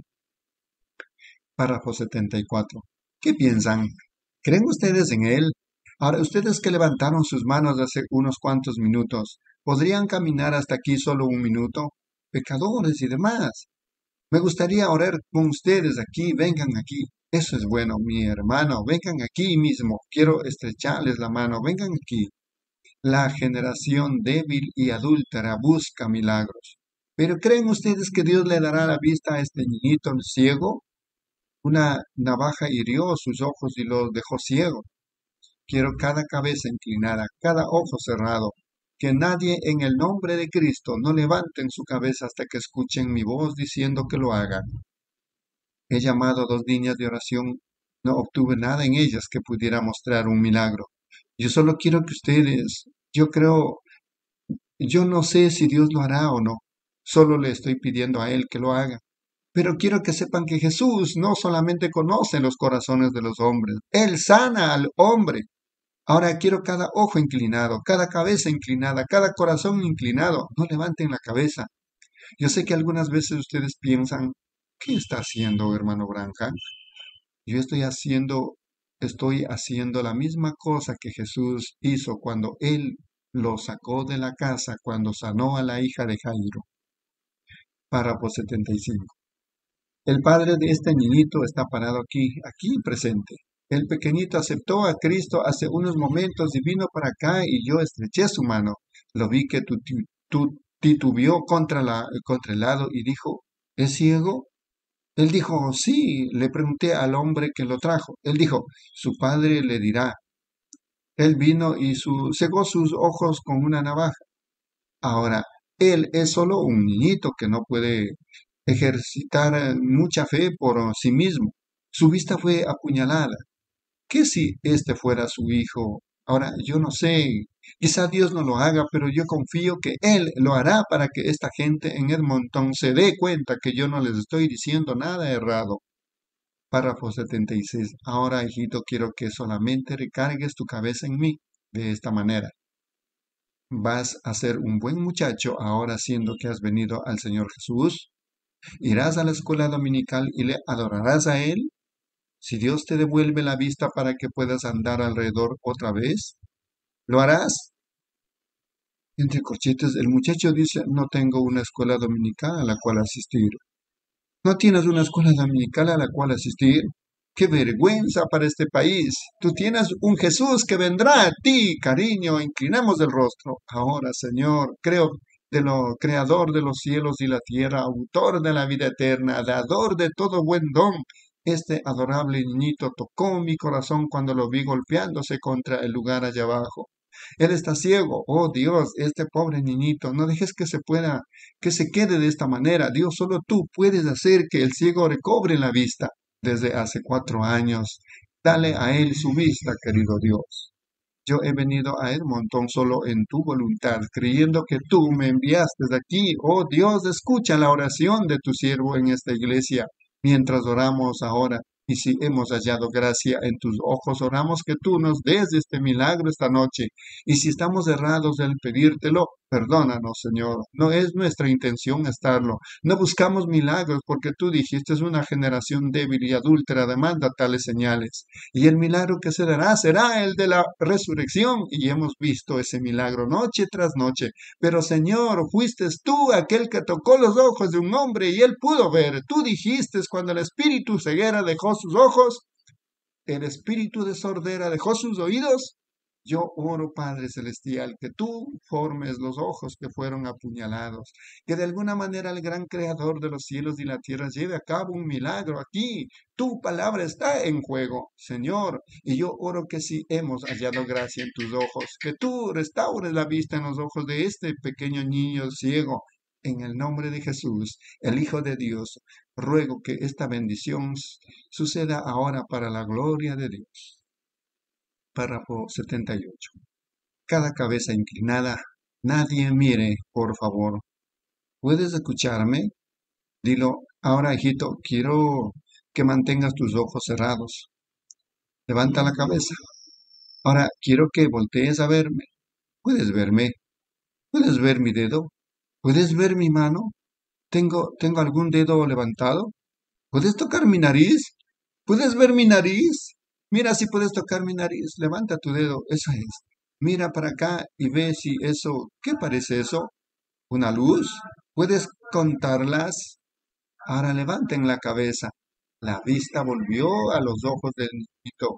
Párrafo setenta y cuatro. ¿Qué piensan? ¿Creen ustedes en Él? Ahora, ustedes que levantaron sus manos hace unos cuantos minutos, ¿podrían caminar hasta aquí solo un minuto? Pecadores y demás. Me gustaría orar con ustedes aquí, vengan aquí. Eso es bueno, mi hermano, vengan aquí mismo. Quiero estrecharles la mano, vengan aquí. La generación débil y adúltera busca milagros. ¿Pero creen ustedes que Dios le dará la vista a este niñito ciego? Una navaja hirió sus ojos y los dejó ciego. Quiero cada cabeza inclinada, cada ojo cerrado. Que nadie en el nombre de Cristo no levanten su cabeza hasta que escuchen mi voz diciendo que lo hagan. He llamado a dos niñas de oración, no obtuve nada en ellas que pudiera mostrar un milagro. Yo solo quiero que ustedes, yo creo, yo no sé si Dios lo hará o no, solo le estoy pidiendo a Él que lo haga. Pero quiero que sepan que Jesús no solamente conoce los corazones de los hombres, Él sana al hombre. Ahora quiero cada ojo inclinado, cada cabeza inclinada, cada corazón inclinado. No levanten la cabeza. Yo sé que algunas veces ustedes piensan, ¿qué está haciendo, hermano Branham? Yo estoy haciendo, estoy haciendo la misma cosa que Jesús hizo cuando Él lo sacó de la casa, cuando sanó a la hija de Jairo. Párrafo setenta y cinco. El padre de este niñito está parado aquí, aquí presente. El pequeñito aceptó a Cristo hace unos momentos y vino para acá y yo estreché su mano. Lo vi que tu, tu, tu titubeó contra, la, contra el lado y dijo, ¿es ciego? Él dijo, sí. Le pregunté al hombre que lo trajo. Él dijo, su padre le dirá. Él vino y su, cegó sus ojos con una navaja. Ahora, él es solo un niñito que no puede ejercitar mucha fe por sí mismo. Su vista fue apuñalada. ¿Qué si este fuera su hijo? Ahora, yo no sé, quizá Dios no lo haga, pero yo confío que Él lo hará para que esta gente en Edmonton se dé cuenta que yo no les estoy diciendo nada errado. Párrafo setenta y seis. Ahora, hijito, quiero que solamente recargues tu cabeza en mí de esta manera. Vas a ser un buen muchacho ahora siendo que has venido al Señor Jesús. Irás a la escuela dominical y le adorarás a Él. Si Dios te devuelve la vista para que puedas andar alrededor otra vez, ¿lo harás? Entre corchetes, el muchacho dice, no tengo una escuela dominical a la cual asistir. ¿No tienes una escuela dominical a la cual asistir? ¡Qué vergüenza para este país! Tú tienes un Jesús que vendrá a ti, cariño, inclinamos el rostro. Ahora, Señor, creo de lo creador de los cielos y la tierra, autor de la vida eterna, dador de todo buen don. Este adorable niñito tocó mi corazón cuando lo vi golpeándose contra el lugar allá abajo. Él está ciego. Oh Dios, este pobre niñito, no dejes que se pueda, que se quede de esta manera. Dios, solo tú puedes hacer que el ciego recobre la vista. Desde hace cuatro años, dale a él su vista, querido Dios. Yo he venido a Edmonton solo en tu voluntad, creyendo que tú me enviaste de aquí. Oh Dios, escucha la oración de tu siervo en esta iglesia. Mientras oramos ahora, y si hemos hallado gracia en tus ojos, oramos que tú nos des este milagro esta noche. Y si estamos errados en pedírtelo, perdónanos, Señor. No es nuestra intención estarlo. No buscamos milagros porque tú dijiste es una generación débil y adúltera demanda tales señales. Y el milagro que se dará será el de la resurrección. Y hemos visto ese milagro noche tras noche. Pero, Señor, fuiste tú aquel que tocó los ojos de un hombre y él pudo ver. Tú dijiste cuando el espíritu ceguera dejó sus ojos, el espíritu de sordera dejó sus oídos. Yo oro, Padre Celestial, que tú formes los ojos que fueron apuñalados, que de alguna manera el gran creador de los cielos y la tierra lleve a cabo un milagro aquí. Tu palabra está en juego, Señor, y yo oro que si hemos hallado gracia en tus ojos, que tú restaures la vista en los ojos de este pequeño niño ciego. En el nombre de Jesús, el Hijo de Dios, ruego que esta bendición suceda ahora para la gloria de Dios. Párrafo setenta y ocho. Cada cabeza inclinada. Nadie mire, por favor. ¿Puedes escucharme? Dilo, ahora, hijito, quiero que mantengas tus ojos cerrados. Levanta la cabeza. Ahora, quiero que voltees a verme. ¿Puedes verme? ¿Puedes ver mi dedo? ¿Puedes ver mi mano? ¿Tengo, tengo algún dedo levantado? ¿Puedes tocar mi nariz? ¿Puedes ver mi nariz? Mira si puedes tocar mi nariz. Levanta tu dedo. Esa es. Mira para acá y ve si eso... ¿Qué parece eso? ¿Una luz? ¿Puedes contarlas? Ahora levanten la cabeza. La vista volvió a los ojos del niñito.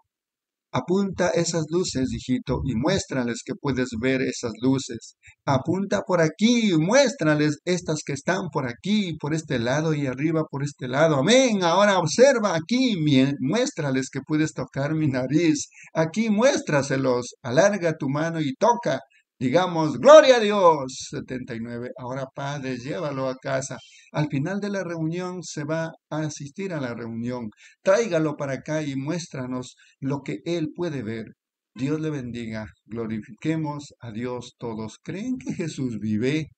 Apunta esas luces, hijito, y muéstrales que puedes ver esas luces. Apunta por aquí y muéstrales estas que están por aquí, por este lado y arriba por este lado. Amén. Ahora observa aquí, muéstrales que puedes tocar mi nariz. Aquí muéstraselos. Alarga tu mano y toca. Digamos, gloria a Dios. setenta y nueve. Ahora, padre, llévalo a casa. Al final de la reunión se va a asistir a la reunión. Tráigalo para acá y muéstranos lo que él puede ver. Dios le bendiga. Glorifiquemos a Dios todos. ¿Creen que Jesús vive?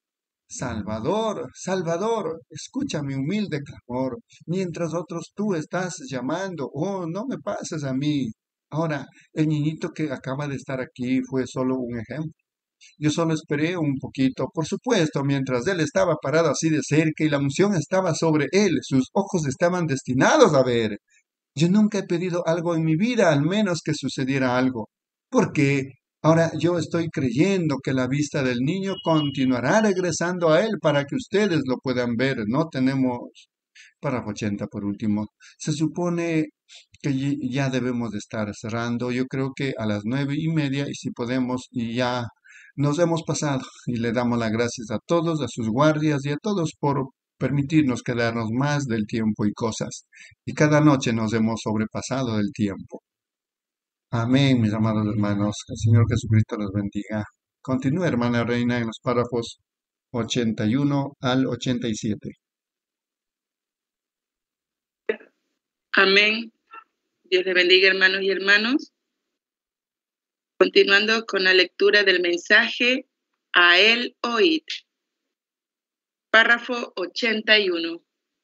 Salvador, Salvador, escucha mi humilde clamor. Mientras otros tú estás llamando, oh, no me pases a mí. Ahora, el niñito que acaba de estar aquí fue solo un ejemplo. Yo solo esperé un poquito, por supuesto, mientras él estaba parado así de cerca y la unción estaba sobre él, sus ojos estaban destinados a ver. Yo nunca he pedido algo en mi vida, al menos que sucediera algo, porque ahora yo estoy creyendo que la vista del niño continuará regresando a él para que ustedes lo puedan ver. No tenemos... Párrafo ochenta por último. Se supone que ya debemos de estar cerrando. Yo creo que a las nueve y media, y si podemos, y ya nos hemos pasado. Y le damos las gracias a todos, a sus guardias y a todos por permitirnos quedarnos más del tiempo y cosas. Y cada noche nos hemos sobrepasado del tiempo. Amén, mis amados hermanos. Que el Señor Jesucristo los bendiga. Continúe, hermana Reina, en los párrafos ochenta y uno al ochenta y siete. Amén. Dios le bendiga, hermanos y hermanos. Continuando con la lectura del mensaje, a él oíd. Párrafo ochenta y uno.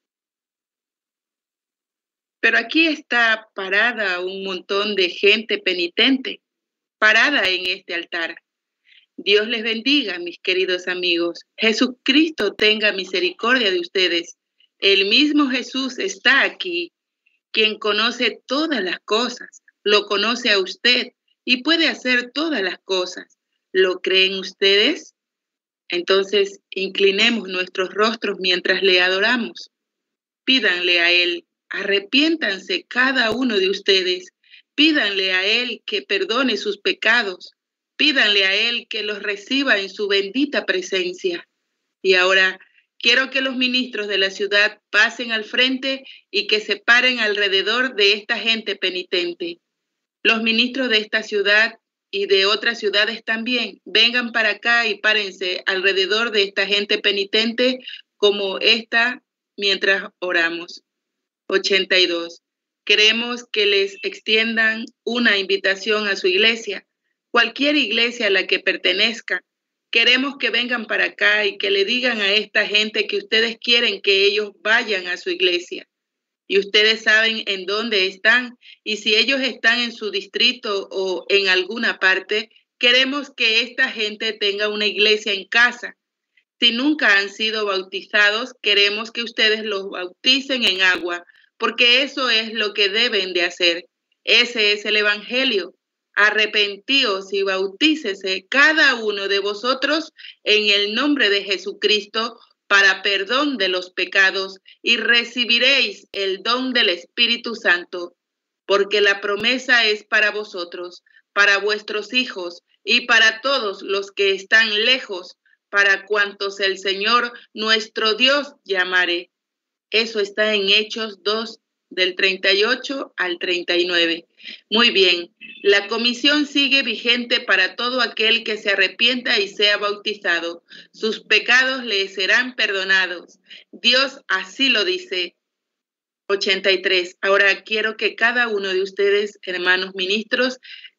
Pero aquí está parada un montón de gente penitente, parada en este altar. Dios les bendiga, mis queridos amigos. Jesucristo tenga misericordia de ustedes. El mismo Jesús está aquí, quien conoce todas las cosas, lo conoce a usted y puede hacer todas las cosas. ¿Lo creen ustedes? Entonces, inclinemos nuestros rostros mientras le adoramos. Pídanle a Él, arrepiéntanse cada uno de ustedes. Pídanle a Él que perdone sus pecados. Pídanle a Él que los reciba en su bendita presencia. Y ahora, quiero que los ministros de la ciudad pasen al frente y que se paren alrededor de esta gente penitente. Los ministros de esta ciudad y de otras ciudades también, vengan para acá y párense alrededor de esta gente penitente como esta mientras oramos. ochenta y dos. Queremos que les extiendan una invitación a su iglesia, cualquier iglesia a la que pertenezcan. Queremos que vengan para acá y que le digan a esta gente que ustedes quieren que ellos vayan a su iglesia. Y ustedes saben en dónde están. Y si ellos están en su distrito o en alguna parte, queremos que esta gente tenga una iglesia en casa. Si nunca han sido bautizados, queremos que ustedes los bauticen en agua, porque eso es lo que deben de hacer. Ese es el evangelio. Arrepentíos y bautícese cada uno de vosotros en el nombre de Jesucristo para perdón de los pecados y recibiréis el don del Espíritu Santo, porque la promesa es para vosotros, para vuestros hijos y para todos los que están lejos, para cuantos el Señor nuestro Dios llamare. Eso está en Hechos dos, del treinta y ocho al treinta y nueve. Muy bien, la comisión sigue vigente para todo aquel que se arrepienta y sea bautizado. Sus pecados le serán perdonados. Dios así lo dice. ochenta y tres. Ahora quiero que cada uno de ustedes, hermanos ministros,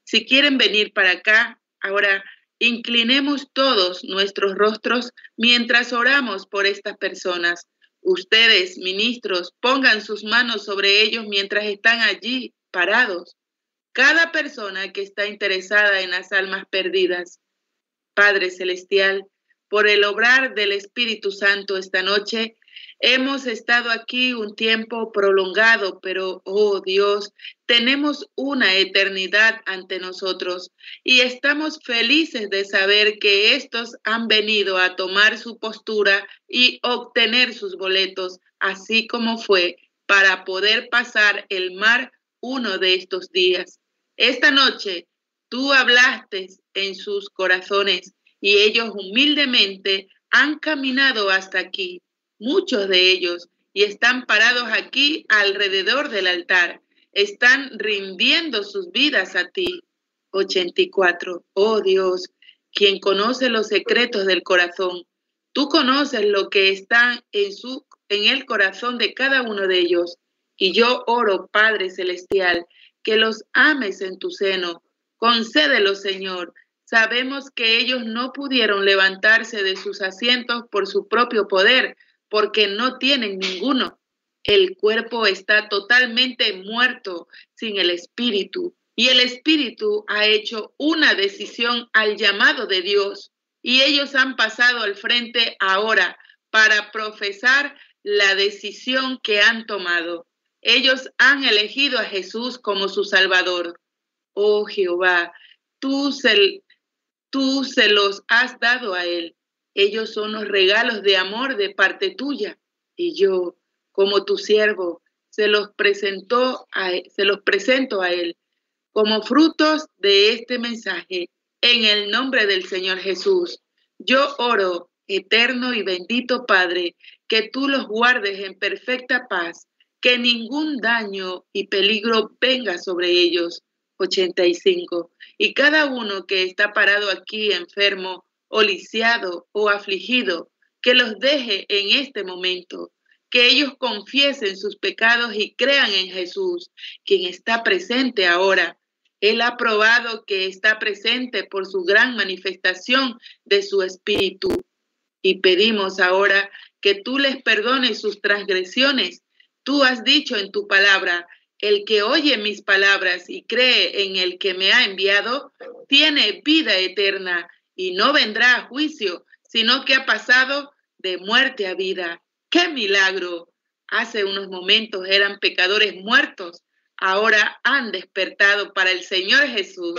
Si quieren venir para acá, ahora inclinemos todos nuestros rostros mientras oramos por estas personas. Ustedes, ministros, pongan sus manos sobre ellos mientras están allí parados. Cada persona que está interesada en las almas perdidas. Padre Celestial, por el obrar del Espíritu Santo esta noche, hemos estado aquí un tiempo prolongado, pero, oh Dios, tenemos una eternidad ante nosotros y estamos felices de saber que estos han venido a tomar su postura y obtener sus boletos, así como fue para poder pasar el mar uno de estos días. Esta noche tú hablaste en sus corazones y ellos humildemente han caminado hasta aquí. Muchos de ellos, y están parados aquí alrededor del altar, están rindiendo sus vidas a ti. ochenta y cuatro. Oh Dios, quien conoce los secretos del corazón, tú conoces lo que está en, su, en el corazón de cada uno de ellos. Y yo oro, Padre Celestial, que los ames en tu seno. Concédelo, Señor. Sabemos que ellos no pudieron levantarse de sus asientos por su propio poder, porque no tienen ninguno. El cuerpo está totalmente muerto sin el espíritu, y el espíritu ha hecho una decisión al llamado de Dios, y ellos han pasado al frente ahora para profesar la decisión que han tomado. Ellos han elegido a Jesús como su Salvador. Oh Jehová, tú se, tú se los has dado a él. Ellos son los regalos de amor de parte tuya. Y yo, como tu siervo, se los, presentó a él, se los presento a él como frutos de este mensaje. En el nombre del Señor Jesús, yo oro, eterno y bendito Padre, que tú los guardes en perfecta paz, que ningún daño y peligro venga sobre ellos. ochenta y cinco. Y cada uno que está parado aquí enfermo, o lisiado o afligido, que los deje en este momento, que ellos confiesen sus pecados y crean en Jesús, quien está presente ahora. Él ha probado que está presente por su gran manifestación de su espíritu. Y pedimos ahora que tú les perdones sus transgresiones. Tú has dicho en tu palabra, el que oye mis palabras y cree en el que me ha enviado, tiene vida eterna y no vendrá a juicio, sino que ha pasado de muerte a vida. ¡Qué milagro! Hace unos momentos eran pecadores muertos, ahora han despertado para el Señor Jesús.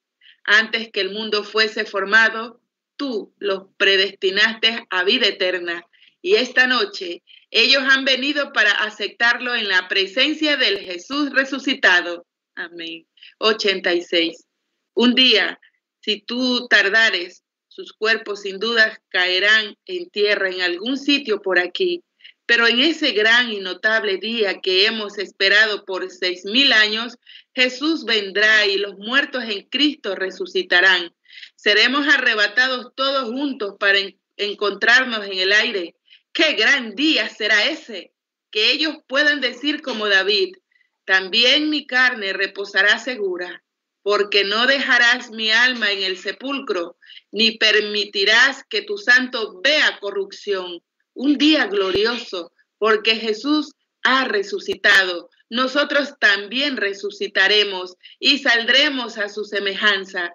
Antes que el mundo fuese formado, tú los predestinaste a vida eterna. Y esta noche ellos han venido para aceptarlo en la presencia del Jesús resucitado. Amén. ochenta y seis. Un día, si tú tardares, sus cuerpos sin duda caerán en tierra en algún sitio por aquí. Pero en ese gran y notable día que hemos esperado por seis mil años, Jesús vendrá y los muertos en Cristo resucitarán. Seremos arrebatados todos juntos para en- encontrarnos en el aire. ¡Qué gran día será ese! Que ellos puedan decir como David, también mi carne reposará segura, porque no dejarás mi alma en el sepulcro, ni permitirás que tu santo vea corrupción. Un día glorioso, porque Jesús ha resucitado. Nosotros también resucitaremos y saldremos a su semejanza.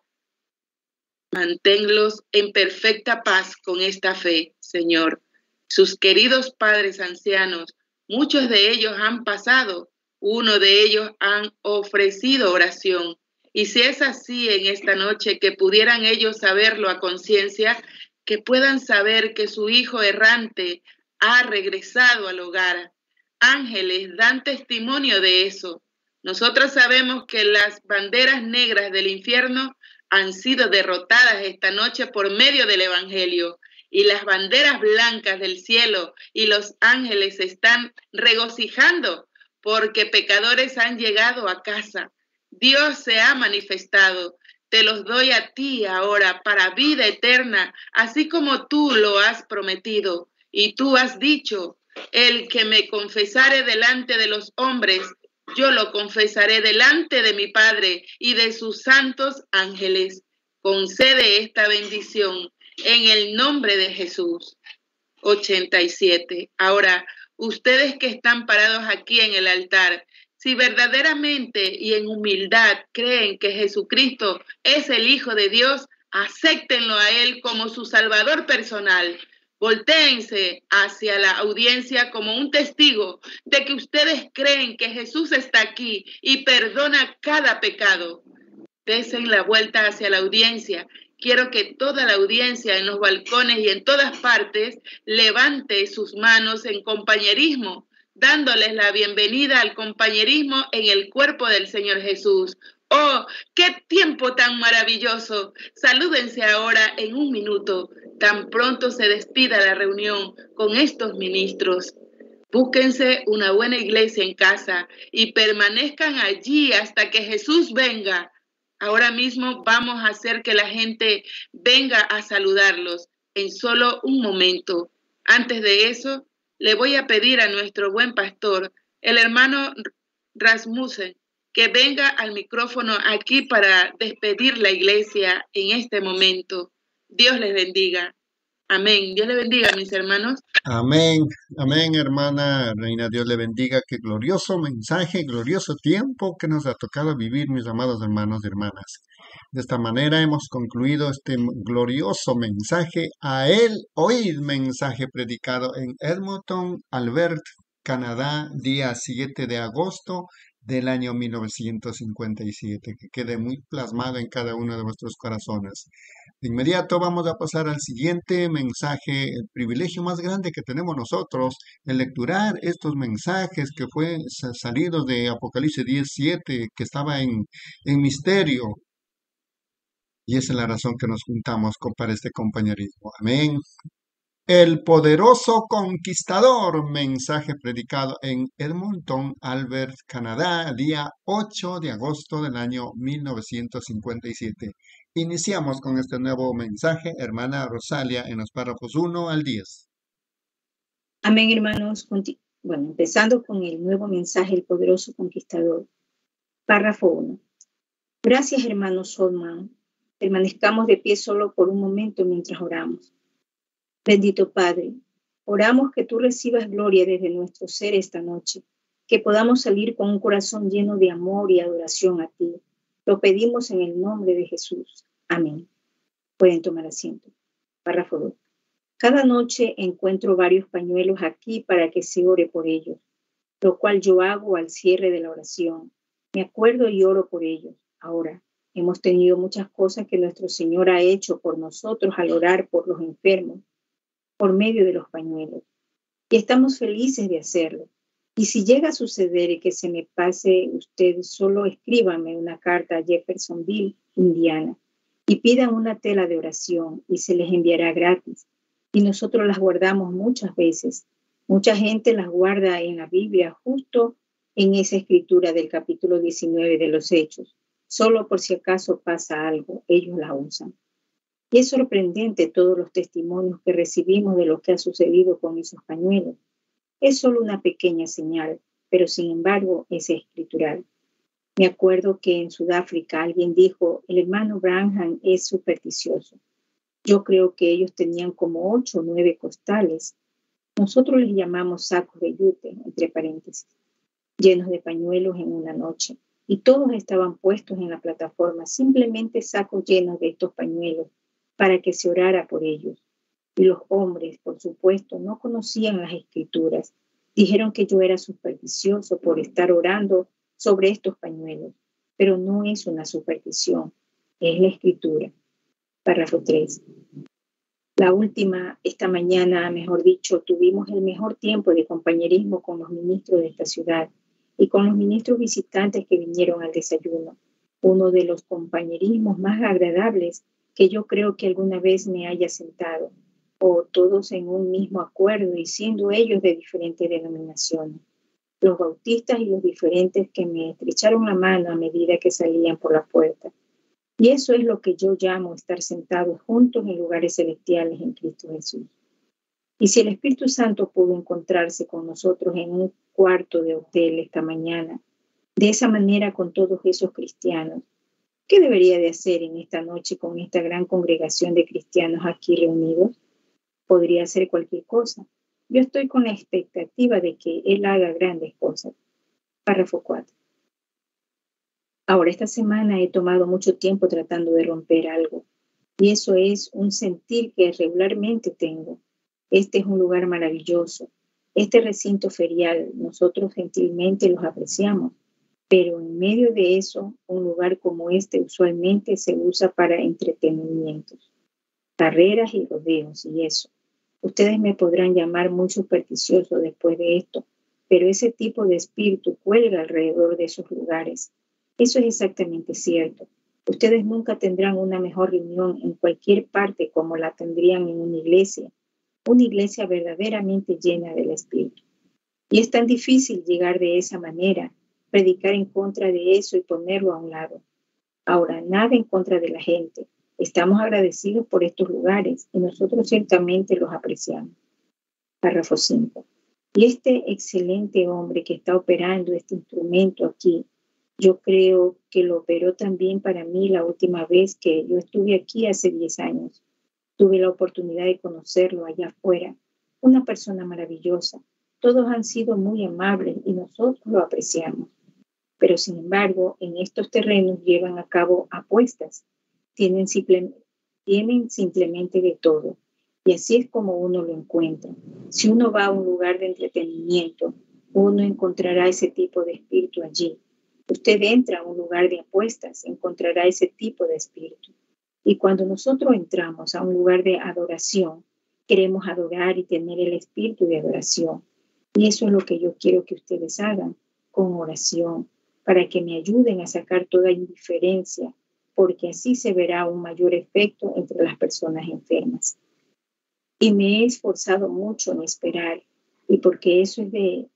Manténlos en perfecta paz con esta fe, Señor. Sus queridos padres ancianos, muchos de ellos han pasado, uno de ellos han ofrecido oración. Y si es así en esta noche, que pudieran ellos saberlo a conciencia, que puedan saber que su hijo errante ha regresado al hogar. Ángeles dan testimonio de eso. Nosotros sabemos que las banderas negras del infierno han sido derrotadas esta noche por medio del Evangelio. Y las banderas blancas del cielo y los ángeles se están regocijando porque pecadores han llegado a casa. Dios se ha manifestado. Te los doy a ti ahora para vida eterna, así como tú lo has prometido. Y tú has dicho, el que me confesare delante de los hombres, yo lo confesaré delante de mi Padre y de sus santos ángeles. Concede esta bendición en el nombre de Jesús. ochenta y siete. Ahora, ustedes que están parados aquí en el altar, si verdaderamente y en humildad creen que Jesucristo es el Hijo de Dios, acéptenlo a Él como su Salvador personal. Voltéense hacia la audiencia como un testigo de que ustedes creen que Jesús está aquí y perdona cada pecado. Desen la vuelta hacia la audiencia. Quiero que toda la audiencia en los balcones y en todas partes levante sus manos en compañerismo, dándoles la bienvenida al compañerismo en el cuerpo del Señor Jesús. ¡Oh, qué tiempo tan maravilloso! Salúdense ahora en un minuto, tan pronto se despida la reunión con estos ministros. Búsquense una buena iglesia en casa y permanezcan allí hasta que Jesús venga. Ahora mismo vamos a hacer que la gente venga a saludarlos en solo un momento. Antes de eso, le voy a pedir a nuestro buen pastor, el hermano Rasmussen, que venga al micrófono aquí para despedir la iglesia en este momento. Dios les bendiga. Amén. Dios les bendiga, mis hermanos. Amén, amén, hermana Reina. Dios le bendiga. Qué glorioso mensaje, glorioso tiempo que nos ha tocado vivir, mis amados hermanos y hermanas. De esta manera hemos concluido este glorioso mensaje. A él oíd mensaje predicado en Edmonton, Alberta, Canadá, día siete de agosto del año mil novecientos cincuenta y siete, que quede muy plasmado en cada uno de vuestros corazones. De inmediato vamos a pasar al siguiente mensaje, el privilegio más grande que tenemos nosotros, el lecturar estos mensajes que fue salidos de Apocalipsis diez siete, que estaba en, en misterio. Y esa es la razón que nos juntamos con, para este compañerismo. Amén. El poderoso conquistador, mensaje predicado en Edmonton, Alberta, Canadá, día ocho de agosto del año mil novecientos cincuenta y siete. Iniciamos con este nuevo mensaje, hermana Rosalia, en los párrafos uno al diez. Amén, hermanos. Bueno, empezando con el nuevo mensaje, el poderoso conquistador. Párrafo uno. Gracias, hermano Solman. Permanezcamos de pie solo por un momento mientras oramos. Bendito Padre, oramos que tú recibas gloria desde nuestro ser esta noche, que podamos salir con un corazón lleno de amor y adoración a ti. Lo pedimos en el nombre de Jesús. Amén. Pueden tomar asiento. Párrafo dos. Cada noche encuentro varios pañuelos aquí para que se ore por ellos, lo cual yo hago al cierre de la oración. Me acuerdo y oro por ellos. Ahora, hemos tenido muchas cosas que nuestro Señor ha hecho por nosotros al orar por los enfermos, por medio de los pañuelos. Y estamos felices de hacerlo. Y si llega a suceder que se me pase usted, solo escríbame una carta a Jeffersonville, Indiana, y pidan una tela de oración y se les enviará gratis. Y nosotros las guardamos muchas veces. Mucha gente las guarda en la Biblia justo en esa escritura del capítulo diecinueve de los Hechos. Solo por si acaso pasa algo, ellos la usan. Y es sorprendente todos los testimonios que recibimos de lo que ha sucedido con esos pañuelos. Es solo una pequeña señal, pero sin embargo es escritural. Me acuerdo que en Sudáfrica alguien dijo, el hermano Branham es supersticioso. Yo creo que ellos tenían como ocho o nueve costales. Nosotros les llamamos sacos de yute, entre paréntesis, llenos de pañuelos en una noche. Y todos estaban puestos en la plataforma, simplemente sacos llenos de estos pañuelos, para que se orara por ellos. Y los hombres, por supuesto, no conocían las escrituras. Dijeron que yo era supersticioso por estar orando sobre estos pañuelos. Pero no es una superstición, es la escritura. Párrafo tres. La última, esta mañana, mejor dicho, tuvimos el mejor tiempo de compañerismo con los ministros de esta ciudad y con los ministros visitantes que vinieron al desayuno. Uno de los compañerismos más agradables que yo creo que alguna vez me haya sentado, o todos en un mismo acuerdo y siendo ellos de diferentes denominaciones. Los bautistas y los diferentes que me estrecharon la mano a medida que salían por la puerta. Y eso es lo que yo llamo estar sentados juntos en lugares celestiales en Cristo Jesús. Y si el Espíritu Santo pudo encontrarse con nosotros en un cuarto de hotel esta mañana, De esa manera con todos esos cristianos. ¿Qué debería de hacer en esta noche con esta gran congregación de cristianos aquí reunidos? Podría hacer cualquier cosa. Yo estoy con la expectativa de que Él haga grandes cosas. Párrafo cuatro. Ahora, esta semana he tomado mucho tiempo tratando de romper algo. Y eso es un sentir que regularmente tengo. Este es un lugar maravilloso. Este recinto ferial, nosotros gentilmente los apreciamos. Pero en medio de eso, un lugar como este usualmente se usa para entretenimientos, carreras y rodeos y eso. Ustedes me podrán llamar muy supersticioso después de esto, pero ese tipo de espíritu cuelga alrededor de esos lugares. Eso es exactamente cierto. Ustedes nunca tendrán una mejor reunión en cualquier parte como la tendrían en una iglesia, una iglesia verdaderamente llena del espíritu. Y es tan difícil llegar de esa manera, predicar en contra de eso y ponerlo a un lado. Ahora, nada en contra de la gente. Estamos agradecidos por estos lugares y nosotros ciertamente los apreciamos. Párrafo cinco. Y este excelente hombre que está operando este instrumento aquí, yo creo que lo operó también para mí la última vez que yo estuve aquí hace diez años. Tuve la oportunidad de conocerlo allá afuera. Una persona maravillosa. Todos han sido muy amables y nosotros lo apreciamos. Pero sin embargo, en estos terrenos llevan a cabo apuestas. Tienen, simple, tienen simplemente de todo. Y así es como uno lo encuentra. Si uno va a un lugar de entretenimiento, uno encontrará ese tipo de espíritu allí. Usted entra a un lugar de apuestas, encontrará ese tipo de espíritu. Y cuando nosotros entramos a un lugar de adoración, queremos adorar y tener el espíritu de adoración. Y eso es lo que yo quiero que ustedes hagan con oración, para que me ayuden a sacar toda indiferencia, porque así se verá un mayor efecto entre las personas enfermas. Y me he esforzado mucho en esperar, y porque eso es de,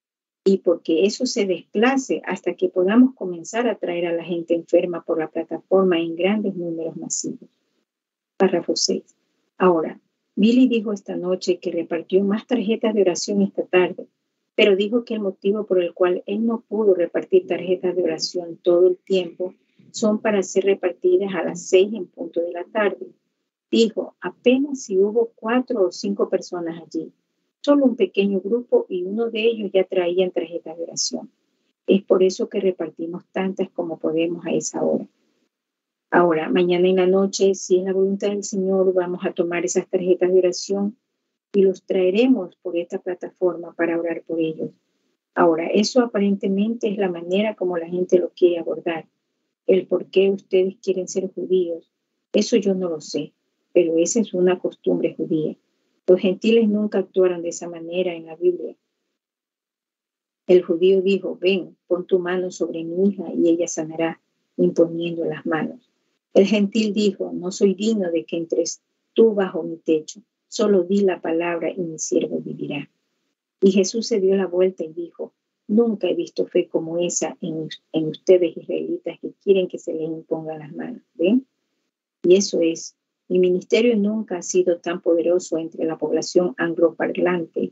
y porque eso se desplace hasta que podamos comenzar a traer a la gente enferma por la plataforma en grandes números masivos. Párrafo seis. Ahora, Billy dijo esta noche que repartió más tarjetas de oración esta tarde, pero dijo que el motivo por el cual él no pudo repartir tarjetas de oración todo el tiempo son para ser repartidas a las seis en punto de la tarde. Dijo, apenas si hubo cuatro o cinco personas allí, solo un pequeño grupo y uno de ellos ya traían tarjetas de oración. Es por eso que repartimos tantas como podemos a esa hora. Ahora, mañana en la noche, si es la voluntad del Señor, vamos a tomar esas tarjetas de oración y los traeremos por esta plataforma para orar por ellos. Ahora, eso aparentemente es la manera como la gente lo quiere abordar. El por qué ustedes quieren ser judíos, eso yo no lo sé, pero esa es una costumbre judía. Los gentiles nunca actuaron de esa manera en la Biblia. El judío dijo, ven, pon tu mano sobre mi hija y ella sanará, imponiendo las manos. El gentil dijo, no soy digno de que entres tú bajo mi techo. Solo di la palabra y mi siervo vivirá. Y Jesús se dio la vuelta y dijo, nunca he visto fe como esa en, en ustedes israelitas que quieren que se les impongan las manos. ¿Ven? Y eso es, mi ministerio nunca ha sido tan poderoso entre la población angloparlante,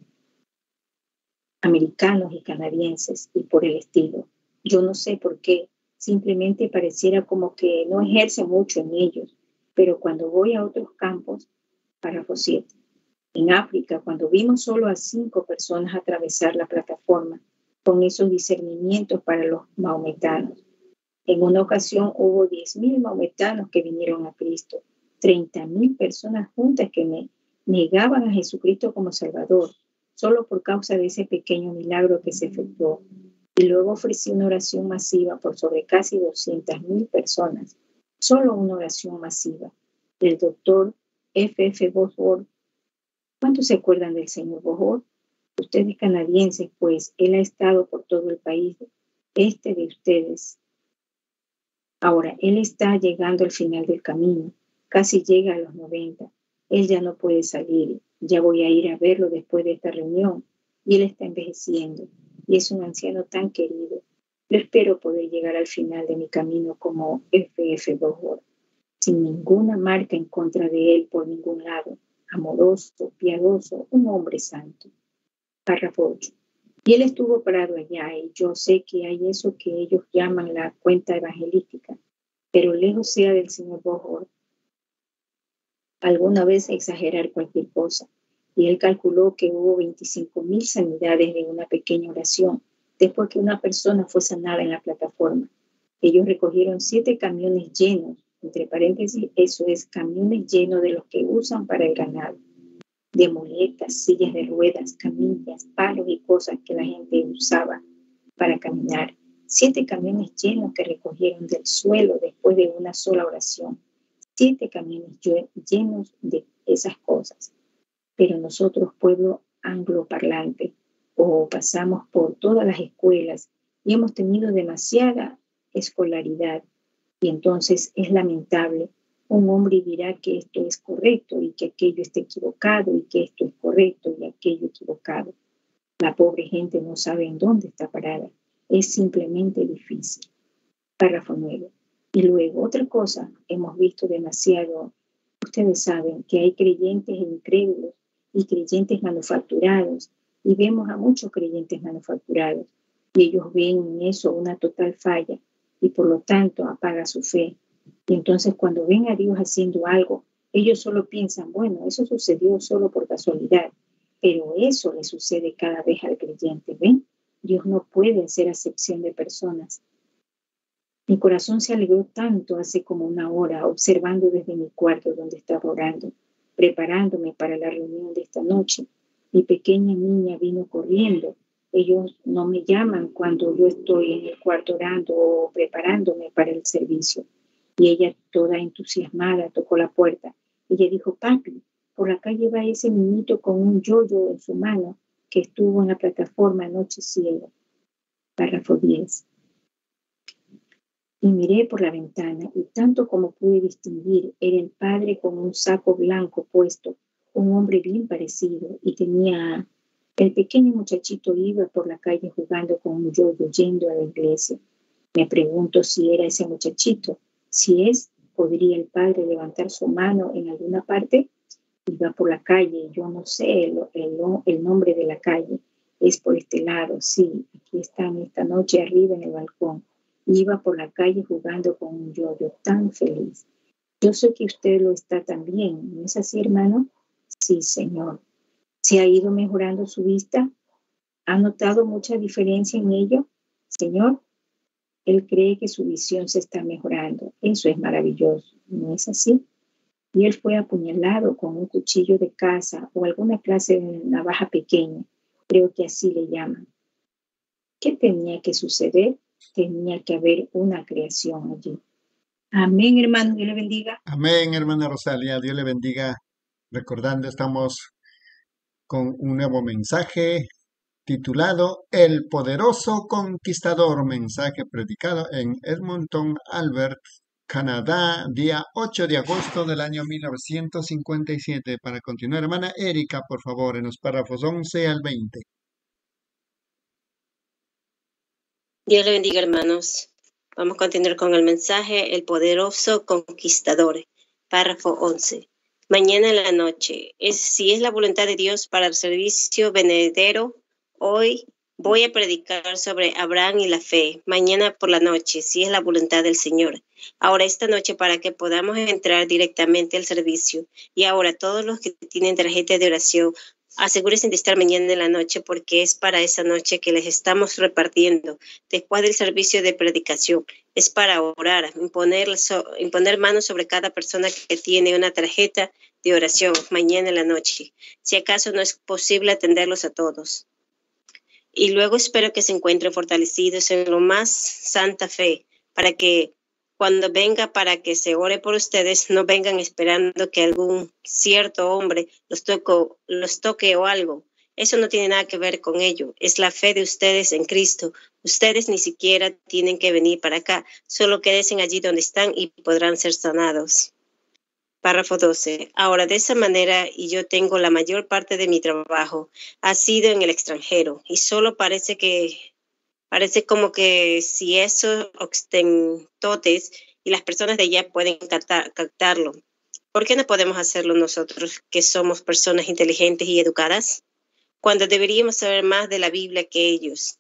americanos y canadienses, y por el estilo. Yo no sé por qué, simplemente pareciera como que no ejerce mucho en ellos, pero cuando voy a otros campos, párrafo siete. En África, cuando vimos solo a cinco personas atravesar la plataforma con esos discernimientos para los maometanos. En una ocasión hubo diez mil maometanos que vinieron a Cristo, treinta mil personas juntas que me negaban a Jesucristo como Salvador, solo por causa de ese pequeño milagro que se efectuó. Y luego ofrecí una oración masiva por sobre casi doscientas mil personas, solo una oración masiva. El doctor F F Bosworth. ¿Cuántos se acuerdan del señor Bosworth? Ustedes canadienses, pues él ha estado por todo el país, este de ustedes. Ahora, él está llegando al final del camino, casi llega a los noventa. Él ya no puede salir, ya voy a ir a verlo después de esta reunión, y él está envejeciendo, y es un anciano tan querido. Yo espero poder llegar al final de mi camino como F F Bosworth, sin ninguna marca en contra de él por ningún lado, amoroso, piadoso, un hombre santo. Párrafo ocho. Y él estuvo parado allá, y yo sé que hay eso que ellos llaman la cuenta evangelística, pero lejos sea del señor Bohor alguna vez exagerar cualquier cosa. Y él calculó que hubo veinticinco mil sanidades de una pequeña oración después que una persona fue sanada en la plataforma. Ellos recogieron siete camiones llenos, entre paréntesis, eso es camiones llenos de los que usan para el ganado, de muletas, sillas de ruedas, camillas, palos y cosas que la gente usaba para caminar. Siete camiones llenos que recogieron del suelo después de una sola oración. Siete camiones llenos de esas cosas. Pero nosotros, pueblo angloparlante, o pasamos por todas las escuelas y hemos tenido demasiada escolaridad, y entonces es lamentable. Un hombre dirá que esto es correcto y que aquello está equivocado y que esto es correcto y aquello equivocado. La pobre gente no sabe en dónde está parada. Es simplemente difícil. Párrafo nueve. Y luego otra cosa, hemos visto demasiado. Ustedes saben que hay creyentes e incrédulos y creyentes manufacturados, y vemos a muchos creyentes manufacturados, y ellos ven en eso una total falla, y por lo tanto apaga su fe. Y entonces cuando ven a Dios haciendo algo, ellos solo piensan, bueno, eso sucedió solo por casualidad, pero eso le sucede cada vez al creyente, ¿ven? Dios no puede hacer acepción de personas. Mi corazón se alegró tanto hace como una hora, observando desde mi cuarto donde estaba orando, preparándome para la reunión de esta noche. Mi pequeña niña vino corriendo. Ellos no me llaman cuando yo estoy en el cuarto orando o preparándome para el servicio. Y ella, toda entusiasmada, tocó la puerta. Ella dijo, papi, por la calle va ese niñito con un yoyo en su mano que estuvo en la plataforma anoche ciego. Párrafo diez. Y miré por la ventana, y tanto como pude distinguir, era el padre con un saco blanco puesto, un hombre bien parecido, y tenía... El pequeño muchachito iba por la calle jugando con un yoyo yendo a la iglesia. Me pregunto si era ese muchachito. Si es, ¿podría el padre levantar su mano en alguna parte? Iba por la calle, yo no sé el, el, el nombre de la calle. Es por este lado, sí, aquí están esta noche arriba en el balcón. Iba por la calle jugando con un yoyo tan feliz. Yo sé que usted lo está también, ¿no es así, hermano? Sí, señor. ¿Se ha ido mejorando su vista? ¿Ha notado mucha diferencia en ello, señor? Él cree que su visión se está mejorando. Eso es maravilloso, ¿no es así? Y él fue apuñalado con un cuchillo de caza o alguna clase de navaja pequeña. Creo que así le llaman. ¿Qué tenía que suceder? Tenía que haber una creación allí. Amén, hermano. Dios le bendiga. Amén, hermana Rosalia. Dios le bendiga. Recordando, estamos con un nuevo mensaje titulado El Poderoso Conquistador, mensaje predicado en Edmonton, Alberta, Canadá, día ocho de agosto del año mil novecientos cincuenta y siete. Para continuar, hermana Erika, por favor, en los párrafos once al veinte. Dios le bendiga, hermanos. Vamos a continuar con el mensaje El Poderoso Conquistador, párrafo once. Mañana en la noche, es, si es la voluntad de Dios para el servicio venidero, hoy voy a predicar sobre Abraham y la fe. Mañana por la noche, si es la voluntad del Señor. Ahora esta noche para que podamos entrar directamente al servicio. Y ahora todos los que tienen tarjeta de oración, asegúrense de estar mañana en la noche porque es para esa noche que les estamos repartiendo después del servicio de predicación. Es para orar, imponer, so, imponer manos sobre cada persona que tiene una tarjeta de oración mañana en la noche. Si acaso no es posible atenderlos a todos. Y luego espero que se encuentren fortalecidos en lo más santa fe para que cuando venga para que se ore por ustedes, no vengan esperando que algún cierto hombre los toque, los toque o algo. Eso no tiene nada que ver con ello. Es la fe de ustedes en Cristo. Ustedes ni siquiera tienen que venir para acá. Solo quédense allí donde están y podrán ser sanados. Párrafo doce. Ahora, de esa manera, y yo tengo la mayor parte de mi trabajo, ha sido en el extranjero. Y solo parece que... Parece como que si esos ostentotes y las personas de allá pueden captar, captarlo, ¿por qué no podemos hacerlo nosotros, que somos personas inteligentes y educadas? cuando deberíamos saber más de la Biblia que ellos.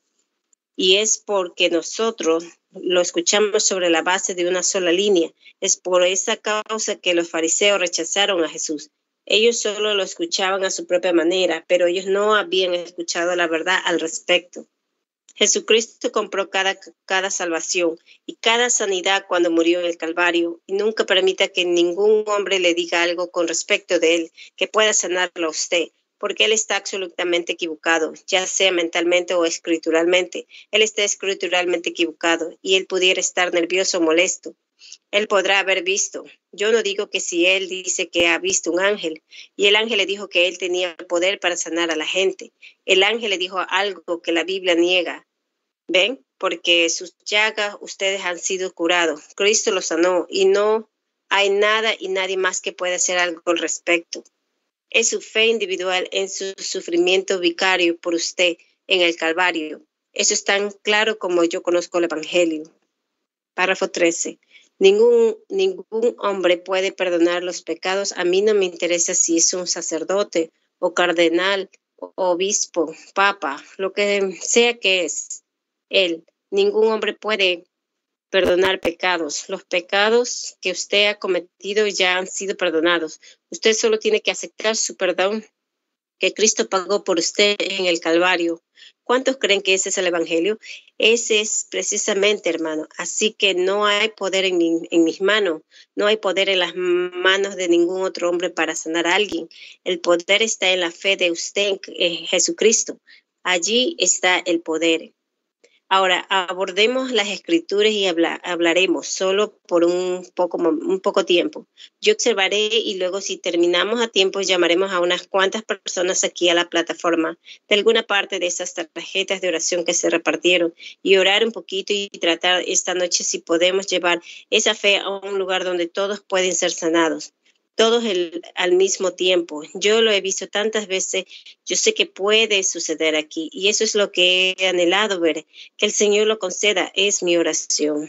Y es porque nosotros lo escuchamos sobre la base de una sola línea. Es por esa causa que los fariseos rechazaron a Jesús. Ellos solo lo escuchaban a su propia manera, pero ellos no habían escuchado la verdad al respecto. Jesucristo compró cada, cada salvación y cada sanidad cuando murió en el Calvario, y nunca permita que ningún hombre le diga algo con respecto de él que pueda sanarlo a usted, porque él está absolutamente equivocado, ya sea mentalmente o escrituralmente. Él está escrituralmente equivocado y él pudiera estar nervioso o molesto. Él podrá haber visto. Yo no digo que si él dice que ha visto un ángel y el ángel le dijo que él tenía poder para sanar a la gente. El ángel le dijo algo que la Biblia niega. ¿Ven? Porque sus llagas ustedes han sido curados. Cristo los sanó y no hay nada y nadie más que pueda hacer algo al respecto. Es su fe individual en su sufrimiento vicario por usted en el Calvario. Eso es tan claro como yo conozco el Evangelio. Párrafo trece. Ningún, ningún hombre puede perdonar los pecados. A mí no me interesa si es un sacerdote o cardenal o obispo, papa, lo que sea que es él. Ningún hombre puede perdonar pecados. Los pecados que usted ha cometido ya han sido perdonados. Usted solo tiene que aceptar su perdón que Cristo pagó por usted en el Calvario. ¿Cuántos creen que ese es el Evangelio? Ese es precisamente, hermano. Así que no hay poder en, mi, en mis manos. No hay poder en las manos de ningún otro hombre para sanar a alguien. El poder está en la fe de usted en, en Jesucristo. Allí está el poder. Ahora, abordemos las escrituras y habla, hablaremos solo por un poco, un poco tiempo. Yo observaré y luego si terminamos a tiempo llamaremos a unas cuantas personas aquí a la plataforma de alguna parte de esas tarjetas de oración que se repartieron y orar un poquito y tratar esta noche si podemos llevar esa fe a un lugar donde todos pueden ser sanados. Todos el, al mismo tiempo. Yo lo he visto tantas veces, yo sé que puede suceder aquí y eso es lo que he anhelado ver, que el Señor lo conceda, es mi oración.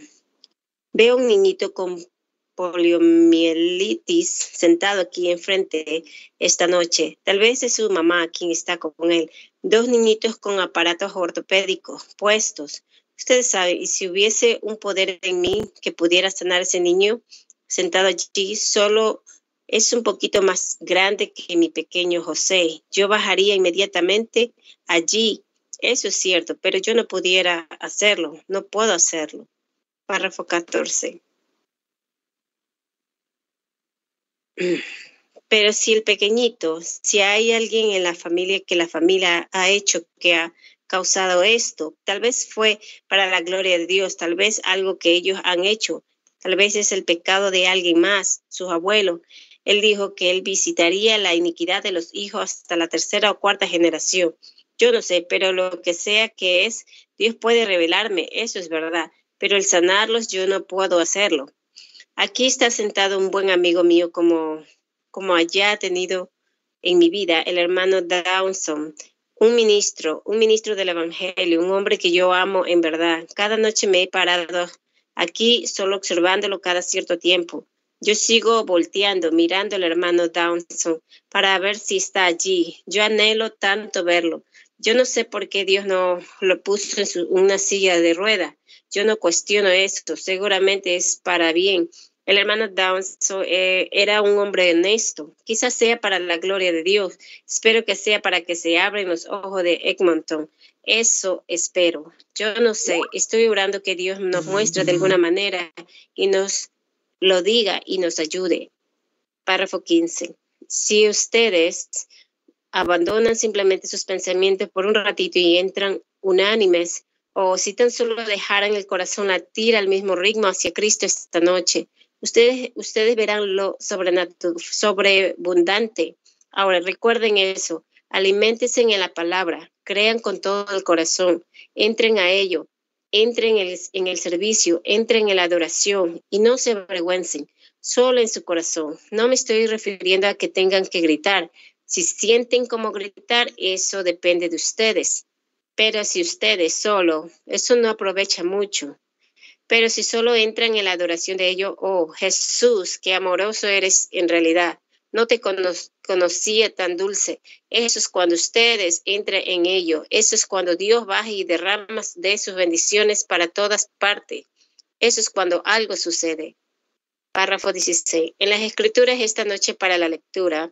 Veo un niñito con poliomielitis sentado aquí enfrente esta noche. Tal vez es su mamá quien está con él. Dos niñitos con aparatos ortopédicos puestos. Ustedes saben, y si hubiese un poder en mí que pudiera sanar a ese niño sentado allí, solo es un poquito más grande que mi pequeño José. Yo bajaría inmediatamente allí. Eso es cierto, pero yo no pudiera hacerlo. No puedo hacerlo. Párrafo catorce. Pero si el pequeñito, si hay alguien en la familia que la familia ha hecho que ha causado esto, tal vez fue para la gloria de Dios, tal vez algo que ellos han hecho, tal vez es el pecado de alguien más, sus abuelos. Él dijo que él visitaría la iniquidad de los hijos hasta la tercera o cuarta generación. Yo no sé, pero lo que sea que es, Dios puede revelarme, eso es verdad. Pero el sanarlos yo no puedo hacerlo. Aquí está sentado un buen amigo mío como, como allá ha tenido en mi vida, el hermano Downson, un ministro, un ministro del Evangelio, un hombre que yo amo en verdad. Cada noche me he parado aquí solo observándolo cada cierto tiempo. Yo sigo volteando, mirando al hermano Downson para ver si está allí. Yo anhelo tanto verlo. Yo no sé por qué Dios no lo puso en su, una silla de rueda. Yo no cuestiono esto. Seguramente es para bien. El hermano Downson eh, era un hombre honesto. Quizás sea para la gloria de Dios. Espero que sea para que se abran los ojos de Edmonton. Eso espero. Yo no sé. Estoy orando que Dios nos muestre de alguna manera y nos lo diga y nos ayude. Párrafo quince. Si ustedes abandonan simplemente sus pensamientos por un ratito y entran unánimes, o si tan solo dejaran el corazón latir al mismo ritmo hacia Cristo esta noche, ustedes, ustedes verán lo sobrenatural, sobreabundante. Ahora recuerden eso, aliméntense en la palabra, crean con todo el corazón, entren a ello. Entren en el, en el servicio, entren en la adoración y no se avergüencen, solo en su corazón. No me estoy refiriendo a que tengan que gritar. Si sienten como gritar, eso depende de ustedes. Pero si ustedes solo, eso no aprovecha mucho. Pero si solo entran en la adoración de ellos, oh Jesús, qué amoroso eres en realidad. No te cono conocía tan dulce. Eso es cuando ustedes entren en ello. Eso es cuando Dios baja y derrama de sus bendiciones para todas partes. Eso es cuando algo sucede. Párrafo dieciséis. En las Escrituras esta noche para la lectura,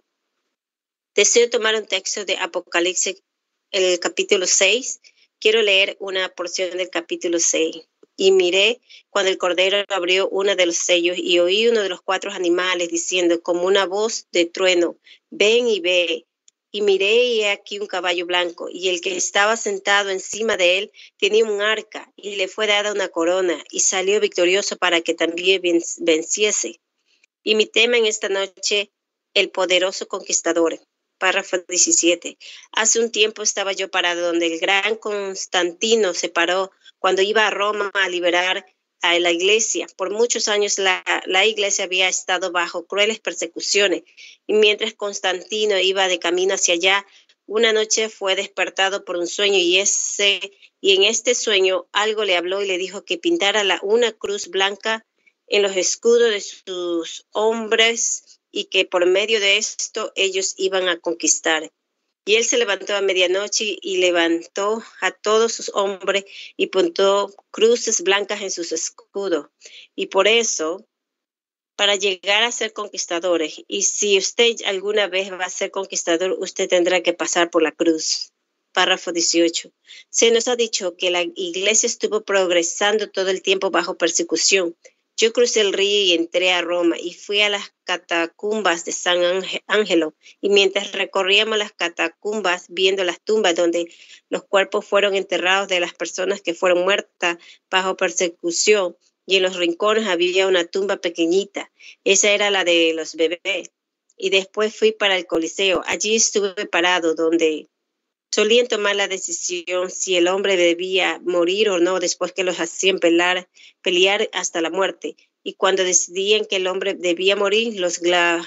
deseo tomar un texto de Apocalipsis, el capítulo seis. Quiero leer una porción del capítulo seis. Y miré cuando el Cordero abrió uno de los sellos y oí uno de los cuatro animales diciendo como una voz de trueno, ven y ve. Y miré y he aquí un caballo blanco, y el que estaba sentado encima de él tenía un arca, y le fue dada una corona, y salió victorioso para que también venciese. Y mi tema en esta noche, el poderoso conquistador. Párrafo diecisiete. Hace un tiempo estaba yo parado donde el gran Constantino se paró cuando iba a Roma a liberar a la iglesia. Por muchos años la, la iglesia había estado bajo crueles persecuciones y mientras Constantino iba de camino hacia allá, una noche fue despertado por un sueño y, ese, y en este sueño algo le habló y le dijo que pintara la, una cruz blanca en los escudos de sus hombres y que por medio de esto ellos iban a conquistar. Y él se levantó a medianoche y levantó a todos sus hombres y puntó cruces blancas en sus escudos. Y por eso, para llegar a ser conquistadores, y si usted alguna vez va a ser conquistador, usted tendrá que pasar por la cruz. Párrafo dieciocho. Se nos ha dicho que la iglesia estuvo progresando todo el tiempo bajo persecución. Yo crucé el río y entré a Roma y fui a las catacumbas de San Ángelo. Y mientras recorríamos las catacumbas, viendo las tumbas donde los cuerpos fueron enterrados de las personas que fueron muertas bajo persecución, y en los rincones había una tumba pequeñita. Esa era la de los bebés. Y después fui para el Coliseo. Allí estuve parado donde solían tomar la decisión si el hombre debía morir o no después que los hacían pelear, pelear hasta la muerte. Y cuando decidían que el hombre debía morir, los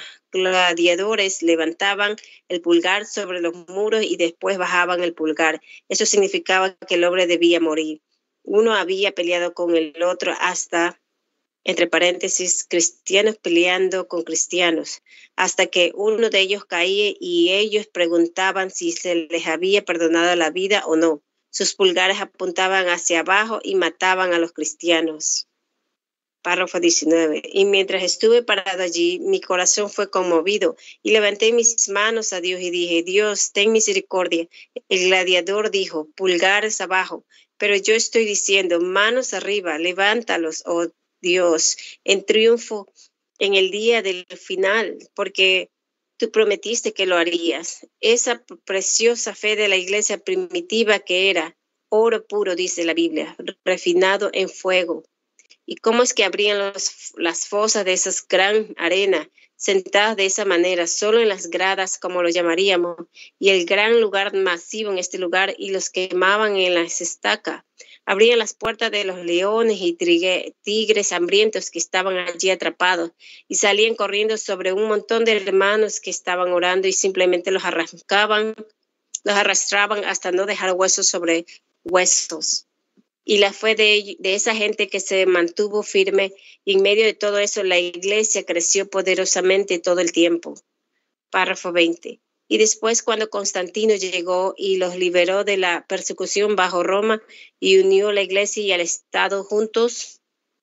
gladiadores levantaban el pulgar sobre los muros y después bajaban el pulgar. Eso significaba que el hombre debía morir. Uno había peleado con el otro hasta, entre paréntesis, cristianos peleando con cristianos, hasta que uno de ellos caía y ellos preguntaban si se les había perdonado la vida o no. Sus pulgares apuntaban hacia abajo y mataban a los cristianos. Párrafo diecinueve. Y mientras estuve parado allí, mi corazón fue conmovido y levanté mis manos a Dios y dije, Dios, ten misericordia. El gladiador dijo, pulgares abajo, pero yo estoy diciendo, manos arriba, levántalos, oh Dios, en triunfo en el día del final, porque tú prometiste que lo harías. Esa preciosa fe de la iglesia primitiva que era oro puro, dice la Biblia, refinado en fuego. ¿Y cómo es que abrían los, las fosas de esas gran arena, sentadas de esa manera, solo en las gradas, como lo llamaríamos, y el gran lugar masivo en este lugar, y los quemaban en las estacas? Abrían las puertas de los leones y trigue, tigres hambrientos que estaban allí atrapados y salían corriendo sobre un montón de hermanos que estaban orando y simplemente los arrancaban, los arrastraban hasta no dejar huesos sobre huesos. Y la fe de, de esa gente que se mantuvo firme y en medio de todo eso la iglesia creció poderosamente todo el tiempo. Párrafo veinte. Y después cuando Constantino llegó y los liberó de la persecución bajo Roma y unió la iglesia y al Estado juntos,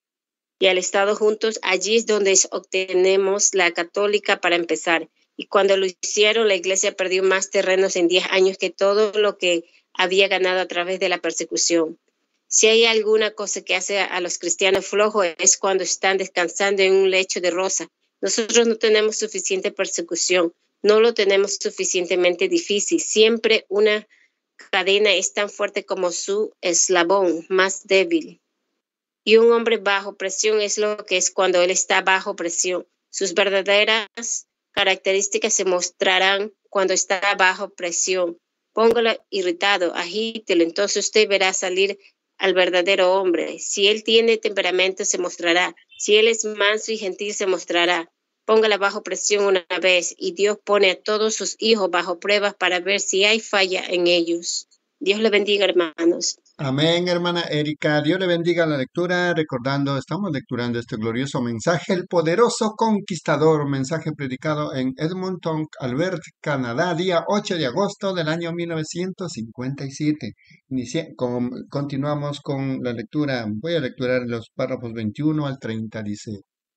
y al Estado juntos, allí es donde obtenemos la católica para empezar. Y cuando lo hicieron, la iglesia perdió más terrenos en diez años que todo lo que había ganado a través de la persecución. Si hay alguna cosa que hace a los cristianos flojos es cuando están descansando en un lecho de rosa. Nosotros no tenemos suficiente persecución. No lo tenemos suficientemente difícil. Siempre una cadena es tan fuerte como su eslabón más débil. Y un hombre bajo presión es lo que es cuando él está bajo presión. Sus verdaderas características se mostrarán cuando está bajo presión. Póngalo irritado, agítelo, entonces usted verá salir al verdadero hombre. Si él tiene temperamento, se mostrará. Si él es manso y gentil, se mostrará. Póngala bajo presión una vez y Dios pone a todos sus hijos bajo pruebas para ver si hay falla en ellos. Dios le bendiga, hermanos. Amén, hermana Erika. Dios le bendiga la lectura. Recordando, estamos lecturando este glorioso mensaje, el poderoso conquistador, mensaje predicado en Edmonton, Alberta, Canadá, día ocho de agosto del año mil novecientos cincuenta y siete. Inicia- con- continuamos con la lectura. Voy a lecturar los párrafos veintiuno al treinta, dice.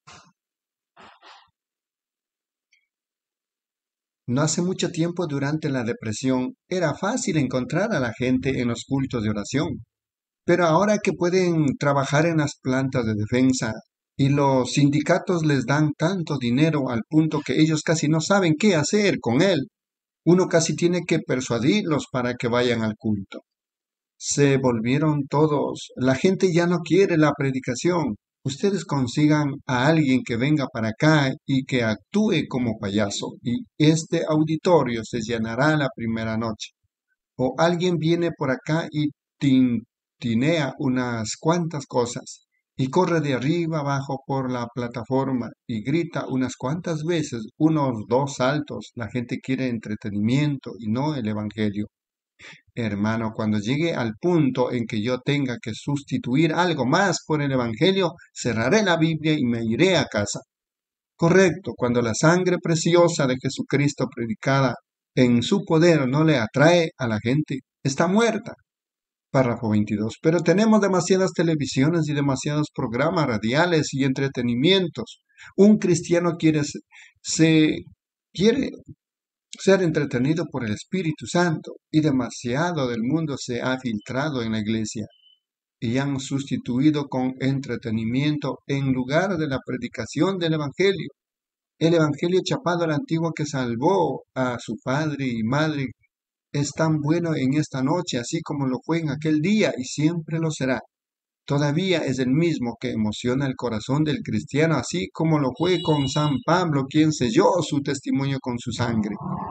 No hace mucho tiempo, durante la depresión, era fácil encontrar a la gente en los cultos de oración. Pero ahora que pueden trabajar en las plantas de defensa y los sindicatos les dan tanto dinero al punto que ellos casi no saben qué hacer con él, uno casi tiene que persuadirlos para que vayan al culto. Se volvieron todos. La gente ya no quiere la predicación. Ustedes consigan a alguien que venga para acá y que actúe como payaso, y este auditorio se llenará la primera noche. O alguien viene por acá y tintinea unas cuantas cosas, y corre de arriba abajo por la plataforma y grita unas cuantas veces, unos dos saltos. La gente quiere entretenimiento y no el evangelio. Hermano, cuando llegue al punto en que yo tenga que sustituir algo más por el Evangelio, cerraré la Biblia y me iré a casa. Correcto, cuando la sangre preciosa de Jesucristo predicada en su poder no le atrae a la gente, está muerta. Párrafo veintidós. Pero tenemos demasiadas televisiones y demasiados programas radiales y entretenimientos. Un cristiano quiere, se, quiere ser entretenido por el Espíritu Santo, y demasiado del mundo se ha filtrado en la iglesia y han sustituido con entretenimiento en lugar de la predicación del Evangelio. El Evangelio chapado al antiguo que salvó a su padre y madre es tan bueno en esta noche, así como lo fue en aquel día, y siempre lo será. Todavía es el mismo que emociona el corazón del cristiano, así como lo fue con San Pablo, quien selló su testimonio con su sangre.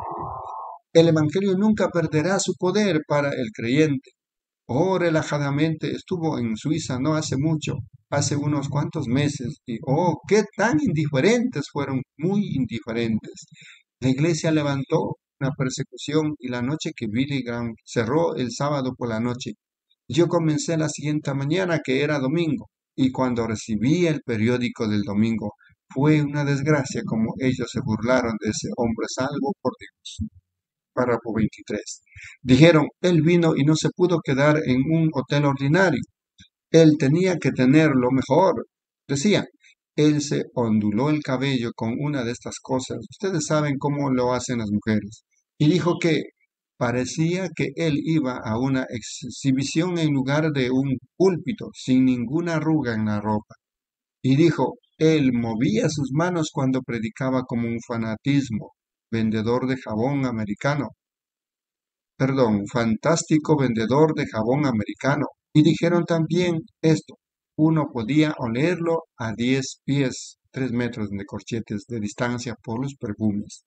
El Evangelio nunca perderá su poder para el creyente. Oh, relajadamente estuvo en Suiza no hace mucho, hace unos cuantos meses, y oh, qué tan indiferentes fueron, muy indiferentes. La iglesia levantó una persecución, y la noche que Billy Graham cerró el sábado por la noche, yo comencé la siguiente mañana, que era domingo, y cuando recibí el periódico del domingo, fue una desgracia como ellos se burlaron de ese hombre salvo por Dios. Párrafo veintitrés. Dijeron, él vino y no se pudo quedar en un hotel ordinario. Él tenía que tener lo mejor. Decía, él se onduló el cabello con una de estas cosas. Ustedes saben cómo lo hacen las mujeres. Y dijo que parecía que él iba a una exhibición en lugar de un púlpito, sin ninguna arruga en la ropa. Y dijo, él movía sus manos cuando predicaba como un fanatismo. Vendedor de jabón americano. Perdón, fantástico vendedor de jabón americano. Y dijeron también esto, uno podía olerlo a diez pies, tres metros de corchetes de distancia por los perfumes.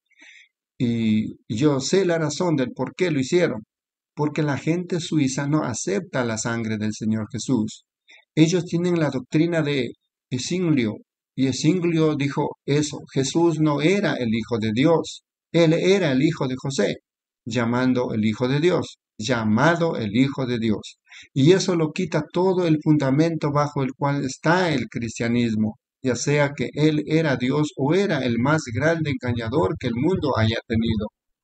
Y yo sé la razón del por qué lo hicieron, porque la gente suiza no acepta la sangre del Señor Jesús. Ellos tienen la doctrina de Zwinglio, y Zwinglio dijo eso, Jesús no era el Hijo de Dios. Él era el hijo de José, llamando el hijo de Dios, llamado el hijo de Dios. Y eso lo quita todo el fundamento bajo el cual está el cristianismo, ya sea que él era Dios o era el más grande engañador que el mundo haya tenido.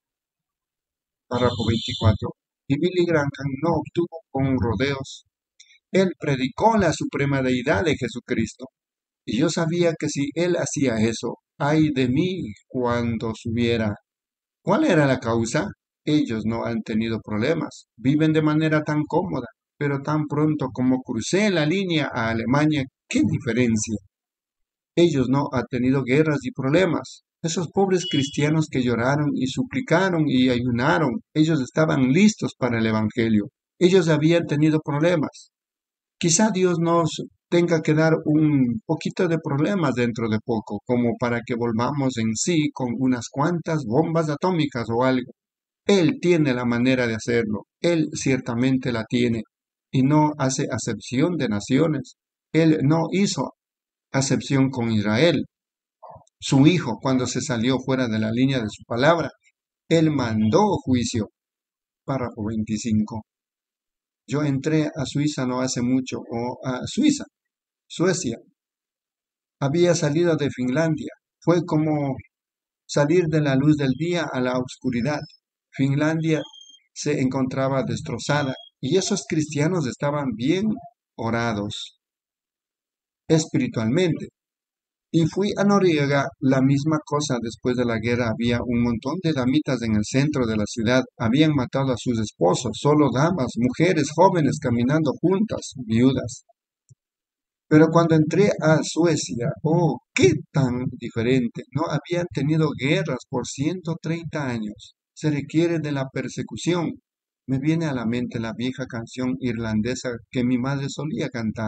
Párrafo veinticuatro. Y Billy Graham no obtuvo con rodeos. Él predicó la suprema deidad de Jesucristo. Y yo sabía que si él hacía eso, ay de mí cuando subiera. ¿Cuál era la causa? Ellos no han tenido problemas, viven de manera tan cómoda, pero tan pronto como crucé la línea a Alemania, ¿qué diferencia? Ellos no han tenido guerras y problemas. Esos pobres cristianos que lloraron y suplicaron y ayunaron, ellos estaban listos para el Evangelio. Ellos habían tenido problemas. Quizá Dios nos tenga que dar un poquito de problemas dentro de poco, como para que volvamos en sí con unas cuantas bombas atómicas o algo. Él tiene la manera de hacerlo, Él ciertamente la tiene, y no hace acepción de naciones. Él no hizo acepción con Israel, su hijo, cuando se salió fuera de la línea de su palabra. Él mandó juicio. Párrafo veinticinco. Yo entré a Suiza no hace mucho, o a Suiza, Suecia. Había salido de Finlandia. Fue como salir de la luz del día a la oscuridad. Finlandia se encontraba destrozada y esos cristianos estaban bien orados espiritualmente. Y fui a Noruega, la misma cosa. Después de la guerra había un montón de damitas en el centro de la ciudad. Habían matado a sus esposos, solo damas, mujeres jóvenes caminando juntas, viudas. Pero cuando entré a Suecia, oh, qué tan diferente. No habían tenido guerras por ciento treinta años. Se requiere de la persecución. Me viene a la mente la vieja canción irlandesa que mi madre solía cantar.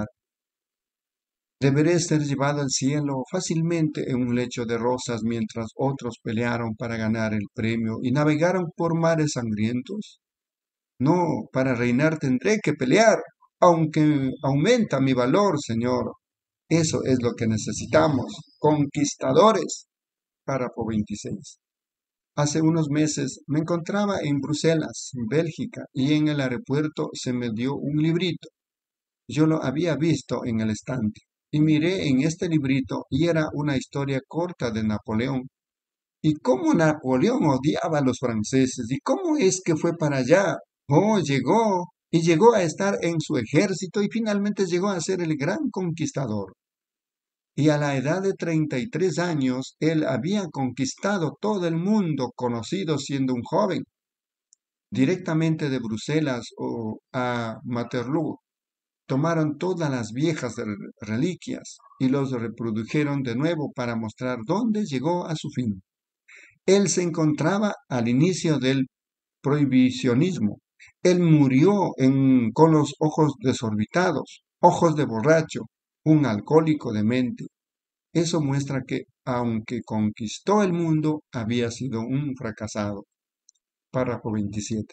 Deberé ser llevado al cielo fácilmente en un lecho de rosas mientras otros pelearon para ganar el premio y navegaron por mares sangrientos. No, para reinar tendré que pelear, aunque aumenta mi valor, Señor. Eso es lo que necesitamos, conquistadores. Párrafo veintiséis. Hace unos meses me encontraba en Bruselas, Bélgica, y en el aeropuerto se me dio un librito. Yo lo había visto en el estante. Y miré en este librito y era una historia corta de Napoleón. Y cómo Napoleón odiaba a los franceses y cómo es que fue para allá. Oh, llegó y llegó a estar en su ejército y finalmente llegó a ser el gran conquistador. Y a la edad de treinta y tres años, él había conquistado todo el mundo conocido siendo un joven. Directamente de Bruselas o a Waterloo. Tomaron todas las viejas reliquias y los reprodujeron de nuevo para mostrar dónde llegó a su fin. Él se encontraba al inicio del prohibicionismo. Él murió en, con los ojos desorbitados, ojos de borracho, un alcohólico demente. Eso muestra que, aunque conquistó el mundo, había sido un fracasado. Párrafo veintisiete.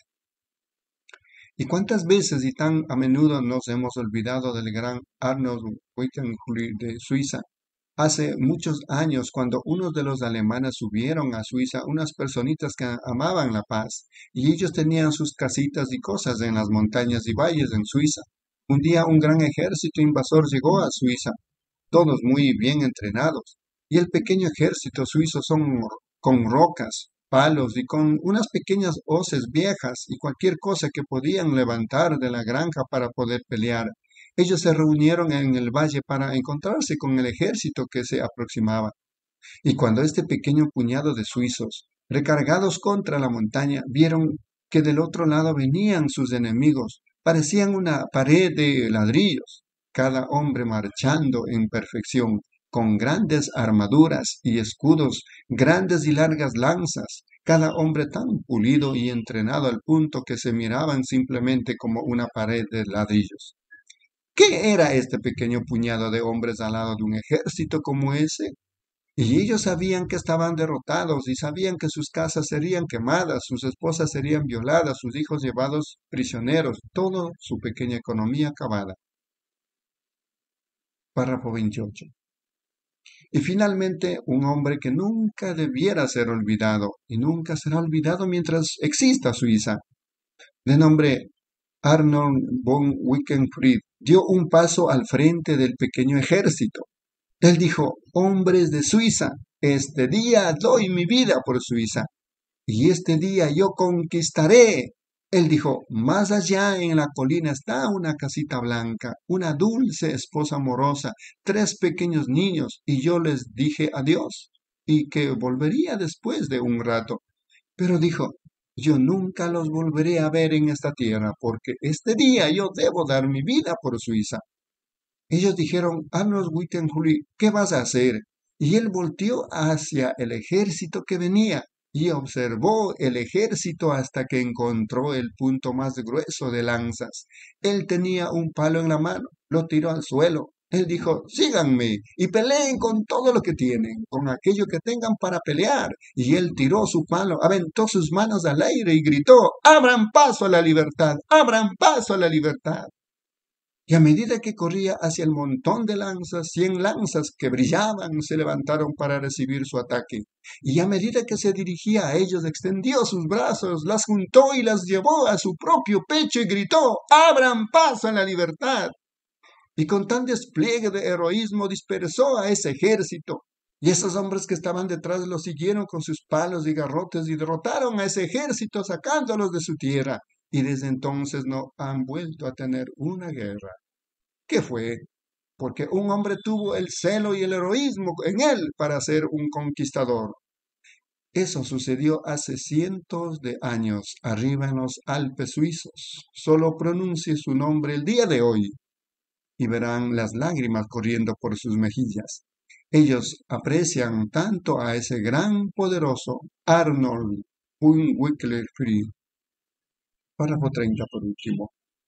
¿Y cuántas veces y tan a menudo nos hemos olvidado del gran Arnold Wickenhuli de Suiza? Hace muchos años, cuando unos de los alemanes subieron a Suiza, unas personitas que amaban la paz, y ellos tenían sus casitas y cosas en las montañas y valles en Suiza. Un día un gran ejército invasor llegó a Suiza, todos muy bien entrenados, y el pequeño ejército suizo son con rocas, palos y con unas pequeñas hoces viejas y cualquier cosa que podían levantar de la granja para poder pelear. Ellos se reunieron en el valle para encontrarse con el ejército que se aproximaba. Y cuando este pequeño puñado de suizos, recargados contra la montaña, vieron que del otro lado venían sus enemigos, parecían una pared de ladrillos, cada hombre marchando en perfección, con grandes armaduras y escudos, grandes y largas lanzas, cada hombre tan pulido y entrenado al punto que se miraban simplemente como una pared de ladrillos. ¿Qué era este pequeño puñado de hombres al lado de un ejército como ese? Y ellos sabían que estaban derrotados y sabían que sus casas serían quemadas, sus esposas serían violadas, sus hijos llevados prisioneros, toda su pequeña economía acabada. Párrafo veintiocho. Y finalmente, un hombre que nunca debiera ser olvidado y nunca será olvidado mientras exista Suiza, de nombre Arnold von Wickenfried, dio un paso al frente del pequeño ejército. Él dijo: hombres de Suiza, este día doy mi vida por Suiza, y este día yo conquistaré. Él dijo: más allá en la colina está una casita blanca, una dulce esposa amorosa, tres pequeños niños, y yo les dije adiós, y que volvería después de un rato. Pero dijo: yo nunca los volveré a ver en esta tierra, porque este día yo debo dar mi vida por Suiza. Ellos dijeron: Arnold Wickenhuli, ¿qué vas a hacer? Y él volteó hacia el ejército que venía y observó el ejército hasta que encontró el punto más grueso de lanzas. Él tenía un palo en la mano, lo tiró al suelo. Él dijo: síganme y peleen con todo lo que tienen, con aquello que tengan para pelear. Y él tiró su palo, aventó sus manos al aire y gritó: abran paso a la libertad, abran paso a la libertad. Y a medida que corría hacia el montón de lanzas, cien lanzas que brillaban se levantaron para recibir su ataque. Y a medida que se dirigía a ellos, extendió sus brazos, las juntó y las llevó a su propio pecho y gritó: ¡Abran paso en la libertad! Y con tan despliegue de heroísmo dispersó a ese ejército. Y esos hombres que estaban detrás lo siguieron con sus palos y garrotes y derrotaron a ese ejército sacándolos de su tierra. Y desde entonces no han vuelto a tener una guerra. ¿Qué fue? Porque un hombre tuvo el celo y el heroísmo en él para ser un conquistador. Eso sucedió hace cientos de años arriba en los Alpes suizos. Solo pronuncie su nombre el día de hoy y verán las lágrimas corriendo por sus mejillas. Ellos aprecian tanto a ese gran poderoso Arnold Wickliffe. Párrafo treinta por último.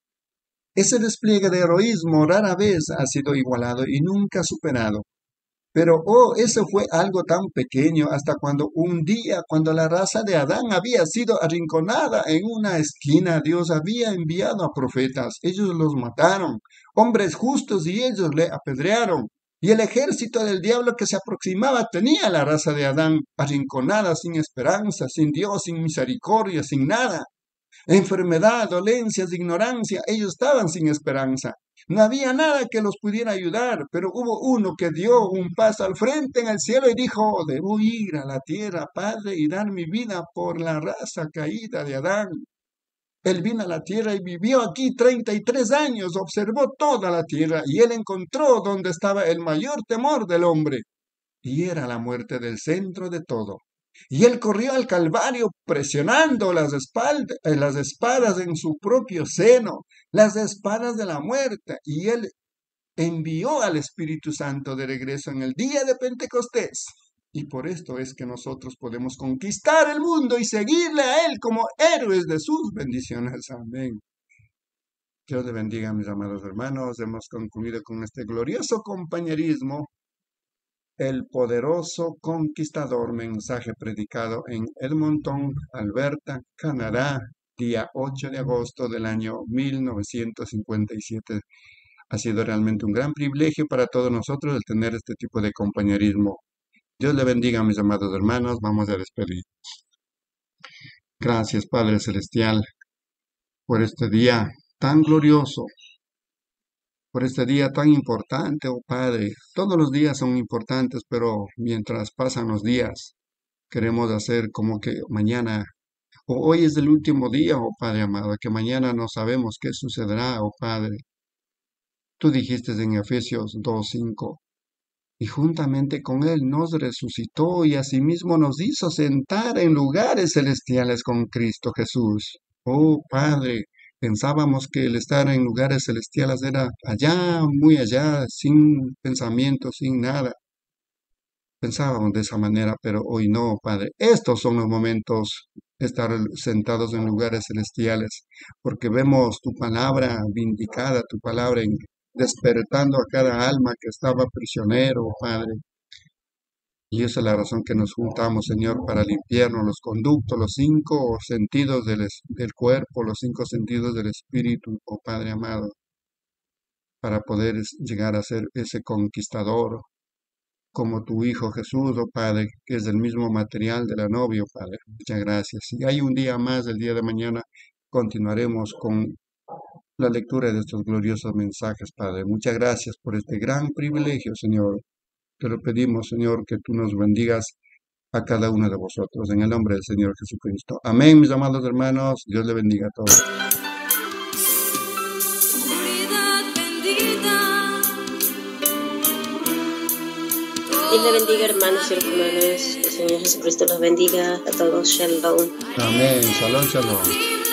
Ese despliegue de heroísmo rara vez ha sido igualado y nunca superado. Pero, oh, eso fue algo tan pequeño hasta cuando un día, cuando la raza de Adán había sido arrinconada en una esquina, Dios había enviado a profetas. Ellos los mataron, hombres justos, y ellos le apedrearon. Y el ejército del diablo que se aproximaba tenía a la raza de Adán arrinconada, sin esperanza, sin Dios, sin misericordia, sin nada. Enfermedad, dolencias, ignorancia, ellos estaban sin esperanza. No había nada que los pudiera ayudar, pero hubo uno que dio un paso al frente en el cielo y dijo: debo ir a la tierra, Padre, y dar mi vida por la raza caída de Adán. Él vino a la tierra y vivió aquí treinta y tres años, observó toda la tierra y él encontró donde estaba el mayor temor del hombre, y era la muerte del centro de todo. Y él corrió al Calvario presionando las, espaldas, eh, las espadas en su propio seno, las espadas de la muerte, y él envió al Espíritu Santo de regreso en el día de Pentecostés. Y por esto es que nosotros podemos conquistar el mundo y seguirle a él como héroes de sus bendiciones. Amén. Dios le bendiga, mis amados hermanos. Hemos concluido con este glorioso compañerismo. El poderoso conquistador, mensaje predicado en Edmonton, Alberta, Canadá, día ocho de agosto del año mil novecientos cincuenta y siete. Ha sido realmente un gran privilegio para todos nosotros el tener este tipo de compañerismo. Dios le bendiga, mis amados hermanos. Vamos a despedir. Gracias, Padre Celestial, por este día tan glorioso, por este día tan importante, oh Padre. Todos los días son importantes, pero mientras pasan los días, queremos hacer como que mañana, o hoy es el último día, oh Padre amado, que mañana no sabemos qué sucederá, oh Padre. Tú dijiste en Efesios dos cinco, y juntamente con Él nos resucitó y asimismo nos hizo sentar en lugares celestiales con Cristo Jesús. Oh Padre, pensábamos que el estar en lugares celestiales era allá, muy allá, sin pensamiento, sin nada. Pensábamos de esa manera, pero hoy no, Padre. Estos son los momentos de estar sentados en lugares celestiales, porque vemos tu palabra vindicada, tu palabra en despertando a cada alma que estaba prisionero, Padre. Y esa es la razón que nos juntamos, Señor, para limpiarnos los conductos, los cinco sentidos del, del cuerpo, los cinco sentidos del espíritu, oh Padre amado, para poder llegar a ser ese conquistador, como tu Hijo Jesús, oh Padre, que es el mismo material de la novia, oh Padre. Muchas gracias. Si hay un día más, el día de mañana, continuaremos con la lectura de estos gloriosos mensajes, Padre. Muchas gracias por este gran privilegio, Señor. Te lo pedimos, Señor, que tú nos bendigas a cada uno de vosotros, en el nombre del Señor Jesucristo. Amén, mis amados hermanos. Dios le bendiga a todos. Dios le bendiga, hermanos y hermanas. El Señor Jesucristo los bendiga a todos. Shalom. Amén. Shalom, shalom.